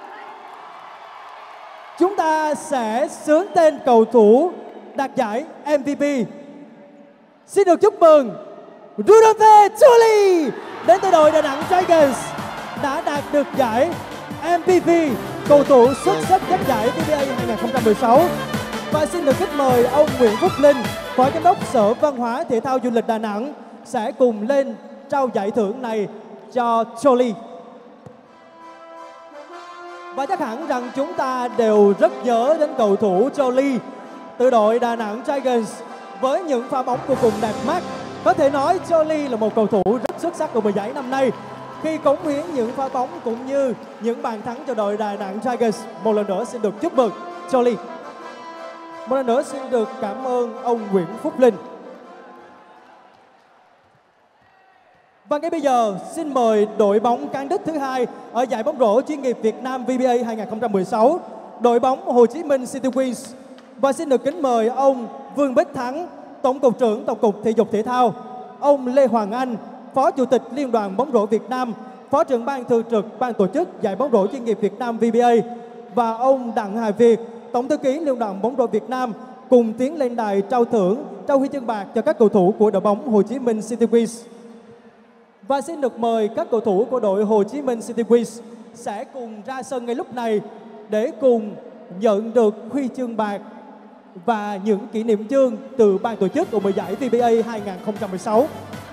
Chúng ta sẽ xướng tên cầu thủ đạt giải MVP. Xin được chúc mừng Rudolphe Tully đến từ đội Đà Nẵng Dragons đã đạt được giải MVP, cầu thủ xuất sắc nhất giải VBA 2016. Và xin được khích mời ông Nguyễn Phúc Linh, Phó Giám đốc Sở Văn hóa Thể thao Du lịch Đà Nẵng sẽ cùng lên trao giải thưởng này cho Tully. Và chắc hẳn rằng chúng ta đều rất nhớ đến cầu thủ Tully từ đội Đà Nẵng Dragons với những pha bóng vô cùng đẹp mắt. Có thể nói Tully là một cầu thủ rất xuất sắc của mùa giải năm nay khi cống hiến những pha bóng cũng như những bàn thắng cho đội Đà Nẵng Dragons. Một lần nữa xin được chúc mừng Tully. Một lần nữa xin được cảm ơn ông Nguyễn Phúc Linh. Và ngay bây giờ xin mời đội bóng cán đích thứ hai ở giải bóng rổ chuyên nghiệp Việt Nam VBA 2016, đội bóng Hồ Chí Minh City Queens. Và xin được kính mời ông Vương Bích Thắng, Tổng cục trưởng Tổng cục Thể dục Thể thao, ông Lê Hoàng Anh, Phó Chủ tịch Liên đoàn bóng rổ Việt Nam, Phó trưởng ban thường trực ban tổ chức giải bóng rổ chuyên nghiệp Việt Nam VBA, và ông Đặng Hà Việt, Tổng thư ký Liên đoàn bóng rổ Việt Nam cùng tiến lên đài trao thưởng, trao huy chương bạc cho các cầu thủ của đội bóng Hồ Chí Minh City Queens. Và xin được mời các cầu thủ của đội Hồ Chí Minh City Queens sẽ cùng ra sân ngay lúc này để cùng nhận được huy chương bạc và những kỷ niệm chương từ ban tổ chức của mùa giải VBA 2016.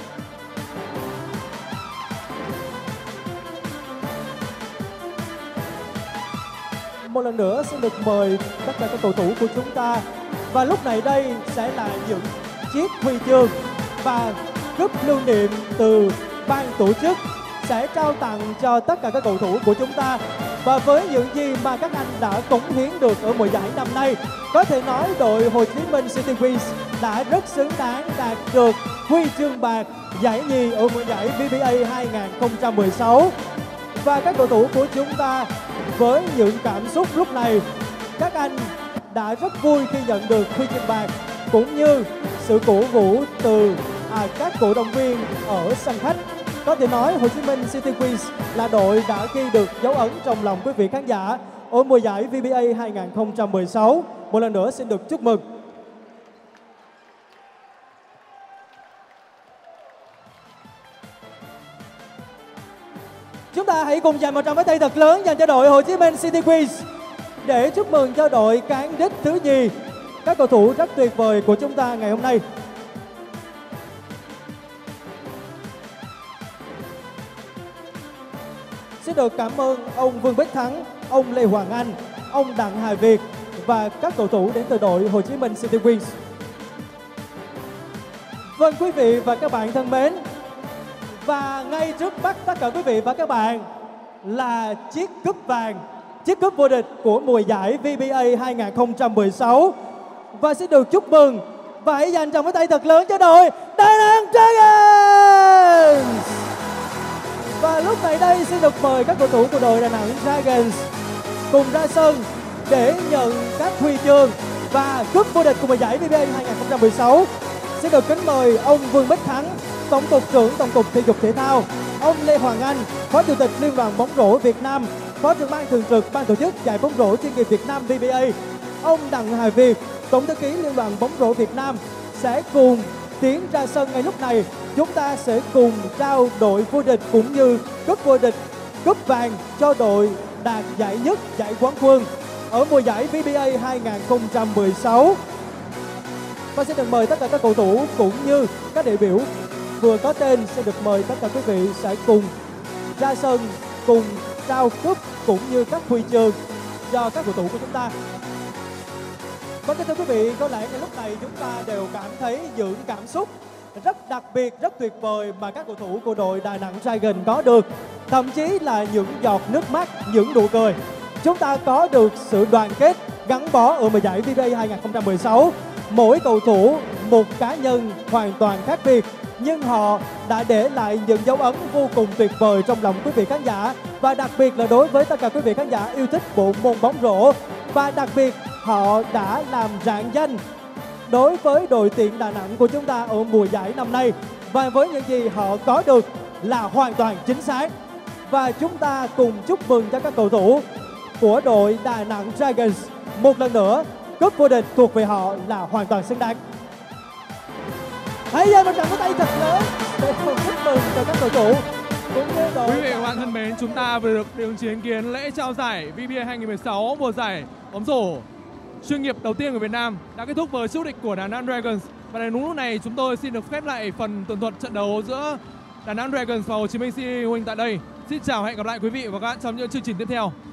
Một lần nữa xin được mời tất cả các cầu thủ của chúng ta. Và lúc này đây sẽ là những chiếc huy chương và cúp lưu niệm từ ban tổ chức sẽ trao tặng cho tất cả các cầu thủ của chúng ta. Và với những gì mà các anh đã cống hiến được ở mùa giải năm nay, có thể nói đội Hồ Chí Minh City Queens đã rất xứng đáng đạt được huy chương bạc giải nhì ở mùa giải VBA 2016. Và các cầu thủ của chúng ta với những cảm xúc lúc này, các anh đã rất vui khi nhận được huy chương bạc cũng như sự cổ vũ từ các cổ động viên ở sân khách. Có thể nói Hồ Chí Minh City Queens là đội đã ghi được dấu ấn trong lòng quý vị khán giả ở mùa giải VBA 2016. Một lần nữa xin được chúc mừng. Chúng ta hãy cùng dành một tràng pháo tay thật lớn dành cho đội Hồ Chí Minh City Queens để chúc mừng cho đội cán đích thứ nhì, các cầu thủ rất tuyệt vời của chúng ta ngày hôm nay. Xin Xin được cảm ơn ông Vương Bích Thắng, ông Lê Hoàng Anh, ông Đặng Hải Việt và các cầu thủ đến từ đội Hồ Chí Minh City Wings. Vâng, quý vị và các bạn thân mến, và ngay trước mắt tất cả quý vị và các bạn là chiếc cúp vàng, chiếc cúp vô địch của mùa giải VBA 2016. Và xin được chúc mừng và hãy dành tràng pháo tay thật lớn cho đội Đà Nẵng Dragons. Và lúc này đây xin được mời các cầu thủ của đội Đà Nẵng Dragons cùng ra sân để nhận các huy chương và cúp vô địch của mùa giải VBA 2016. Xin được kính mời ông Vương Bích Thắng, Tổng cục trưởng Tổng cục Thể dục Thể thao, ông Lê Hoàng Anh, Phó Chủ tịch Liên đoàn bóng rổ Việt Nam, Phó trưởng ban thường trực Ban tổ chức giải bóng rổ chuyên nghiệp Việt Nam VBA, ông Đặng Hải Việt, Tổng thư ký Liên đoàn bóng rổ Việt Nam sẽ cùng tiến ra sân ngay lúc này. Chúng ta sẽ cùng trao đội vô địch cũng như cúp vô địch, cúp vàng cho đội đạt giải nhất, giải quán quân ở mùa giải VBA 2016. Và xin được mời tất cả các cầu thủ cũng như các đại biểu vừa có tên sẽ được mời tất cả quý vị sẽ cùng ra sân, cùng trao cúp cũng như các huy chương cho các cầu thủ của chúng ta. Vâng, kính thưa quý vị, có lẽ ngay lúc này chúng ta đều cảm thấy những cảm xúc rất đặc biệt, rất tuyệt vời mà các cầu thủ của đội Đà Nẵng Dragons có được. Thậm chí là những giọt nước mắt, những nụ cười. Chúng ta có được sự đoàn kết gắn bó ở mùa giải VBA 2016. Mỗi cầu thủ một cá nhân hoàn toàn khác biệt, nhưng họ đã để lại những dấu ấn vô cùng tuyệt vời trong lòng quý vị khán giả, và đặc biệt là đối với tất cả quý vị khán giả yêu thích bộ môn bóng rổ. Và đặc biệt họ đã làm rạng danh đối với đội tuyển Đà Nẵng của chúng ta ở mùa giải năm nay, và với những gì họ có được là hoàn toàn chính xác. Và chúng ta cùng chúc mừng cho các cầu thủ của đội Đà Nẵng Dragons một lần nữa, cúp vô địch thuộc về họ là hoàn toàn xứng đáng. Hãy dành một tràng pháo tay thật lớn để cùng chúc mừng cho các cầu thủ cũng như đội. Quý vị và các bạn thân mến, chúng ta vừa được chứng kiến lễ trao giải VBA 2016 mùa giải bóng rổ chuyên nghiệp đầu tiên của Việt Nam đã kết thúc với siêu địch của Đà Nẵng Dragons. Và đến đúng lúc này chúng tôi xin được khép lại phần tường thuật trận đấu giữa Đà Nẵng Dragons và Hồ Chí Minh City Wings tại đây. Xin chào, hẹn gặp lại quý vị và các bạn trong những chương trình tiếp theo.